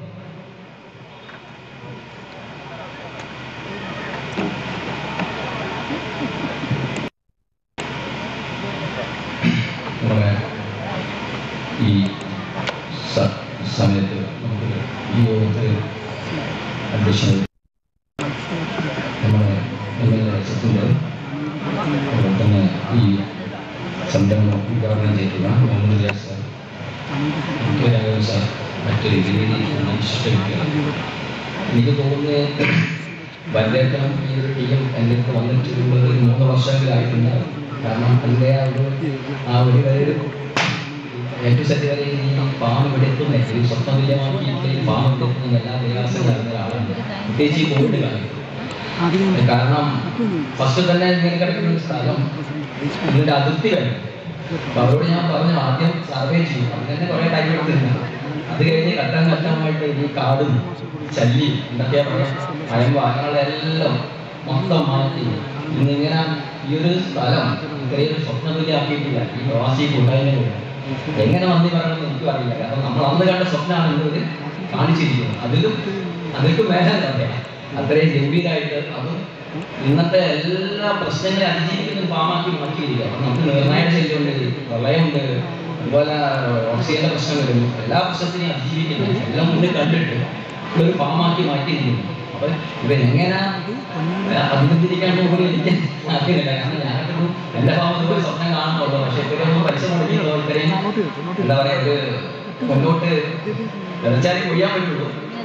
Speaker 7: ഈ സമയത്ത് നമുക്ക് ഈ യോഗത്തിൽ അധ്യക്ഷൻ നമ്മുടെ എം എൽ എ സത്യദേവ്, അതുപോലെ തന്നെ ഈ സംരംഭം ഉദ്ഘാടനം ചെയ്തിട്ടുള്ള Muhammad Riyas sir, M K Raghavan sir, മറ്റൊരു വിശിഷ്ട എനിക്ക് തോന്നുന്നത് വരേറ്റം ഈ ഒരു ടീം എൻ്റെ അടുത്ത് വന്നിട്ടുള്ളത് ഒരു മൂന്ന് വർഷങ്ങളിലായിട്ടുണ്ട്. കാരണം എൻ്റെ ആ ഒരു ആ ഒരു വരെ ഏറ്റവും സത്യവരെ ഈ ഫാം ഇവിടെ എത്തുന്നത് ഈ സ്വപ്നതുല്യമാക്കിയിട്ട് ഈ ഫാം ഇവിടെ എത്തുന്ന എല്ലാ പ്രയാസങ്ങളും അറിഞ്ഞ ഒരാളുണ്ട്, പ്രത്യേകിച്ച് ഈ കോവിഡ് കാലത്ത്. കാരണം ഫസ്റ്റ് തന്നെ ഇങ്ങനെ കിടക്കുന്ന ഒരു സ്ഥലം ഇതിൻ്റെ അതിർത്തി കഴിഞ്ഞു. അപ്പോൾ അവരോട് ഞാൻ പറഞ്ഞു ആദ്യം സർവേ ചെയ്യും, അത് തന്നെ കുറേ ടൈം എടുത്തിരുന്നു. അത് കഴിഞ്ഞ് ഘട്ടം ഘട്ടമായിട്ട് ഈ കാടും ശല്യം എന്തൊക്കെയാ പറയാം അയം വാഹനങ്ങളെല്ലാം മൊത്തം മാറ്റി ഇന്നിങ്ങനെ ഈ ഒരു സ്ഥലം ഇത്രയും സ്വപ്നതുല്യമാക്കിയിട്ടില്ല ഈ പ്രവാസി കൂട്ടായ്മ. എങ്ങനെ നന്ദി പറയണമെന്ന് എനിക്കും അറിയില്ല. കാരണം നമ്മൾ അന്ന് കണ്ട സ്വപ്നമാണ് ഇന്നത് കാണിച്ചിരിക്കുന്നത്. അതിലും അതിൽക്കും മേലെ പറയാം അത്രയും ഗംഭീരമായിട്ട് അതും ഇന്നത്തെ എല്ലാ പ്രശ്നങ്ങളെ അതിജീവിക്കുന്ന ഫാമാക്കി മാറ്റിയിരിക്കുക. അപ്പം നമുക്ക് നിർണായക ശല്യമുണ്ട്, പ്രളയമുണ്ട്, അതുപോലെ ഓക്സിജന്റെ പ്രശ്നം വരുന്നു, എല്ലാ പ്രശ്നത്തിനെയും അതിജീവിക്കുന്നത് എല്ലാം മുന്നിൽ കണ്ടിട്ട് ഒരു ഫാമാക്കി മാറ്റിയിരിക്കുന്നു. അപ്പം ഇവരെങ്ങനെ അഭിനന്ദിക്കാൻ പോലും എനിക്ക് ആക്കിയില്ല. കാരണം ഞാനൊരു എൻ്റെ ഫാമിൽ പോയി സ്വപ്നം കാണുന്നുള്ളൂ. പക്ഷെ ഇവരൊന്നും പൈസ മുടക്കിയിട്ടുള്ളോ ഇത്രയും എന്താ പറയുക ഒരു മുന്നോട്ട് വെച്ചാലേ കൊയ്യാൻ പറ്റുള്ളൂ.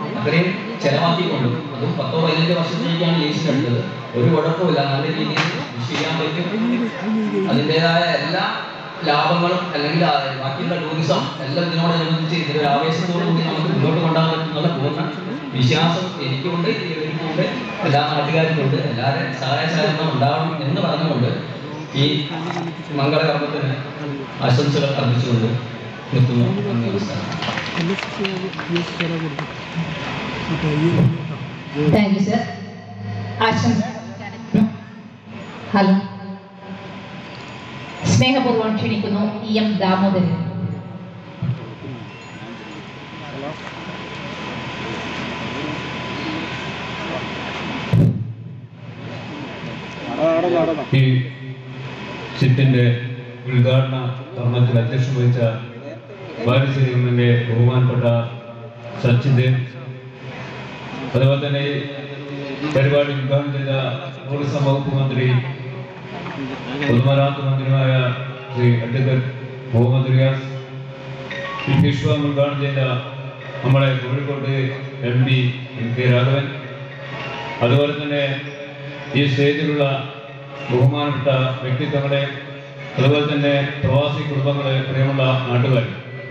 Speaker 7: അത്രയും ചെലവാക്കിക്കൊണ്ട്, അതും പത്തോ പതിനഞ്ചോ വർഷത്തേക്കാണ് ലീസിന് എടുത്തത്. ഒരു കുഴപ്പമില്ല, നല്ല രീതിയിൽ ചെയ്യാൻ പറ്റും. അതിൻ്റെതായ എല്ലാ ലാഭങ്ങളും അല്ലെങ്കിൽ ബാക്കിയുള്ള ടൂറിസം എല്ലാം ഇതിനോടനുബന്ധിച്ച് ഇതിലൊരു ആവേശത്തോടു കൂടി നമുക്ക് മുന്നോട്ട് കൊണ്ടുപോകാൻ പറ്റുന്നുള്ള പൂർണ്ണ വിശ്വാസം എനിക്കുണ്ട്, ഇവർക്കുണ്ട്, എല്ലാ നാട്ടുകാർക്കുണ്ട്. എല്ലാവരും സഹായ സഹകരണം ഉണ്ടാവണം എന്ന് പറഞ്ഞുകൊണ്ട് ഈ മംഗളകർമ്മത്തിന് ആശംസകൾ അർപ്പിച്ചുകൊണ്ട് നിർത്തുന്നു. നമസ്കാരം.
Speaker 2: Thank you sir. ആശംസ. ഹലോ, സ്നേഹപൂർവ്വം ക്ഷണിക്കുന്നു ഇ എം ദാമോദരൻ.
Speaker 12: ഈ സിറ്റിന്റെ ഉദ്ഘാടന കർമ്മത്തിൽ അധ്യക്ഷം വഹിച്ച ബാലുശ്ശേരി എമ്മിന്റെ ബഹുമാനപ്പെട്ട സച്ചിൻ ദേവ്, അതുപോലെ തന്നെ ഈ പരിപാടി ഉദ്ഘാടനം ചെയ്ത ടൂറിസം വകുപ്പ് മന്ത്രി പൊതുമരാമത്ത് മന്ത്രിയുമായ ശ്രീ അഡ്വക്കേറ്റ് മുഹമ്മദ് റിയാസ്, ഈ വിശ്വം ഉദ്ഘാടനം ചെയ്ത നമ്മളെ Kozhikode M P M K Raghavan, അതുപോലെ തന്നെ ഈ സ്റ്റേജിലുള്ള ബഹുമാനപ്പെട്ട വ്യക്തിത്വങ്ങളെ, അതുപോലെ തന്നെ പ്രവാസി കുടുംബങ്ങളെ, പ്രിയമുള്ള നാട്ടുകാർ,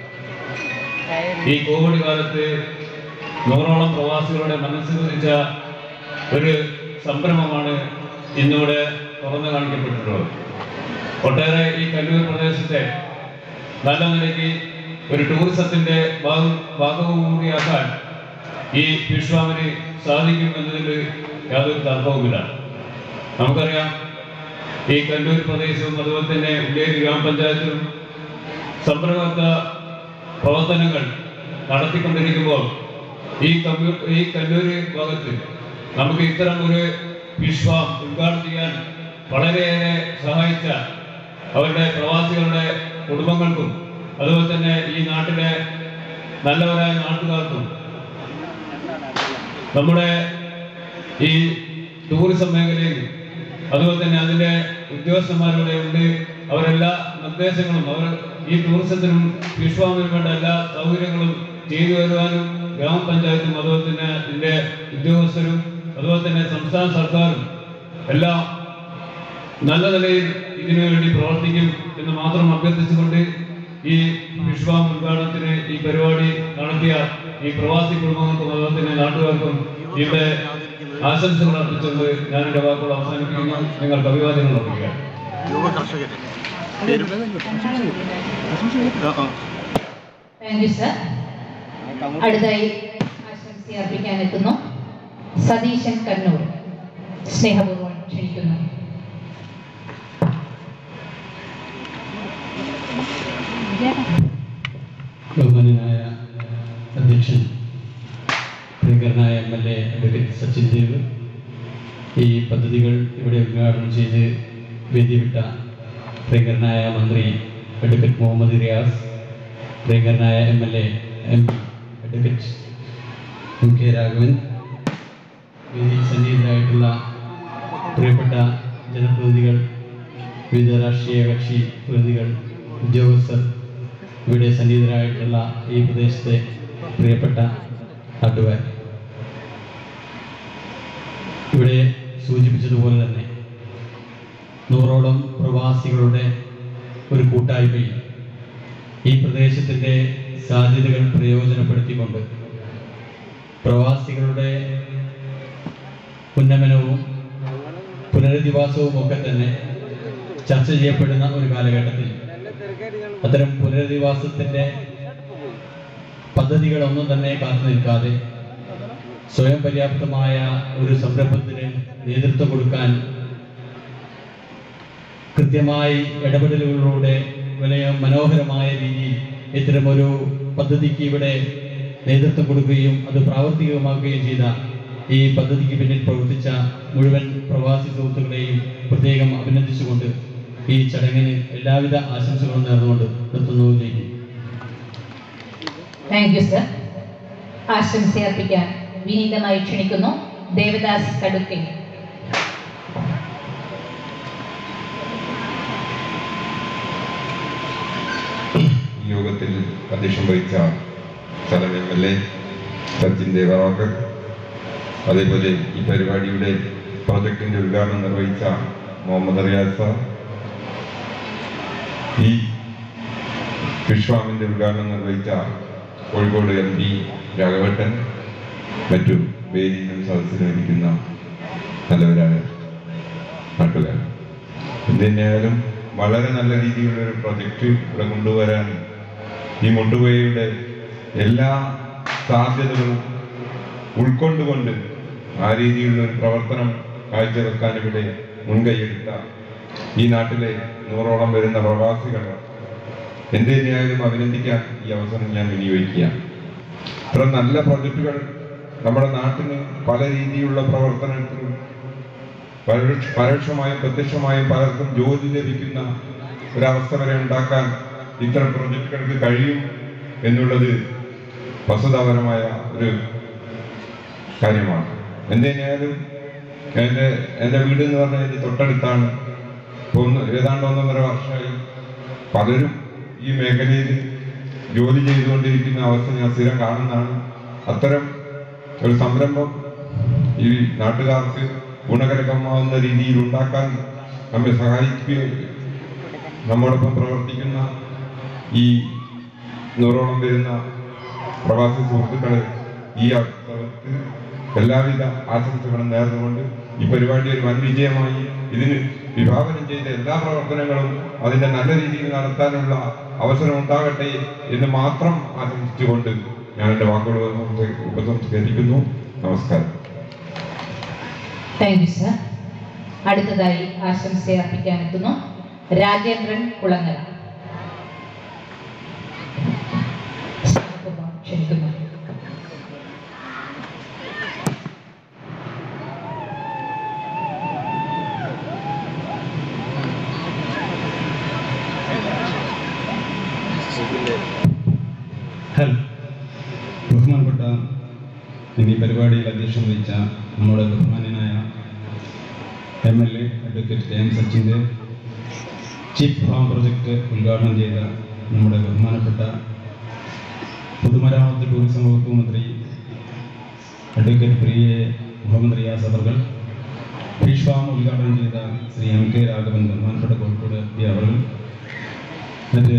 Speaker 12: ഈ കോവിഡ് കാലത്ത് നൂറോളം പ്രവാസികളുടെ മനസ്സ് കുറിച്ച ഒരു സംരംഭമാണ് ഇന്നിവിടെ തുറന്നു കാണിക്കപ്പെട്ടിട്ടുള്ളത്. ഒട്ടേറെ ഈ കല്ലൂർ പ്രദേശത്തെ നല്ല നിലയ്ക്ക് ഒരു ടൂറിസത്തിന്റെ ഭാഗം ഭാഗവും കൂടിയാക്കാൻ ഈ വിശ്വാമിന് സാധിക്കും എന്നതിൽ യാതൊരു തർക്കവുമില്ല. നമുക്കറിയാം, ഈ കല്ലൂർ പ്രദേശവും അതുപോലെ തന്നെ ഉള്ളേരി ഗ്രാമപഞ്ചായത്തിലും സംരംഭക പ്രവർത്തനങ്ങൾ നടത്തിക്കൊണ്ടിരിക്കുമ്പോൾ ഈ കമ്മ്യൂ ഈ കല്ലൂർ ഭാഗത്ത് നമുക്ക് ഇത്തരം ഒരു വിശ്വാം ഉദ്ഘാടനം ചെയ്യാൻ വളരെയേറെ സഹായിച്ച അവരുടെ പ്രവാസികളുടെ കുടുംബങ്ങൾക്കും അതുപോലെ തന്നെ ഈ നാട്ടിലെ നല്ലവരായ നാട്ടുകാർക്കും നമ്മുടെ ഈ ടൂറിസം മേഖലയിൽ അതുപോലെ തന്നെ അതിൻ്റെ ഉദ്യോഗസ്ഥന്മാരുടെ ഉണ്ട്. അവരെല്ലാ നിർദ്ദേശങ്ങളും അവർ ഈ ടൂറിസത്തിനും വിശ്വാമിനും വേണ്ട എല്ലാ സൗകര്യങ്ങളും ചെയ്തു വരുവാനും ഗ്രാമപഞ്ചായത്തും അതുപോലെ തന്നെ ഇതിൻ്റെ ഉദ്യോഗസ്ഥരും അതുപോലെ തന്നെ സംസ്ഥാന സർക്കാരും എല്ലാം നല്ല നിലയിൽ ഇതിനു വേണ്ടി പ്രവർത്തിക്കും എന്ന് മാത്രം അഭ്യർത്ഥിച്ചുകൊണ്ട് ഈ വിശ്വാം ഉദ്ഘാടനത്തിന് ഈ പരിപാടി നടത്തിയ ഈ പ്രവാസി കുടുംബങ്ങൾക്കും അതുപോലെ തന്നെ നാട്ടുകാർക്കും ഇവിടെ ആശംസകൾ അർപ്പിച്ചുകൊണ്ട് ഞാൻ എൻ്റെ വാക്കുകൾ അവസാനിപ്പിക്കുന്നു. നിങ്ങൾക്ക് അഭിവാദ്യങ്ങൾ അർപ്പിക്കാം.
Speaker 2: Thank you sir. അടുത്തായി ആശംസ അർപ്പിക്കാൻ എത്തുന്നു സതീശൻ കണ്ണൂർ. സ്നേഹപൂർവ്വം ക്ഷണിക്കുന്നു.
Speaker 13: ബഹുമാനായ അധ്യക്ഷൻ, പ്രിയങ്കരനായ M L A advocate Sachin Dev, ഈ പദ്ധതികൾ ഇവിടെ ഉദ്ഘാടനം ചെയ്ത് വേദി വിട്ട പ്രിയങ്കരനായ മന്ത്രി അഡ്വക്കേറ്റ് മുഹമ്മദ് റിയാസ്, പ്രിയങ്കരനായ M L A M P advocate M K Raghavan, വേദി സന്നിഹിതരായിട്ടുള്ള പ്രിയപ്പെട്ട ജനപ്രതിനിധികൾ, വിവിധ രാഷ്ട്രീയ കക്ഷി പ്രതിനിധികൾ, ഉദ്യോഗസ്ഥർ, ഇവിടെ സന്നിഹിതരായിട്ടുള്ള ഈ പ്രദേശത്തെ പ്രിയപ്പെട്ട നാട്ടുകാർ, ഇവിടെ സൂചിപ്പിച്ചതുപോലെ തന്നെ നൂറോളം പ്രവാസികളുടെ ഒരു കൂട്ടായ്മയിൽ ഈ പ്രദേശത്തിൻ്റെ സാധ്യതകൾ പ്രയോജനപ്പെടുത്തിക്കൊണ്ട് പ്രവാസികളുടെ ഉന്നമനവും പുനരധിവാസവും ഒക്കെ തന്നെ ചർച്ച ചെയ്യപ്പെടുന്ന ഒരു കാലഘട്ടത്തിൽ അത്തരം പുനരധിവാസത്തിൻ്റെ പദ്ധതികളൊന്നും തന്നെ കാത്തു നിൽക്കാതെ സ്വയം പര്യാപ്തമായ ഒരു സംരംഭത്തിന് നേതൃത്വം കൊടുക്കാൻ കൃത്യമായി ഇടപെടലുകളിലൂടെ വലിയ മനോഹരമായ രീതിയിൽ ഇത്തരമൊരു പദ്ധതിക്ക് ഇവിടെ നേതൃത്വം കൊടുക്കുകയും അത് പ്രാവർത്തികമാക്കുകയും ചെയ്ത ഈ പദ്ധതിക്ക് പിന്നിൽ പ്രവർത്തിച്ച മുഴുവൻ പ്രവാസി സുഹൃത്തുക്കളെയും പ്രത്യേകം അഭിനന്ദിച്ചുകൊണ്ട് ഈ ചടങ്ങിന് എല്ലാവിധ ആശംസകളും നേർന്നുകൊണ്ട് നിർത്തുന്നതിലേക്ക്.
Speaker 2: Thank you sir. ആശംസ അർപ്പിക്കാൻ വിനീതമായി ക്ഷണിക്കുന്നു ദേവദാസ് കടുക്കൽ.
Speaker 14: യോഗത്തിൽ അധ്യക്ഷം വഹിച്ച സ്ഥലം എം എൽ എ സച്ചിൻ ദേവറാക്കർ, അതേപോലെ ഈ പരിപാടിയുടെ പ്രോജക്റ്റിന്റെ ഉദ്ഘാടനം നിർവഹിച്ച മുഹമ്മദ് റിയാസ് സാർ, ഈ വിശ്വാമിന്റെ ഉദ്ഘാടനം നിർവഹിച്ച കോഴിക്കോട് എം പി രാഘവേട്ടൻ, മറ്റു വേദിയിലും സദസ്സിലും ഇരിക്കുന്ന നല്ലവരായ നാട്ടുകാർ, എന്തിനായാലും വളരെ നല്ല രീതിയിലുള്ള ഒരു പ്രൊജക്റ്റ് ഇവിടെ കൊണ്ടുവരാൻ ഈ മുണ്ടുപുഴയുടെ എല്ലാ സാധ്യതകളും ഉൾക്കൊണ്ടുകൊണ്ട് ആ രീതിയിലുള്ള ഒരു പ്രവർത്തനം കാഴ്ചവെക്കാൻ ഇവിടെ മുൻകൈയെടുത്ത ഈ നാട്ടിലെ നൂറോളം വരുന്ന പ്രവാസികൾ എന്തിനായാലും അഭിനന്ദിക്കാൻ ഈ അവസരം ഞാൻ വിനിയോഗിക്കുകയാണ്. ഇത്ര നല്ല പ്രൊജക്റ്റുകൾ നമ്മുടെ നാട്ടിന് പല രീതിയിലുള്ള പ്രവർത്തനത്തിലും പരോക്ഷമായും പ്രത്യക്ഷമായും പലർക്കും ജോലി ലഭിക്കുന്ന ഒരവസ്ഥ വരെ ഉണ്ടാക്കാൻ ഇത്തരം പ്രൊജക്റ്റുകൾക്ക് കഴിയും എന്നുള്ളത് വസ്തുതാപരമായ ഒരു കാര്യമാണ്. എന്തിനായാലും എൻ്റെ എൻ്റെ വീട് എന്ന് പറഞ്ഞാൽ എൻ്റെ തൊട്ടടുത്താണ്. ഒന്ന് ഏതാണ്ട് ഒന്നൊന്നര വർഷമായി പലരും ഈ മേഖലയിൽ ജോലി ചെയ്തുകൊണ്ടിരിക്കുന്ന അവസ്ഥ ഞാൻ സ്ഥിരം കാണുന്നതാണ്. അത്തരം ഒരു സംരംഭം ഈ നാട്ടുകാർക്ക് ഗുണകരമാവുന്ന രീതിയിൽ ഉണ്ടാക്കാൻ നമ്മെ സഹായിക്കുകയും നമ്മോടൊപ്പം പ്രവർത്തിക്കുന്ന ഈ നൂറോളം വരുന്ന പ്രവാസി സുഹൃത്തുക്കളെ ഈ അവസരത്തിൽ എല്ലാവിധ ആശംസകളും നേർന്നുകൊണ്ട് ഈ പരിപാടി ഒരു വൻ വിജയമായി ഇതിന് വിഭാവനം ചെയ്ത എല്ലാ പ്രവർത്തനങ്ങളും അതിന്റെ നല്ല രീതിയിൽ നടത്താനുള്ള അവസരം ഉണ്ടാകട്ടെ എന്ന് മാത്രം ആശംസിച്ചുകൊണ്ട് ഞാൻ എൻ്റെ വാക്കുകൾ ഉപസംസ്കരിക്കുന്നു. നമസ്കാരം.
Speaker 2: Thank you sir. അടുത്തതായി ആശംസ അർപ്പിക്കാൻ എത്തുന്നു രാജേന്ദ്രൻ കുളങ്ങര. ക്ഷണിക്കുന്നു.
Speaker 15: ഹലോ, ബഹുമാനപ്പെട്ട ഈ പരിപാടിയിൽ അധ്യക്ഷം വഹിച്ച നമ്മുടെ ബഹുമാന്യനായ M L A advocate K M Sachin Dev, chief farm project ഉദ്ഘാടനം ചെയ്ത നമ്മുടെ ബഹുമാനപ്പെട്ട പൊതുമരാമത്ത് ടൂറിസം വകുപ്പ് മന്ത്രി അഡ്വക്കേറ്റ് പ്രിയ മുഹമ്മദ് റിയാസ് അവർ, ഫിഷ് ഫാം ഉദ്ഘാടനം ചെയ്ത ശ്രീ എം കെ രാഘവൻ, ബഹുമാനപ്പെട്ട കോഴിക്കോട് എത്തി അവർ, മറ്റ്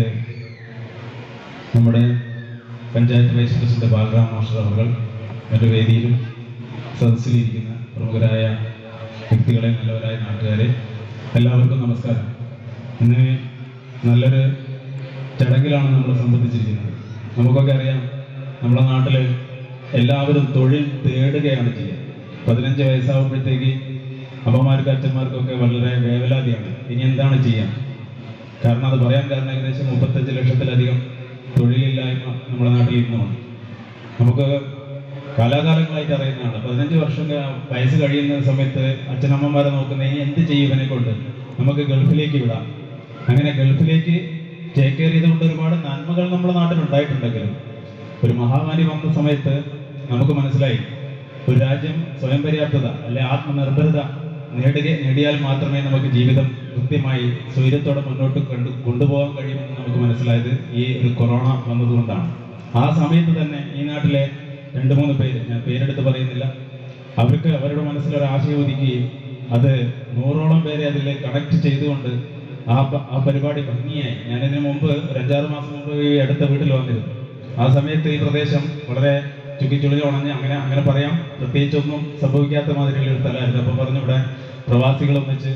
Speaker 15: നമ്മുടെ panchayat vice president Balaram master അവർ, മറ്റു വേദിയിലും സദസ്സിലിരിക്കുന്ന പ്രമുഖരായ വ്യക്തികളെ, നല്ലവരായ നാട്ടുകാരെ, എല്ലാവർക്കും നമസ്കാരം. ഇന്ന് നല്ലൊരു ചടങ്ങിലാണ് നമ്മൾ സംബന്ധിച്ചിരിക്കുന്നത്. നമുക്കൊക്കെ അറിയാം, നമ്മുടെ നാട്ടിൽ എല്ലാവരും തൊഴിൽ തേടുകയാണ് ചെയ്യുക. പതിനഞ്ച് വയസ്സാകുമ്പോഴത്തേക്ക് അമ്മമാർക്കും അച്ഛന്മാർക്കൊക്കെ വളരെ വേവലാതിയാണ്, ഇനി എന്താണ് ചെയ്യാൻ. കാരണം അത് പറയാൻ കാരണം ഏകദേശം മുപ്പത്തഞ്ച് ലക്ഷത്തിലധികം തൊഴിലില്ലായ്മ നമ്മുടെ നാട്ടിൽ ഇന്നുമാണ്. നമുക്ക് കാലാകാലങ്ങളായിട്ട് അറിയുന്നതാണ്. പതിനഞ്ച് വർഷം വയസ്സ് കഴിയുന്ന സമയത്ത് അച്ഛനമ്മമാരെ നോക്കുന്ന ഇനി എന്ത് ചെയ്യും ഇവനെ കൊണ്ട്, നമുക്ക് ഗൾഫിലേക്ക് വിടാം. അങ്ങനെ ഗൾഫിലേക്ക് ചേക്കേർ ചെയ്തുകൊണ്ട് ഒരുപാട് നന്മകൾ നമ്മുടെ നാട്ടിൽ ഉണ്ടായിട്ടുണ്ടെങ്കിലും ഒരു മഹാമാരി വന്ന സമയത്ത് നമുക്ക് മനസ്സിലായി, ഒരു രാജ്യം സ്വയം പര്യാപ്തത അല്ലെ ആത്മനിർഭരത നേടുക നേടിയാൽ മാത്രമേ നമുക്ക് ജീവിതം കൃത്യമായി സ്വൈര്യത്തോടെ മുന്നോട്ട് കണ്ടു കൊണ്ടുപോകാൻ കഴിയുമെന്ന് നമുക്ക് മനസ്സിലായത് ഈ ഒരു കൊറോണ വന്നതുകൊണ്ടാണ്. ആ സമയത്ത് തന്നെ ഈ നാട്ടിലെ രണ്ട് മൂന്ന് പേര്, ഞാൻ പേരെടുത്ത് പറയുന്നില്ല, അവർക്ക് അവരുടെ മനസ്സിലൊരു ആശയം ഒതുക്കുകയും അത് നൂറോളം പേരെ അതിൽ കണക്ട് ചെയ്തുകൊണ്ട് ആ ആ പരിപാടി ഭംഗിയായി. ഞാനിതിനു മുമ്പ് ഒരു അഞ്ചാറ് മാസം മുമ്പ് ഈ അടുത്ത വീട്ടിൽ വന്നിരുന്നു. ആ സമയത്ത് ഈ പ്രദേശം വളരെ ചുക്കിച്ചുളിഞ്ഞ് ഉണഞ്ഞ് അങ്ങനെ അങ്ങനെ പറയാം, പ്രത്യേകിച്ചൊന്നും സംഭവിക്കാത്ത മാതിരിയുള്ള ഒരു സ്ഥലമായിരുന്നു. അപ്പോൾ പറഞ്ഞു ഇവിടെ പ്രവാസികളും വെച്ച്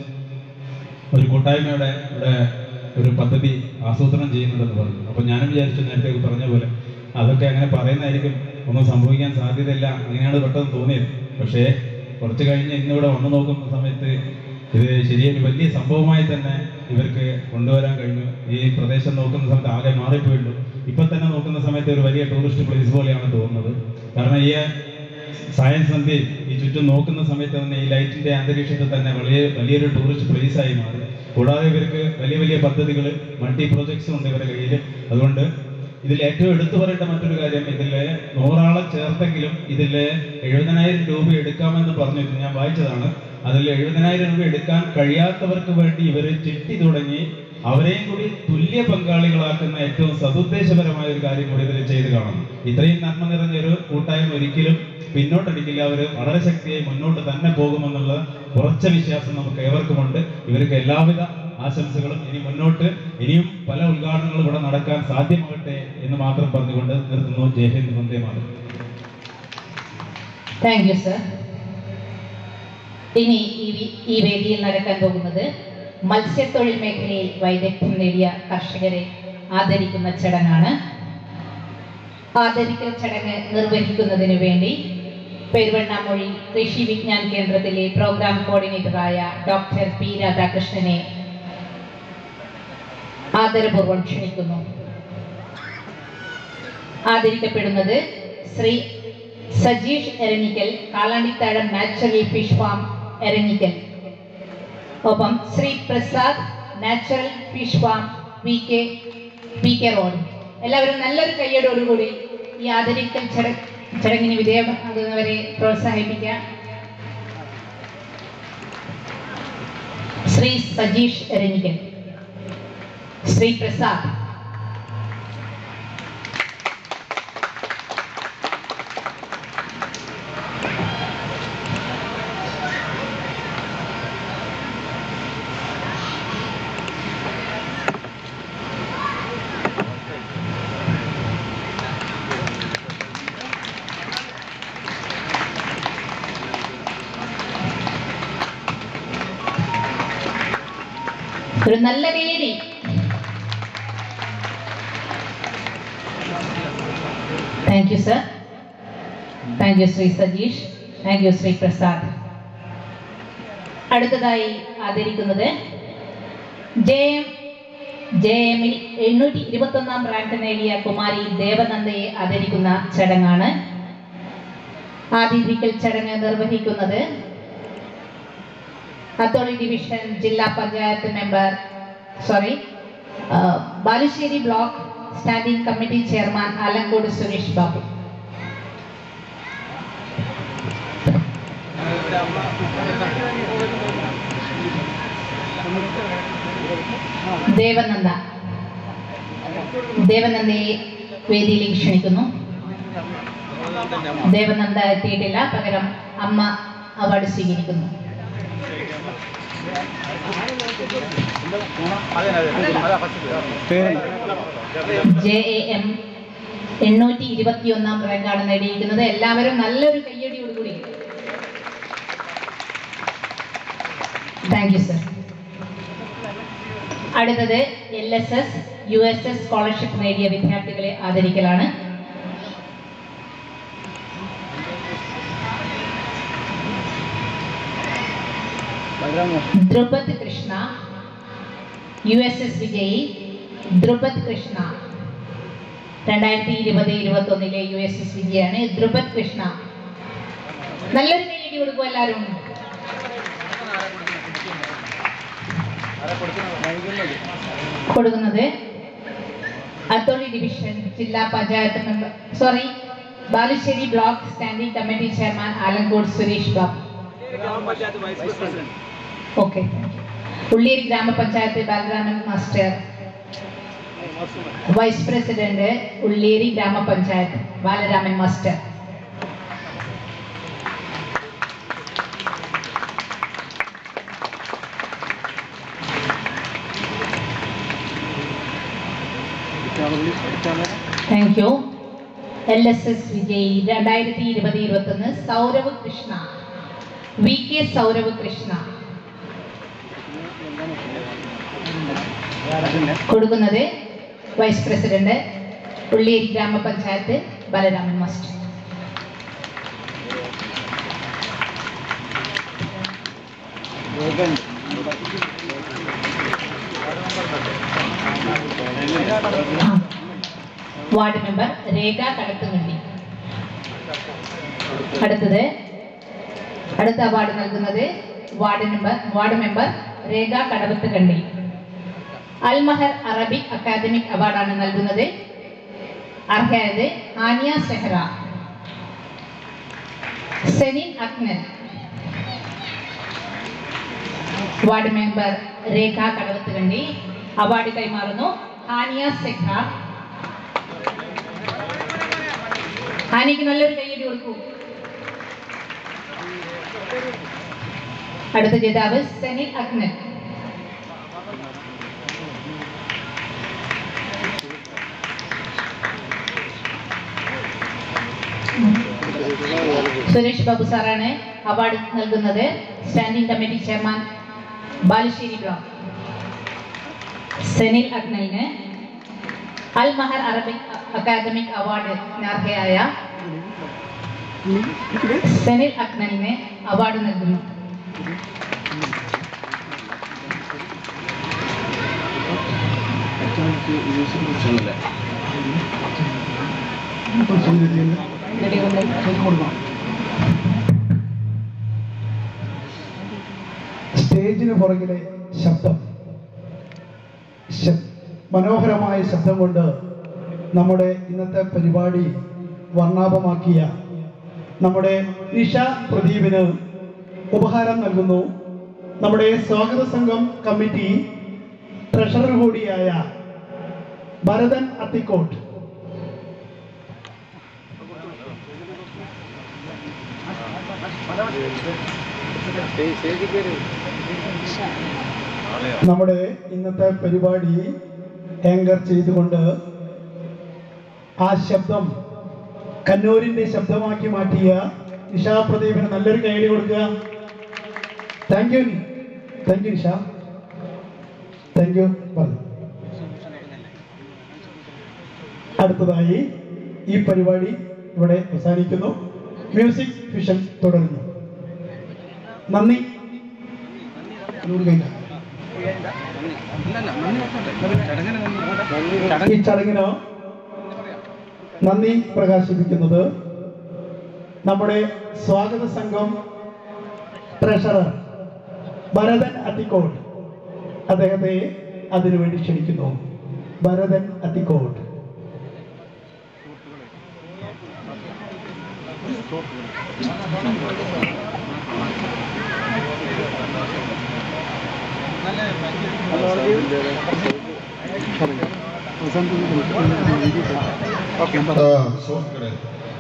Speaker 15: ഒരു കൂട്ടായ്മയുടെ ഇവിടെ ഒരു പദ്ധതി ആസൂത്രണം ചെയ്യുന്നുണ്ടെന്ന് പറഞ്ഞു. അപ്പോൾ ഞാനും വിചാരിച്ചു നേരത്തെ പറഞ്ഞ പോലെ അതൊക്കെ അങ്ങനെ പറയുന്നതായിരിക്കും, ഒന്നും സംഭവിക്കാൻ സാധ്യതയില്ല, അങ്ങനെയാണ് പെട്ടെന്ന് തോന്നിയത്. പക്ഷേ കുറച്ച് കഴിഞ്ഞ് ഇന്നിവിടെ വന്നു നോക്കുന്ന സമയത്ത് ഇത് ശരിയൊരു വലിയ സംഭവമായി തന്നെ ഇവർക്ക് കൊണ്ടുവരാൻ കഴിഞ്ഞു. ഈ പ്രദേശം നോക്കുന്ന സമയത്ത് ആകെ മാറിപ്പോയിട്ടു. ഇപ്പം തന്നെ നോക്കുന്ന സമയത്ത് ഒരു വലിയ ടൂറിസ്റ്റ് പ്ലേസ് പോലെയാണ് തോന്നുന്നത്. കാരണം ഈ സയൻസ് സന്ധ്യയിൽ ഈ ചുറ്റും നോക്കുന്ന സമയത്ത് തന്നെ ഈ ലൈറ്റിന്റെ അന്തരീക്ഷത്തിൽ തന്നെ വലിയ വലിയൊരു ടൂറിസ്റ്റ് പ്ലേസ് ആയി മാറി. കൂടാതെ ഇവർക്ക് വലിയ വലിയ പദ്ധതികൾ, മൾട്ടി പ്രോജക്ട്സും ഉണ്ട് ഇവരുടെ കയ്യിൽ. അതുകൊണ്ട് ഇതിൽ ഏറ്റവും എടുത്തു പറയേണ്ട മറ്റൊരു കാര്യം, ഇതിലെ നൂറാളെ ചേർത്തെങ്കിലും ഇതിൽ എഴുപതിനായിരം രൂപ എടുക്കാമെന്ന് പറഞ്ഞിരുന്നു. ഞാൻ വായിച്ചതാണ്. അതിൽ എഴുപതിനായിരം രൂപ എടുക്കാൻ കഴിയാത്തവർക്ക് വേണ്ടി ഇവർ ചിട്ടി തുടങ്ങി അവരെയും കൂടി തുല്യ പങ്കാളികളാക്കുന്ന ഏറ്റവും സതുദ്ദേശപരമായ ഒരു കാര്യം കൂടി ഇതിൽ ചെയ്ത് കാണുന്നു. ഇത്രയും നന്മ നിറഞ്ഞൊരു കൂട്ടായ്മ ഒരിക്കലും പിന്നോട്ടടിക്കില്ല. അവർ വളരെ ശക്തിയായി മുന്നോട്ട് തന്നെ പോകുമെന്നുള്ള ഉറച്ച വിശ്വാസം നമുക്ക് ഏവർക്കുമുണ്ട്. ഇവർക്ക് എല്ലാവിധ ആശംസകളും. ഇനി മുന്നോട്ട് ഇനിയും പല ഉദ്ഘാടനങ്ങളും ഇവിടെ നടക്കാൻ സാധ്യമാകട്ടെ എന്ന് മാത്രം പറഞ്ഞുകൊണ്ട് നിർത്തുന്നു. Jai Hind, Vande Mataram.
Speaker 2: Thank you sir. ഇനി ഈ വേദിയിൽ നടക്കാൻ പോകുന്നത് മത്സ്യത്തൊഴിൽ മേഖലയിൽ വൈദഗ്ധ്യം നേടിയ കർഷകരെ ആദരിക്കുന്ന ചടങ്ങാണ്. ആദരിക്കൽ ചടങ്ങ് നിർവഹിക്കുന്നതിന് വേണ്ടി പെരുവണ്ണാമൊഴി കൃഷി വിജ്ഞാൻ കേന്ദ്രത്തിലെ പ്രോഗ്രാം കോർഡിനേറ്ററായ ഡോക്ടർ പി രാധാകൃഷ്ണനെ ആദരപൂർവ്വം ക്ഷണിക്കുന്നു. ആദരിക്കപ്പെടുന്നത് Shri Sajeesh Eranhikkal, Kalandithazham natural fish farm Eranhikkal. ഒപ്പം Shri Prasad, natural fish farm P K P K road. എല്ലാവരും നല്ലൊരു കയ്യടോടുകൂടി ഈ ആദരിക്കൽ ചടങ്ങിന് വിധേയമാകുന്നവരെ പ്രോത്സാഹിപ്പിക്കാം. ശ്രീ സജീഷ് എരഞ്ഞിക്കൽ, ശ്രീ പ്രസാദ്, ഒരു നല്ല വേദി. Thank you sir. Thank you Shri Sajeesh. Thank you Shri Prasad. അടുത്തതായി ആദരിക്കുന്നത് ജെ എം ജെ എമ്മിൽ എണ്ണൂറ്റി ഇരുപത്തി ഒന്നാം റാങ്ക് നേടിയ കുമാരി ദേവനന്ദയെ ആദരിക്കുന്ന ചടങ്ങാണ്. ആദരിക്കൽ ചടങ്ങ് നിർവഹിക്കുന്നത് അത്തോളി ഡിവിഷൻ ജില്ലാ panchayat member sorry Balussery block standing committee chairman Alankode Suresh Babu. Devananda ദേവനന്ദയെ വേദിയിലേക്ക് ക്ഷണിക്കുന്നു. ദേവനന്ദ എത്തിയിട്ടില്ല, പകരം അമ്മ അവാർഡ് സ്വീകരിക്കുന്നു. ജെ എ എം എണ്ണൂറ്റി ഇരുപത്തി ഒന്നാം റാങ്കാണ് നേടിയിരിക്കുന്നത്. എല്ലാവരും നല്ലൊരു കയ്യടിയോടുകൂടി. Thank you sir. അടുത്തത് L S S U S S scholarship നേടിയ വിദ്യാർത്ഥികളെ ആദരിക്കലാണ്. Dhrupad Krishna, U S S വിജയി ധ്രുപദ് കൃഷ്ണ, രണ്ടായിരത്തി ഇരുപത് ഇരുപത്തി ഒന്നിലെ യു എസ് എസ് വിജയാണ് ധ്രുപദ് കൃഷ്ണ. നല്ലൊരു കൈയടി കൊടുക്കും എല്ലാവരും. കൊടുക്കുന്നത് അത്തോളി ഡിവിഷൻ ജില്ലാ panchayat member sorry Balussery block standing committee chairman Alankode Suresh Babu. Okay. Ulliyeri ഗ്രാമപഞ്ചായത്ത് Balaraman master, vice president Ulliyeri ഗ്രാമപഞ്ചായത്ത് Balaraman master. Thank you. L S S വിജയി രണ്ടായിരത്തി ഇരുപത് ഇരുപത്തി ഒന്ന് സൗരവ് കൃഷ്ണ, വി കെ സൗരവ് കൃഷ്ണ. കൊടുക്കുന്നത് വൈസ് പ്രസിഡന്റ് ഉള്ളിയേരി ഗ്രാമപഞ്ചായത്ത് Balaraman master. Ward member Rekha Kadathukandi. അടുത്തത് അടുത്ത അവാർഡ് നൽകുന്നത് ward member ward member Rekha Kadavathukandi. Almahar Arabic academic അവാർഡാണ് നൽകുന്നത്. അർഹയായത് Aniya Sehra, Senin Aknan. Ward member Rekha Kadavathukandi. Award കൈമാറുന്നു. ഹാനിയ സെഖ. ഹാനിക്ക് നല്ലൊരു കൈയ്യടി കൊടുക്കൂ. അടുത്ത ജേതാവ് സനിൽ അക്നൽ. സുരേഷ് ബാബു സാറാണ് അവാർഡ് നൽകുന്നത്. Standing committee chairman Balussery block. Sanil അക്നലിന് Al Mahar Arabic academic award അർഹയായ സനിൽ അക്നലിന് അവാർഡ് നൽകുന്നു.
Speaker 4: സ്റ്റേജിന് പുറകിലെ ശബ്ദം, മനോഹരമായ ശബ്ദം കൊണ്ട് നമ്മുടെ ഇന്നത്തെ പരിപാടി വർണ്ണാഭമാക്കിയ നമ്മുടെ നിഷ പ്രദീപിന് ഉപഹാരം നൽകുന്നു. നമ്മുടെ സ്വാഗത സംഘം കമ്മിറ്റി ട്രഷറർ കൂടിയായ ഭരതൻ അത്തിക്കോട്ട്. നമ്മുടെ ഇന്നത്തെ പരിപാടി ആങ്കർ ചെയ്തുകൊണ്ട് ആ ശബ്ദം കണ്ണൂരിന്റെ ശബ്ദമാക്കി മാറ്റിയ നിഷാ പ്രദീപിന് നല്ലൊരു കൈയ്യടി കൊടുക്കുക. Thank you thank you Nisha, thank you. അടുത്തതായി ഈ പരിപാടി ഇവിടെ അവസാനിക്കുന്നു. മ്യൂസിക് വിഷൻ തുടരുന്നു. നന്ദി. ഈ ചടങ്ങിന് നന്ദി പ്രകാശിപ്പിക്കുന്നത് നമ്മുടെ സ്വാഗത സംഘം ട്രഷറർ ഭരതൻ അത്തിക്കോട്ട്. അദ്ദേഹത്തെ അതിനുവേണ്ടി ക്ഷണിക്കുന്നു. ഭരതൻ അത്തിക്കോട്ട്.
Speaker 16: സുഹൃത്തുക്കളെ,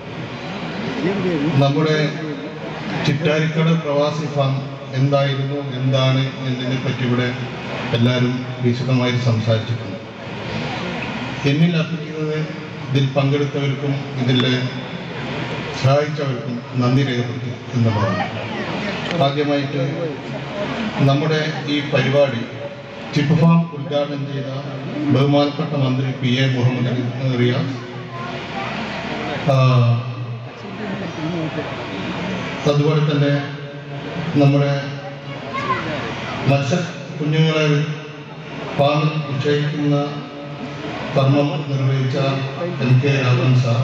Speaker 16: നമ്മുടെ ചിറ്റാരിക്കട പ്രവാസി ഫാം എന്തായിരുന്നു, എന്താണ് എന്നതിനെ പറ്റി ഇവിടെ എല്ലാവരും വിശദമായി സംസാരിച്ചിട്ടുണ്ട്. എന്നിൽ അർപ്പിക്കുന്നത് ഇതിൽ പങ്കെടുത്തവർക്കും ഇതിൽ സഹായിച്ചവർക്കും നന്ദി രേഖപ്പെടുത്തി എന്നുള്ളതാണ്. ആദ്യമായിട്ട് നമ്മുടെ ഈ പരിപാടി ചിപ്പ് ഫാം ഉദ്ഘാടനം ചെയ്ത ബഹുമാനപ്പെട്ട മന്ത്രി പി എ മുഹമ്മദ് റിയാസ്, അതുപോലെ തന്നെ നമ്മുടെ മത്സ്യ കുഞ്ഞുങ്ങളെ ഫാമിൽ നിശ്ചയിക്കുന്ന കർമ്മം നിർവഹിച്ച എം കെ രാഘവൻ സാർ,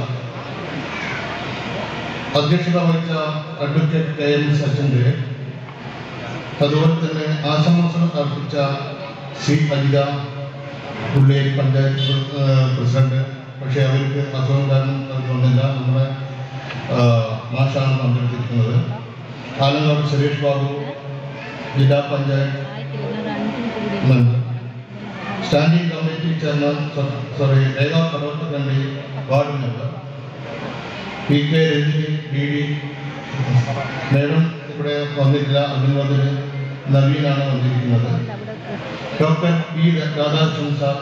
Speaker 16: അധ്യക്ഷത വഹിച്ച അഡ്വക്കേറ്റ് കെ എം സച്ചിൻ്റെ, അതുപോലെ തന്നെ ആശംസകൾ അർപ്പിച്ച സി അജിത, പുള്ളേരി പഞ്ചായത്ത് പ്രസിഡന്റ്. പക്ഷേ അവർക്ക് അസുഖം കാരണം അതുകൊണ്ടില്ല, നമ്മുടെ മാഷാണ് പങ്കെടുത്തിരിക്കുന്നത്. ആലങ്ങാട് സുരേഷ് ബാബു, ജില്ലാ panchayat member, standing committee chairman sorry Rekha Kadavathakandi ward member, P K Ranjini D D madam ഇവിടെ വന്നിട്ടില്ല. അതിന് വന്നിട്ട് നവീനാണ് വന്നിരിക്കുന്നത്. ഡോക്ടർ പി രാധാകൃഷ്ണൻ സാർ,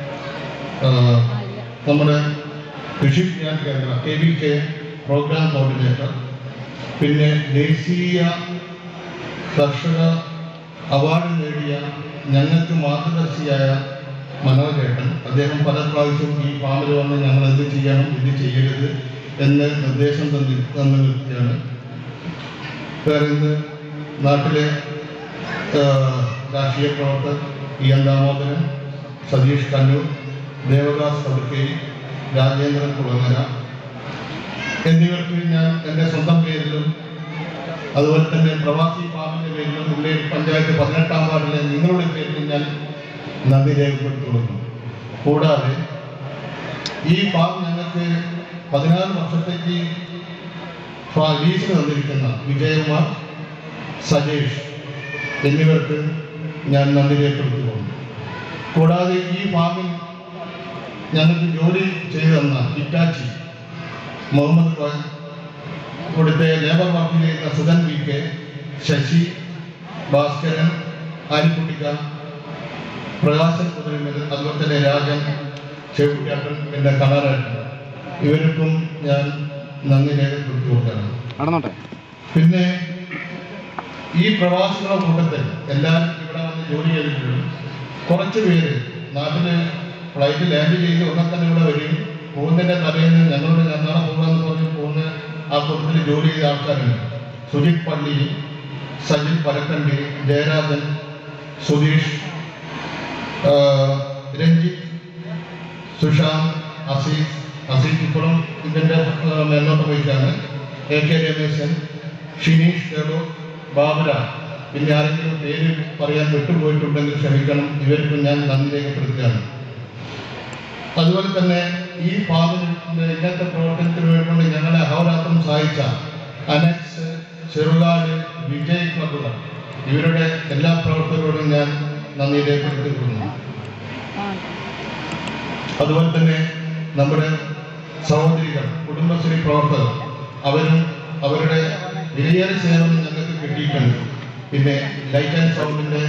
Speaker 16: നമ്മുടെ Krishi Vijnana Kendra K V K program coordinator, പിന്നെ ദേശീയ കർഷക അവാർഡ് നേടിയ ഞങ്ങൾക്ക് മാർഗദർശിയായ മനോജേട്ടൻ. അദ്ദേഹം പല പ്രാവശ്യം ഈ ഫാമിൽ വന്ന് ഞങ്ങൾ എന്ത് ചെയ്യണം, ഇത് ചെയ്യരുത് എന്ന് നിർദ്ദേശം തന്നി തന്ന വ്യക്തിയാണ്. വേറെ നാട്ടിലെ രാഷ്ട്രീയ പ്രവർത്തകർ ഇ എൻ ദാമോദരൻ, സതീഷ് കണ്ണൂർ, ദേവദാസ് പതുക്കേരി, രാജേന്ദ്രൻ കുളങ്ങര എന്നിവർക്ക് ഞാൻ എൻ്റെ സ്വന്തം പേരിലും അതുപോലെ തന്നെ പ്രവാസി ഫാമിൻ്റെ പേരിലും ഉള്ളേരി പഞ്ചായത്ത് പതിനെട്ടാം വാർഡിലെ നിങ്ങളുടെ പേരിലും ഞാൻ നന്ദി രേഖപ്പെടുത്തി കൊടുക്കുന്നു. കൂടാതെ ഈ ഫാം ഞങ്ങൾക്ക് പതിനാറ് വർഷത്തേക്ക് ലീസിന് തന്നിരിക്കുന്ന വിജയകുമാർ, സജേഷ് എന്നിവർക്ക് ഞാൻ നന്ദി രേഖപ്പെടുത്തി പോകുന്നു. കൂടാതെ ഈ ഫാമിൽ ഞങ്ങൾക്ക് ജോലി ചെയ്തു തന്ന ഹിറ്റാച്ചി മുഹമ്മദ് ഖാൻ, ഇവിടുത്തെ ലേബർ വർക്ക് ചെയ്യുന്ന സുധൻ വി കെ, ശശി, ഭാസ്കരൻ, ആലിക്കുട്ടിക്ക, പ്രകാശൻ കുതിരമേൽ, അതുപോലെ തന്നെ രാജൻ, ചെവിട്ടിയാട്ടൻ, പിന്നെ കണാരേട്ടൻ, ഇവർക്കും ഞാൻ നന്ദി രേഖപ്പെടുത്തി കൊടുക്കണം. പിന്നെ ഈ പ്രവാസികളുടെ കൂട്ടത്തിൽ എല്ലാവരും ഇവിടെ വന്ന് ജോലി ചെയ്തിട്ടുള്ളൂ. കുറച്ച് പേര് നാട്ടിൽ ഫ്ലൈറ്റ് ലാൻഡ് ചെയ്ത് ഉടനെ തന്നെ ഇവിടെ വരും. പോകുന്നതിൻ്റെ തലേന്ന് ഞങ്ങളോട് ഞാൻ നാളെ പോകാമെന്ന് പറഞ്ഞ് പോകുന്ന ആ കൂട്ടത്തിൽ ജോലി ചെയ്ത ആൾക്കാരുണ്ട്. സുജിത് പള്ളി, സജിത് പരക്കണ്ടി, ജയരാജൻ, സുധീഷ്, രഞ്ജിത്ത്, സുശാന്ത്, അസീസ് അസീസ് ഇപ്പോഴും ഇതിൻ്റെ മേൽനോട്ട് വഹിച്ചാണ്. എ കെ രമേശൻ, ഷിനീഷ് ദേവോ, ബാബുര, പിന്നെ ആരെങ്കിലും പേര് പറയാൻ വിട്ടുപോയിട്ടുണ്ടെങ്കിൽ ക്ഷമിക്കണം. ഇവർക്കും ഞാൻ നന്ദി രേഖപ്പെടുത്തുകയാണ്. അതുപോലെ തന്നെ ഈ ഫാമിന്റെ ഇന്നത്തെ പ്രവർത്തനത്തിന് വേണ്ടി ഞങ്ങളെ അഹോരാത്രം സഹായിച്ച അനക്സ്, ചെറുകാട്, വിജയ് ക്ലബുകൾ, ഇവരുടെ എല്ലാ പ്രവർത്തകരോടും ഞാൻ നന്ദി രേഖപ്പെടുത്തിക്കൊള്ളുന്നു. അതുപോലെ തന്നെ നമ്മുടെ സഹോദരികൾ, കുടുംബശ്രീ പ്രവർത്തകർ, അവരും അവരുടെ വിലയേറിയ സേവനം ഞങ്ങൾക്ക് കിട്ടിയിട്ടുണ്ട്. പിന്നെ ലൈറ്റ് ആൻഡ് സൗണ്ടിൻ്റെ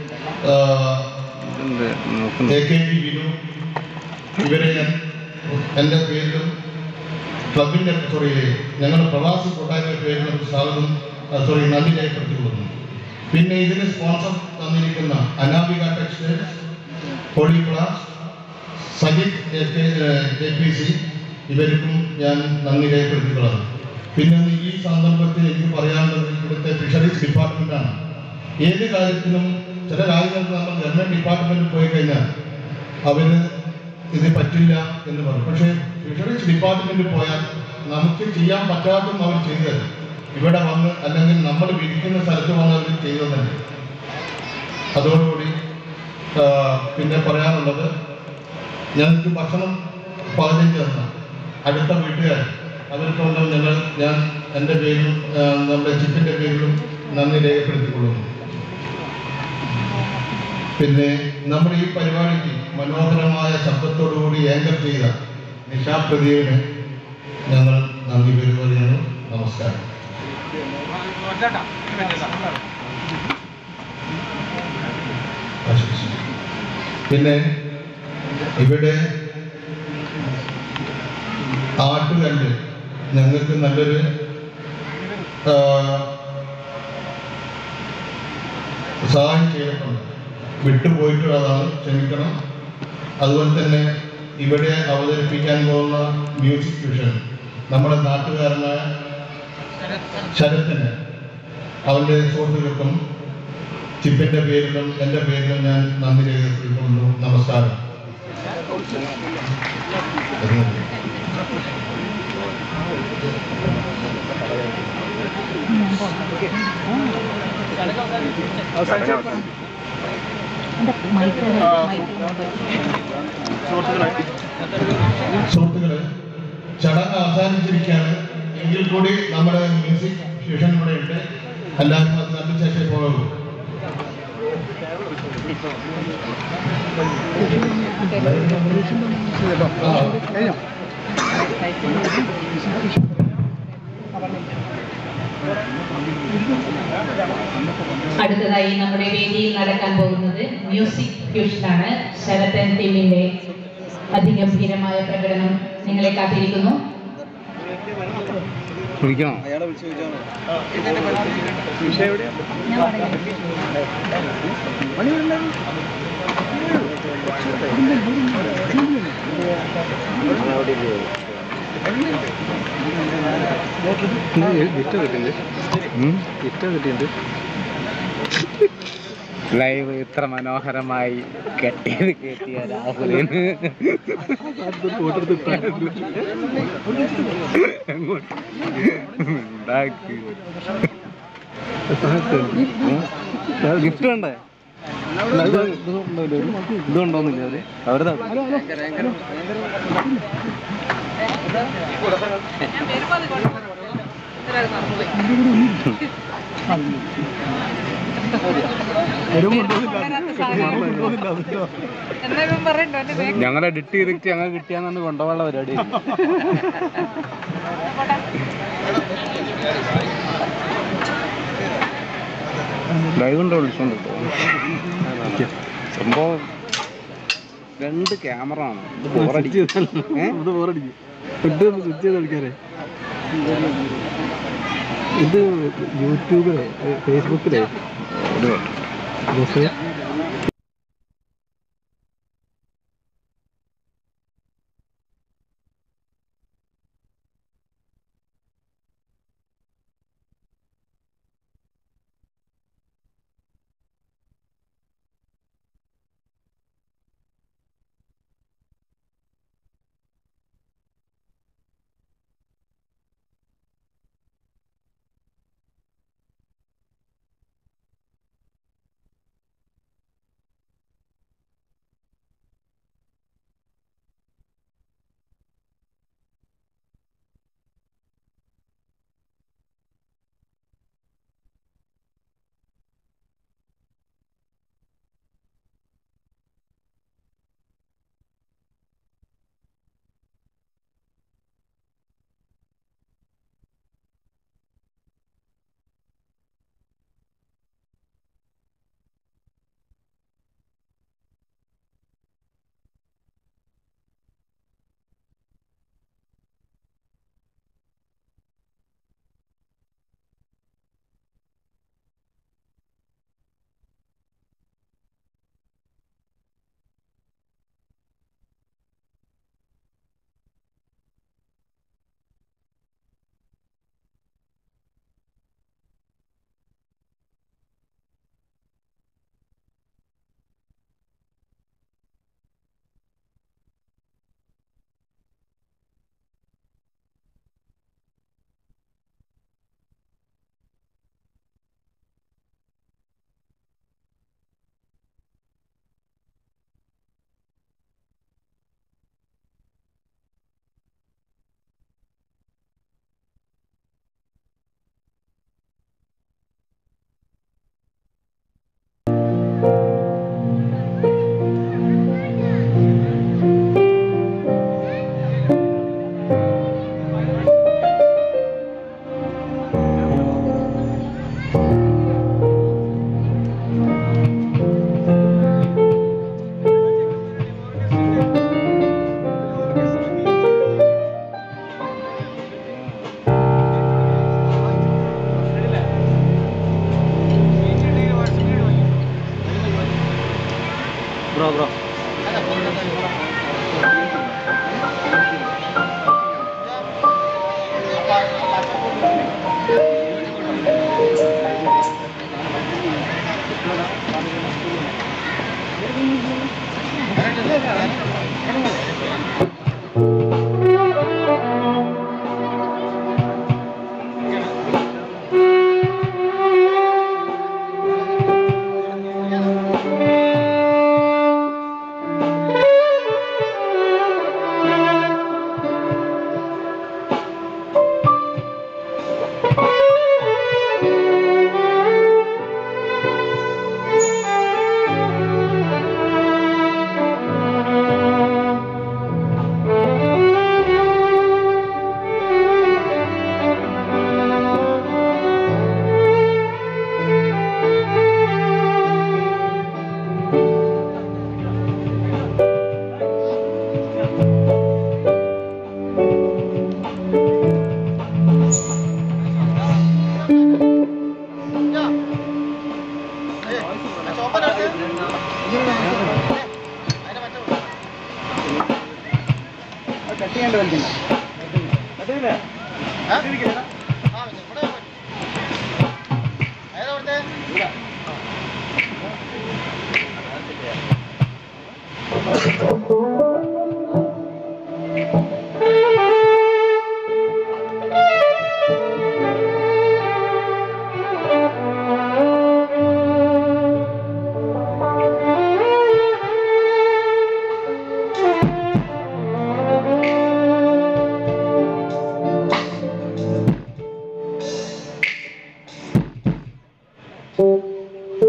Speaker 16: എ കെ ജി വിനു, ഇവരെ ഞാൻ എൻ്റെ പേരിലും ക്ലബിൻ്റെ സോറി ഞങ്ങളുടെ പ്രവാസി കൂട്ടായ്മയുടെ പേരിലും സ്വാഗതം സോറി നന്ദി രേഖപ്പെടുത്തിക്കൊള്ളുന്നു. പിന്നെ ഇതിന് സ്പോൺസർ തന്നിരിക്കുന്ന Anamika textiles, holy class, Sajith A P C, ഇവർക്കും ഞാൻ നന്ദി രേഖപ്പെടുത്തിക്കൊള്ളുന്നു. പിന്നെ ഈ സന്ദർഭത്തിൽ എനിക്ക് പറയാനുള്ളത് ഇവിടുത്തെ ഫിഷറീസ് ഡിപ്പാർട്ട്മെൻറ്റാണ്. ഏത് കാര്യത്തിനും ചില കാര്യങ്ങൾക്ക് നമ്മൾ ഗവൺമെൻറ് ഡിപ്പാർട്ട്മെൻറ്റിൽ പോയി കഴിഞ്ഞാൽ അവർ ഇത് പറ്റില്ല എന്ന് പറയും. പക്ഷേ ഫിഷറീസ് ഡിപ്പാർട്ട്മെൻറ്റിൽ പോയാൽ നമുക്ക് ചെയ്യാൻ പറ്റാത്തതും അവർ ചെയ്തു തരും. ഇവിടെ വന്ന് അല്ലെങ്കിൽ നമ്മൾ വിരിക്കുന്ന സ്ഥലത്ത് വന്ന് അവർ ചെയ്തു തന്നെ. അതോടുകൂടി പിന്നെ പറയാനുള്ളത്, ഞങ്ങൾക്ക് ഭക്ഷണം പാചകം തന്ന അടുത്ത വീട്ടുകാർ, അവർക്കൊന്നും ഞങ്ങൾ ഞാൻ എൻ്റെ പേരിലും നമ്മുടെ ചിപ്പിൻ്റെ പേരിലും നന്ദി രേഖപ്പെടുത്തിക്കൊള്ളുന്നു. പിന്നെ നമ്മുടെ ഈ പരിപാടിക്ക് മനോഹരമായ ശബ്ദത്തോടുകൂടി ഏങ്കർ ചെയ്ത നിഷാ പ്രദീപിന് ഞങ്ങൾ നന്ദി പേരുകയാണ്. നമസ്കാരം. പിന്നെ ഇവിടെ ആട്ടുകല്ല് ഞങ്ങൾക്ക് നല്ലൊരു സഹായം ചെയ്തിട്ടുണ്ട്. വിട്ടുപോയിട്ടുള്ളതാണ്, ക്ഷമിക്കണം. അതുപോലെ തന്നെ ഇവിടെ അവതരിപ്പിക്കാൻ പോകുന്ന മ്യൂസിക് ഫ്യൂഷൻ നമ്മുടെ നാട്ടുകാരനായ ശരത്തിന്, അവൻ്റെ സുഹൃത്തുക്കൾക്കും ചിപ്പിൻ്റെ പേരിലും എൻ്റെ പേരിലും ഞാൻ നന്ദി രേഖപ്പെടുത്തുന്നു. നമസ്കാരം. സുഹൃത്തുക്കളെ, ചടങ്ങ് അവസാനിച്ചിരിക്കുകയാണ്. എങ്കിൽ കൂടി നമ്മുടെ മ്യൂസിക് ഫ്യൂഷൻ ഇവിടെ ഉണ്ട്. എല്ലാവരും അത് നല്ല ശേഷം പോകും.
Speaker 2: അടുത്തതായി നമ്മുടെ വേദിയിൽ നടക്കാൻ പോകുന്നത് മ്യൂസിക് ഫ്യൂഷനാണ്. ശരതൻ ടീമിന്റെ അതിഗംഭീരമായ പ്രകടനം നിങ്ങളെ കാത്തിരിക്കുന്നു.
Speaker 17: ലൈവ് ഇത്ര മനോഹരമായി കെട്ടിയത് കെട്ടിയ രാഹുലിന് ഗിഫ്റ്റ് വേണ്ടേ? ഇതുണ്ടോന്നില്ല അവര് അവരുടെ ഞങ്ങൾ എഡിറ്റ് ചെയ്തിട്ട് ഞങ്ങൾ കിട്ടിയാന്ന് കൊണ്ടുപോകാനുള്ള പരിപാടി. ലൈവ് ഉണ്ടോ വിളിച്ചോണ്ട് സംഭവം രണ്ട് ക്യാമറ ആണ്. ഇത് ബോറടിക്കും. ഇത് ബോറടിക്കും. ഫുഡ് സ്വിച്ച് ചെയ്ത് കളിക്കാറേ. ഇത് യൂട്യൂബിലോ ഫേസ്ബുക്കിലോ ബ്രോ ബ്രോ
Speaker 18: Thank you.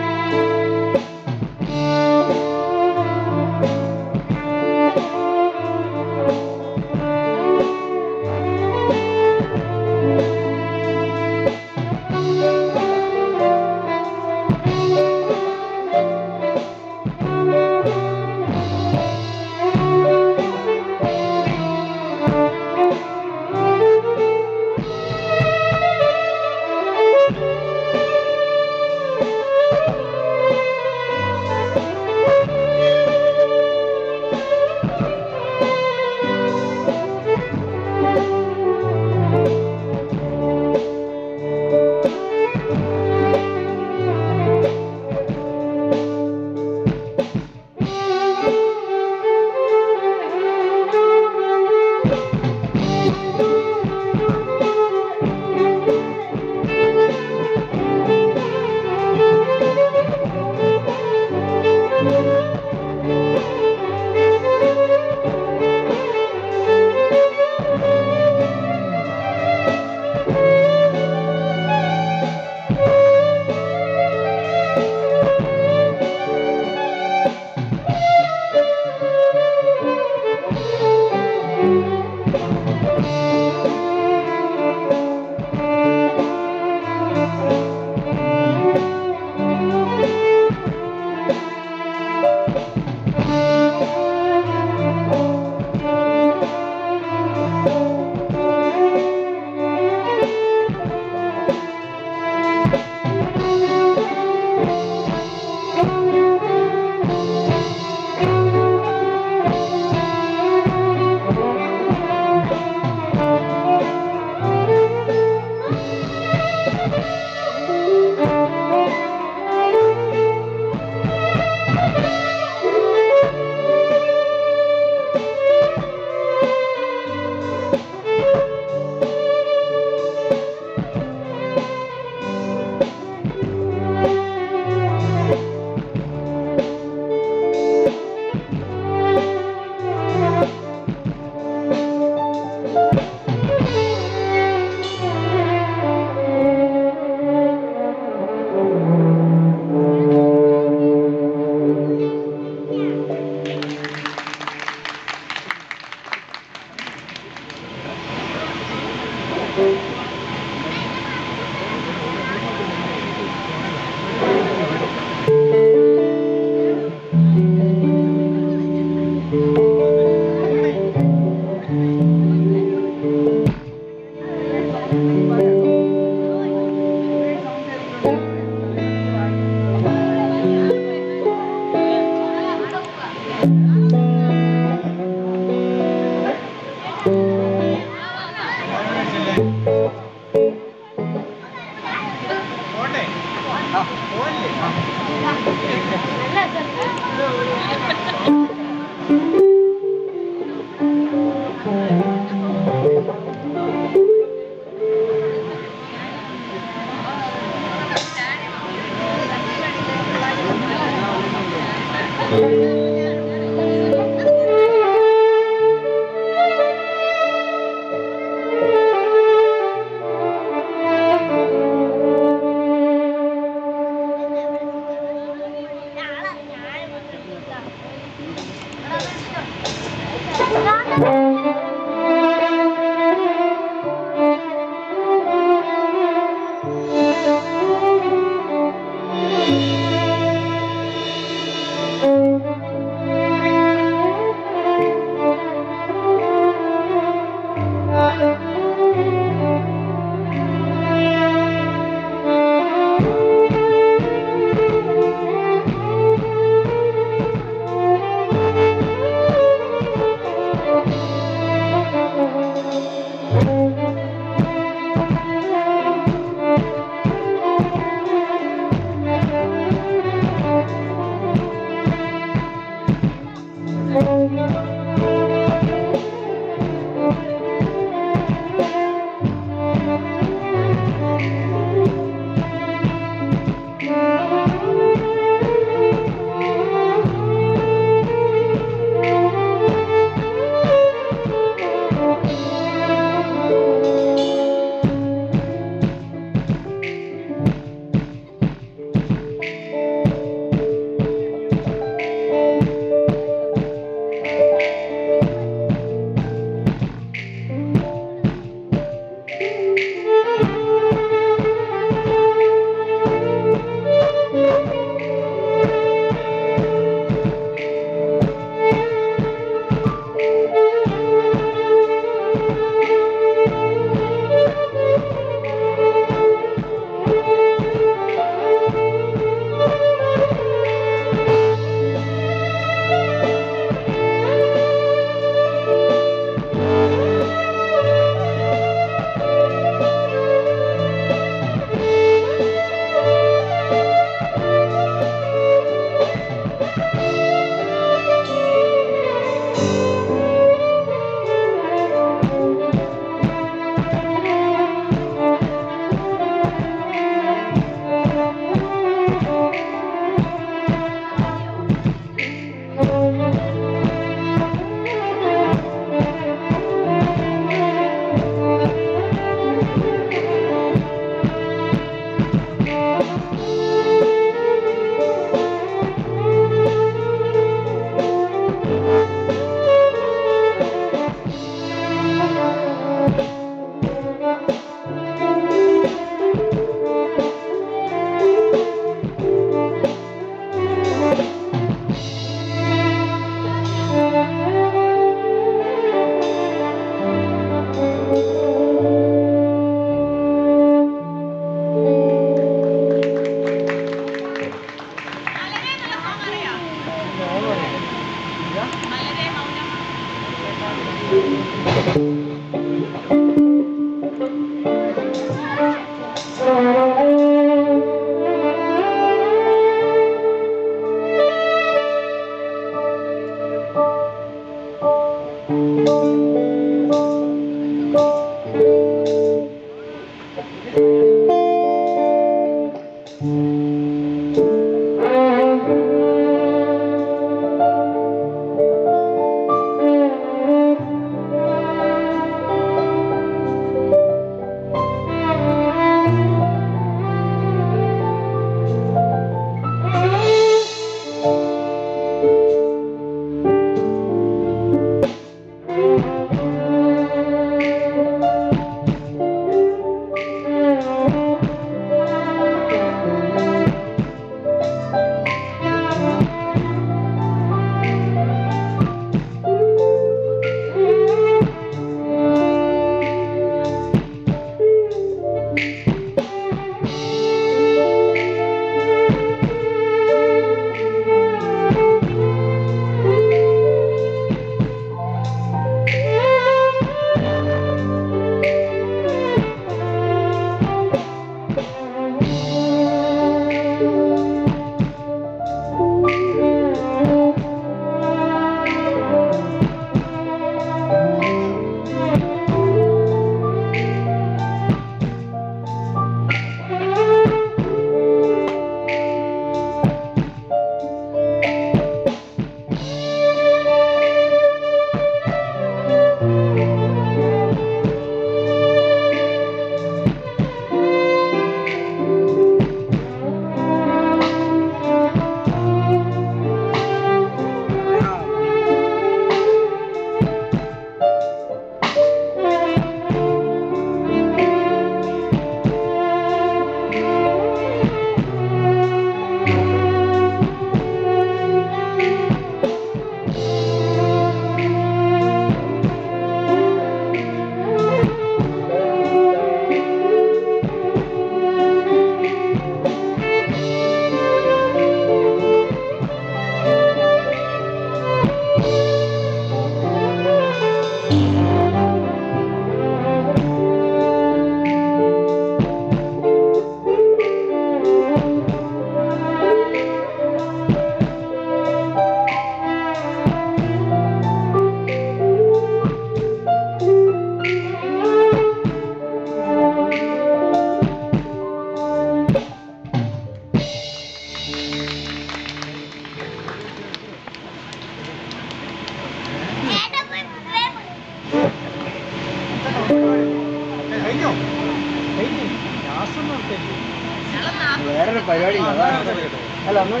Speaker 17: പരിപാടി അല്ല ഒന്നും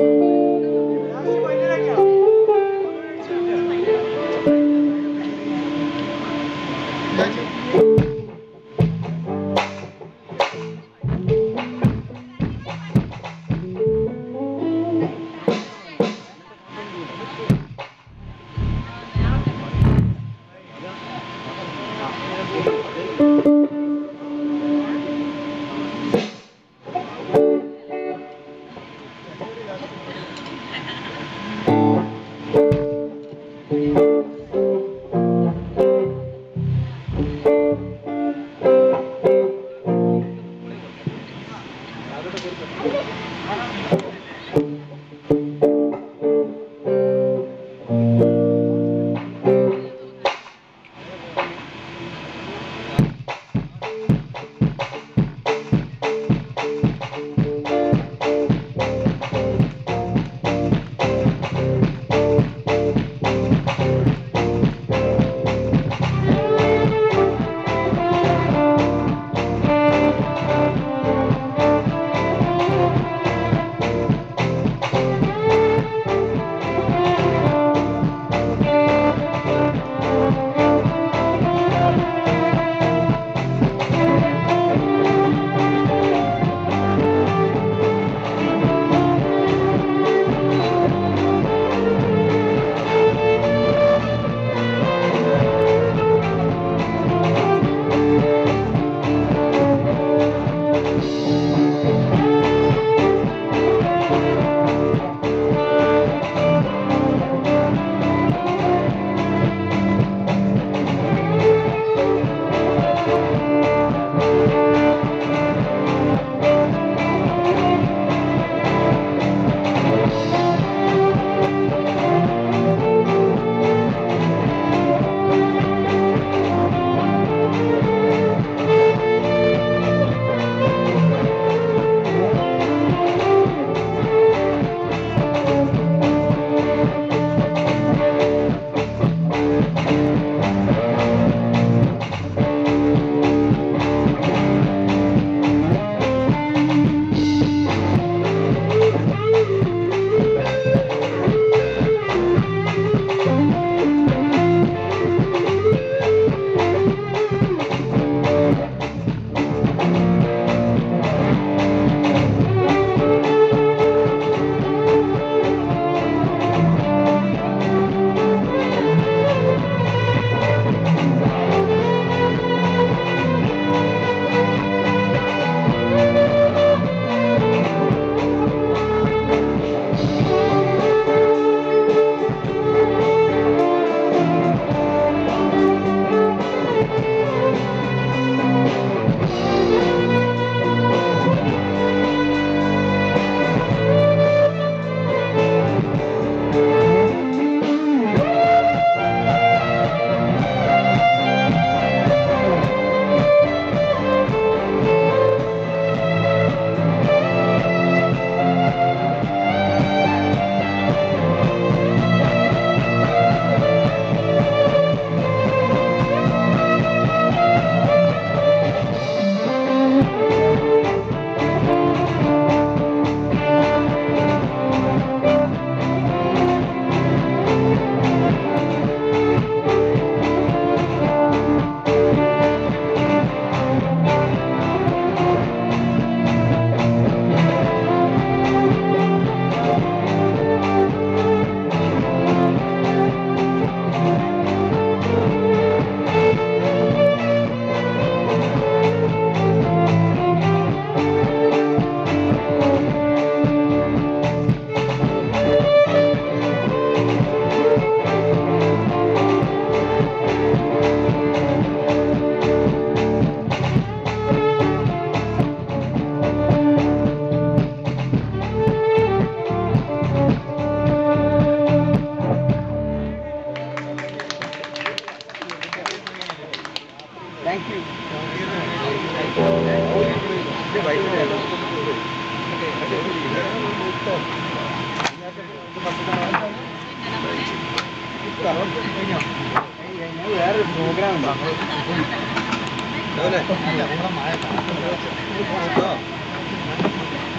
Speaker 17: വേറെ പ്രോഗ്രാം ഉണ്ടോ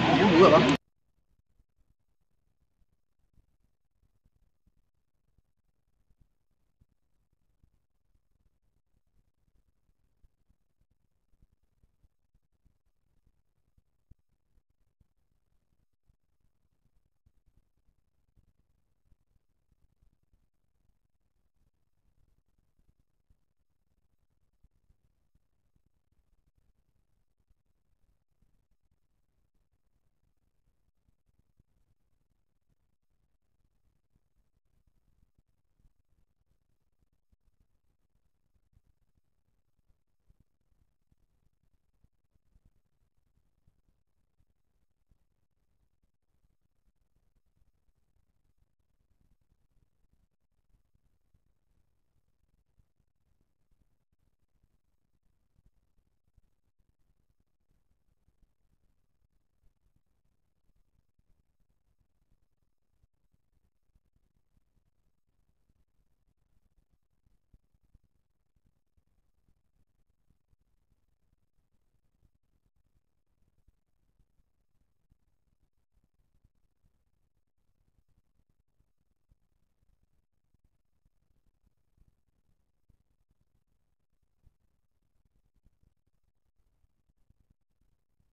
Speaker 17: പോവാ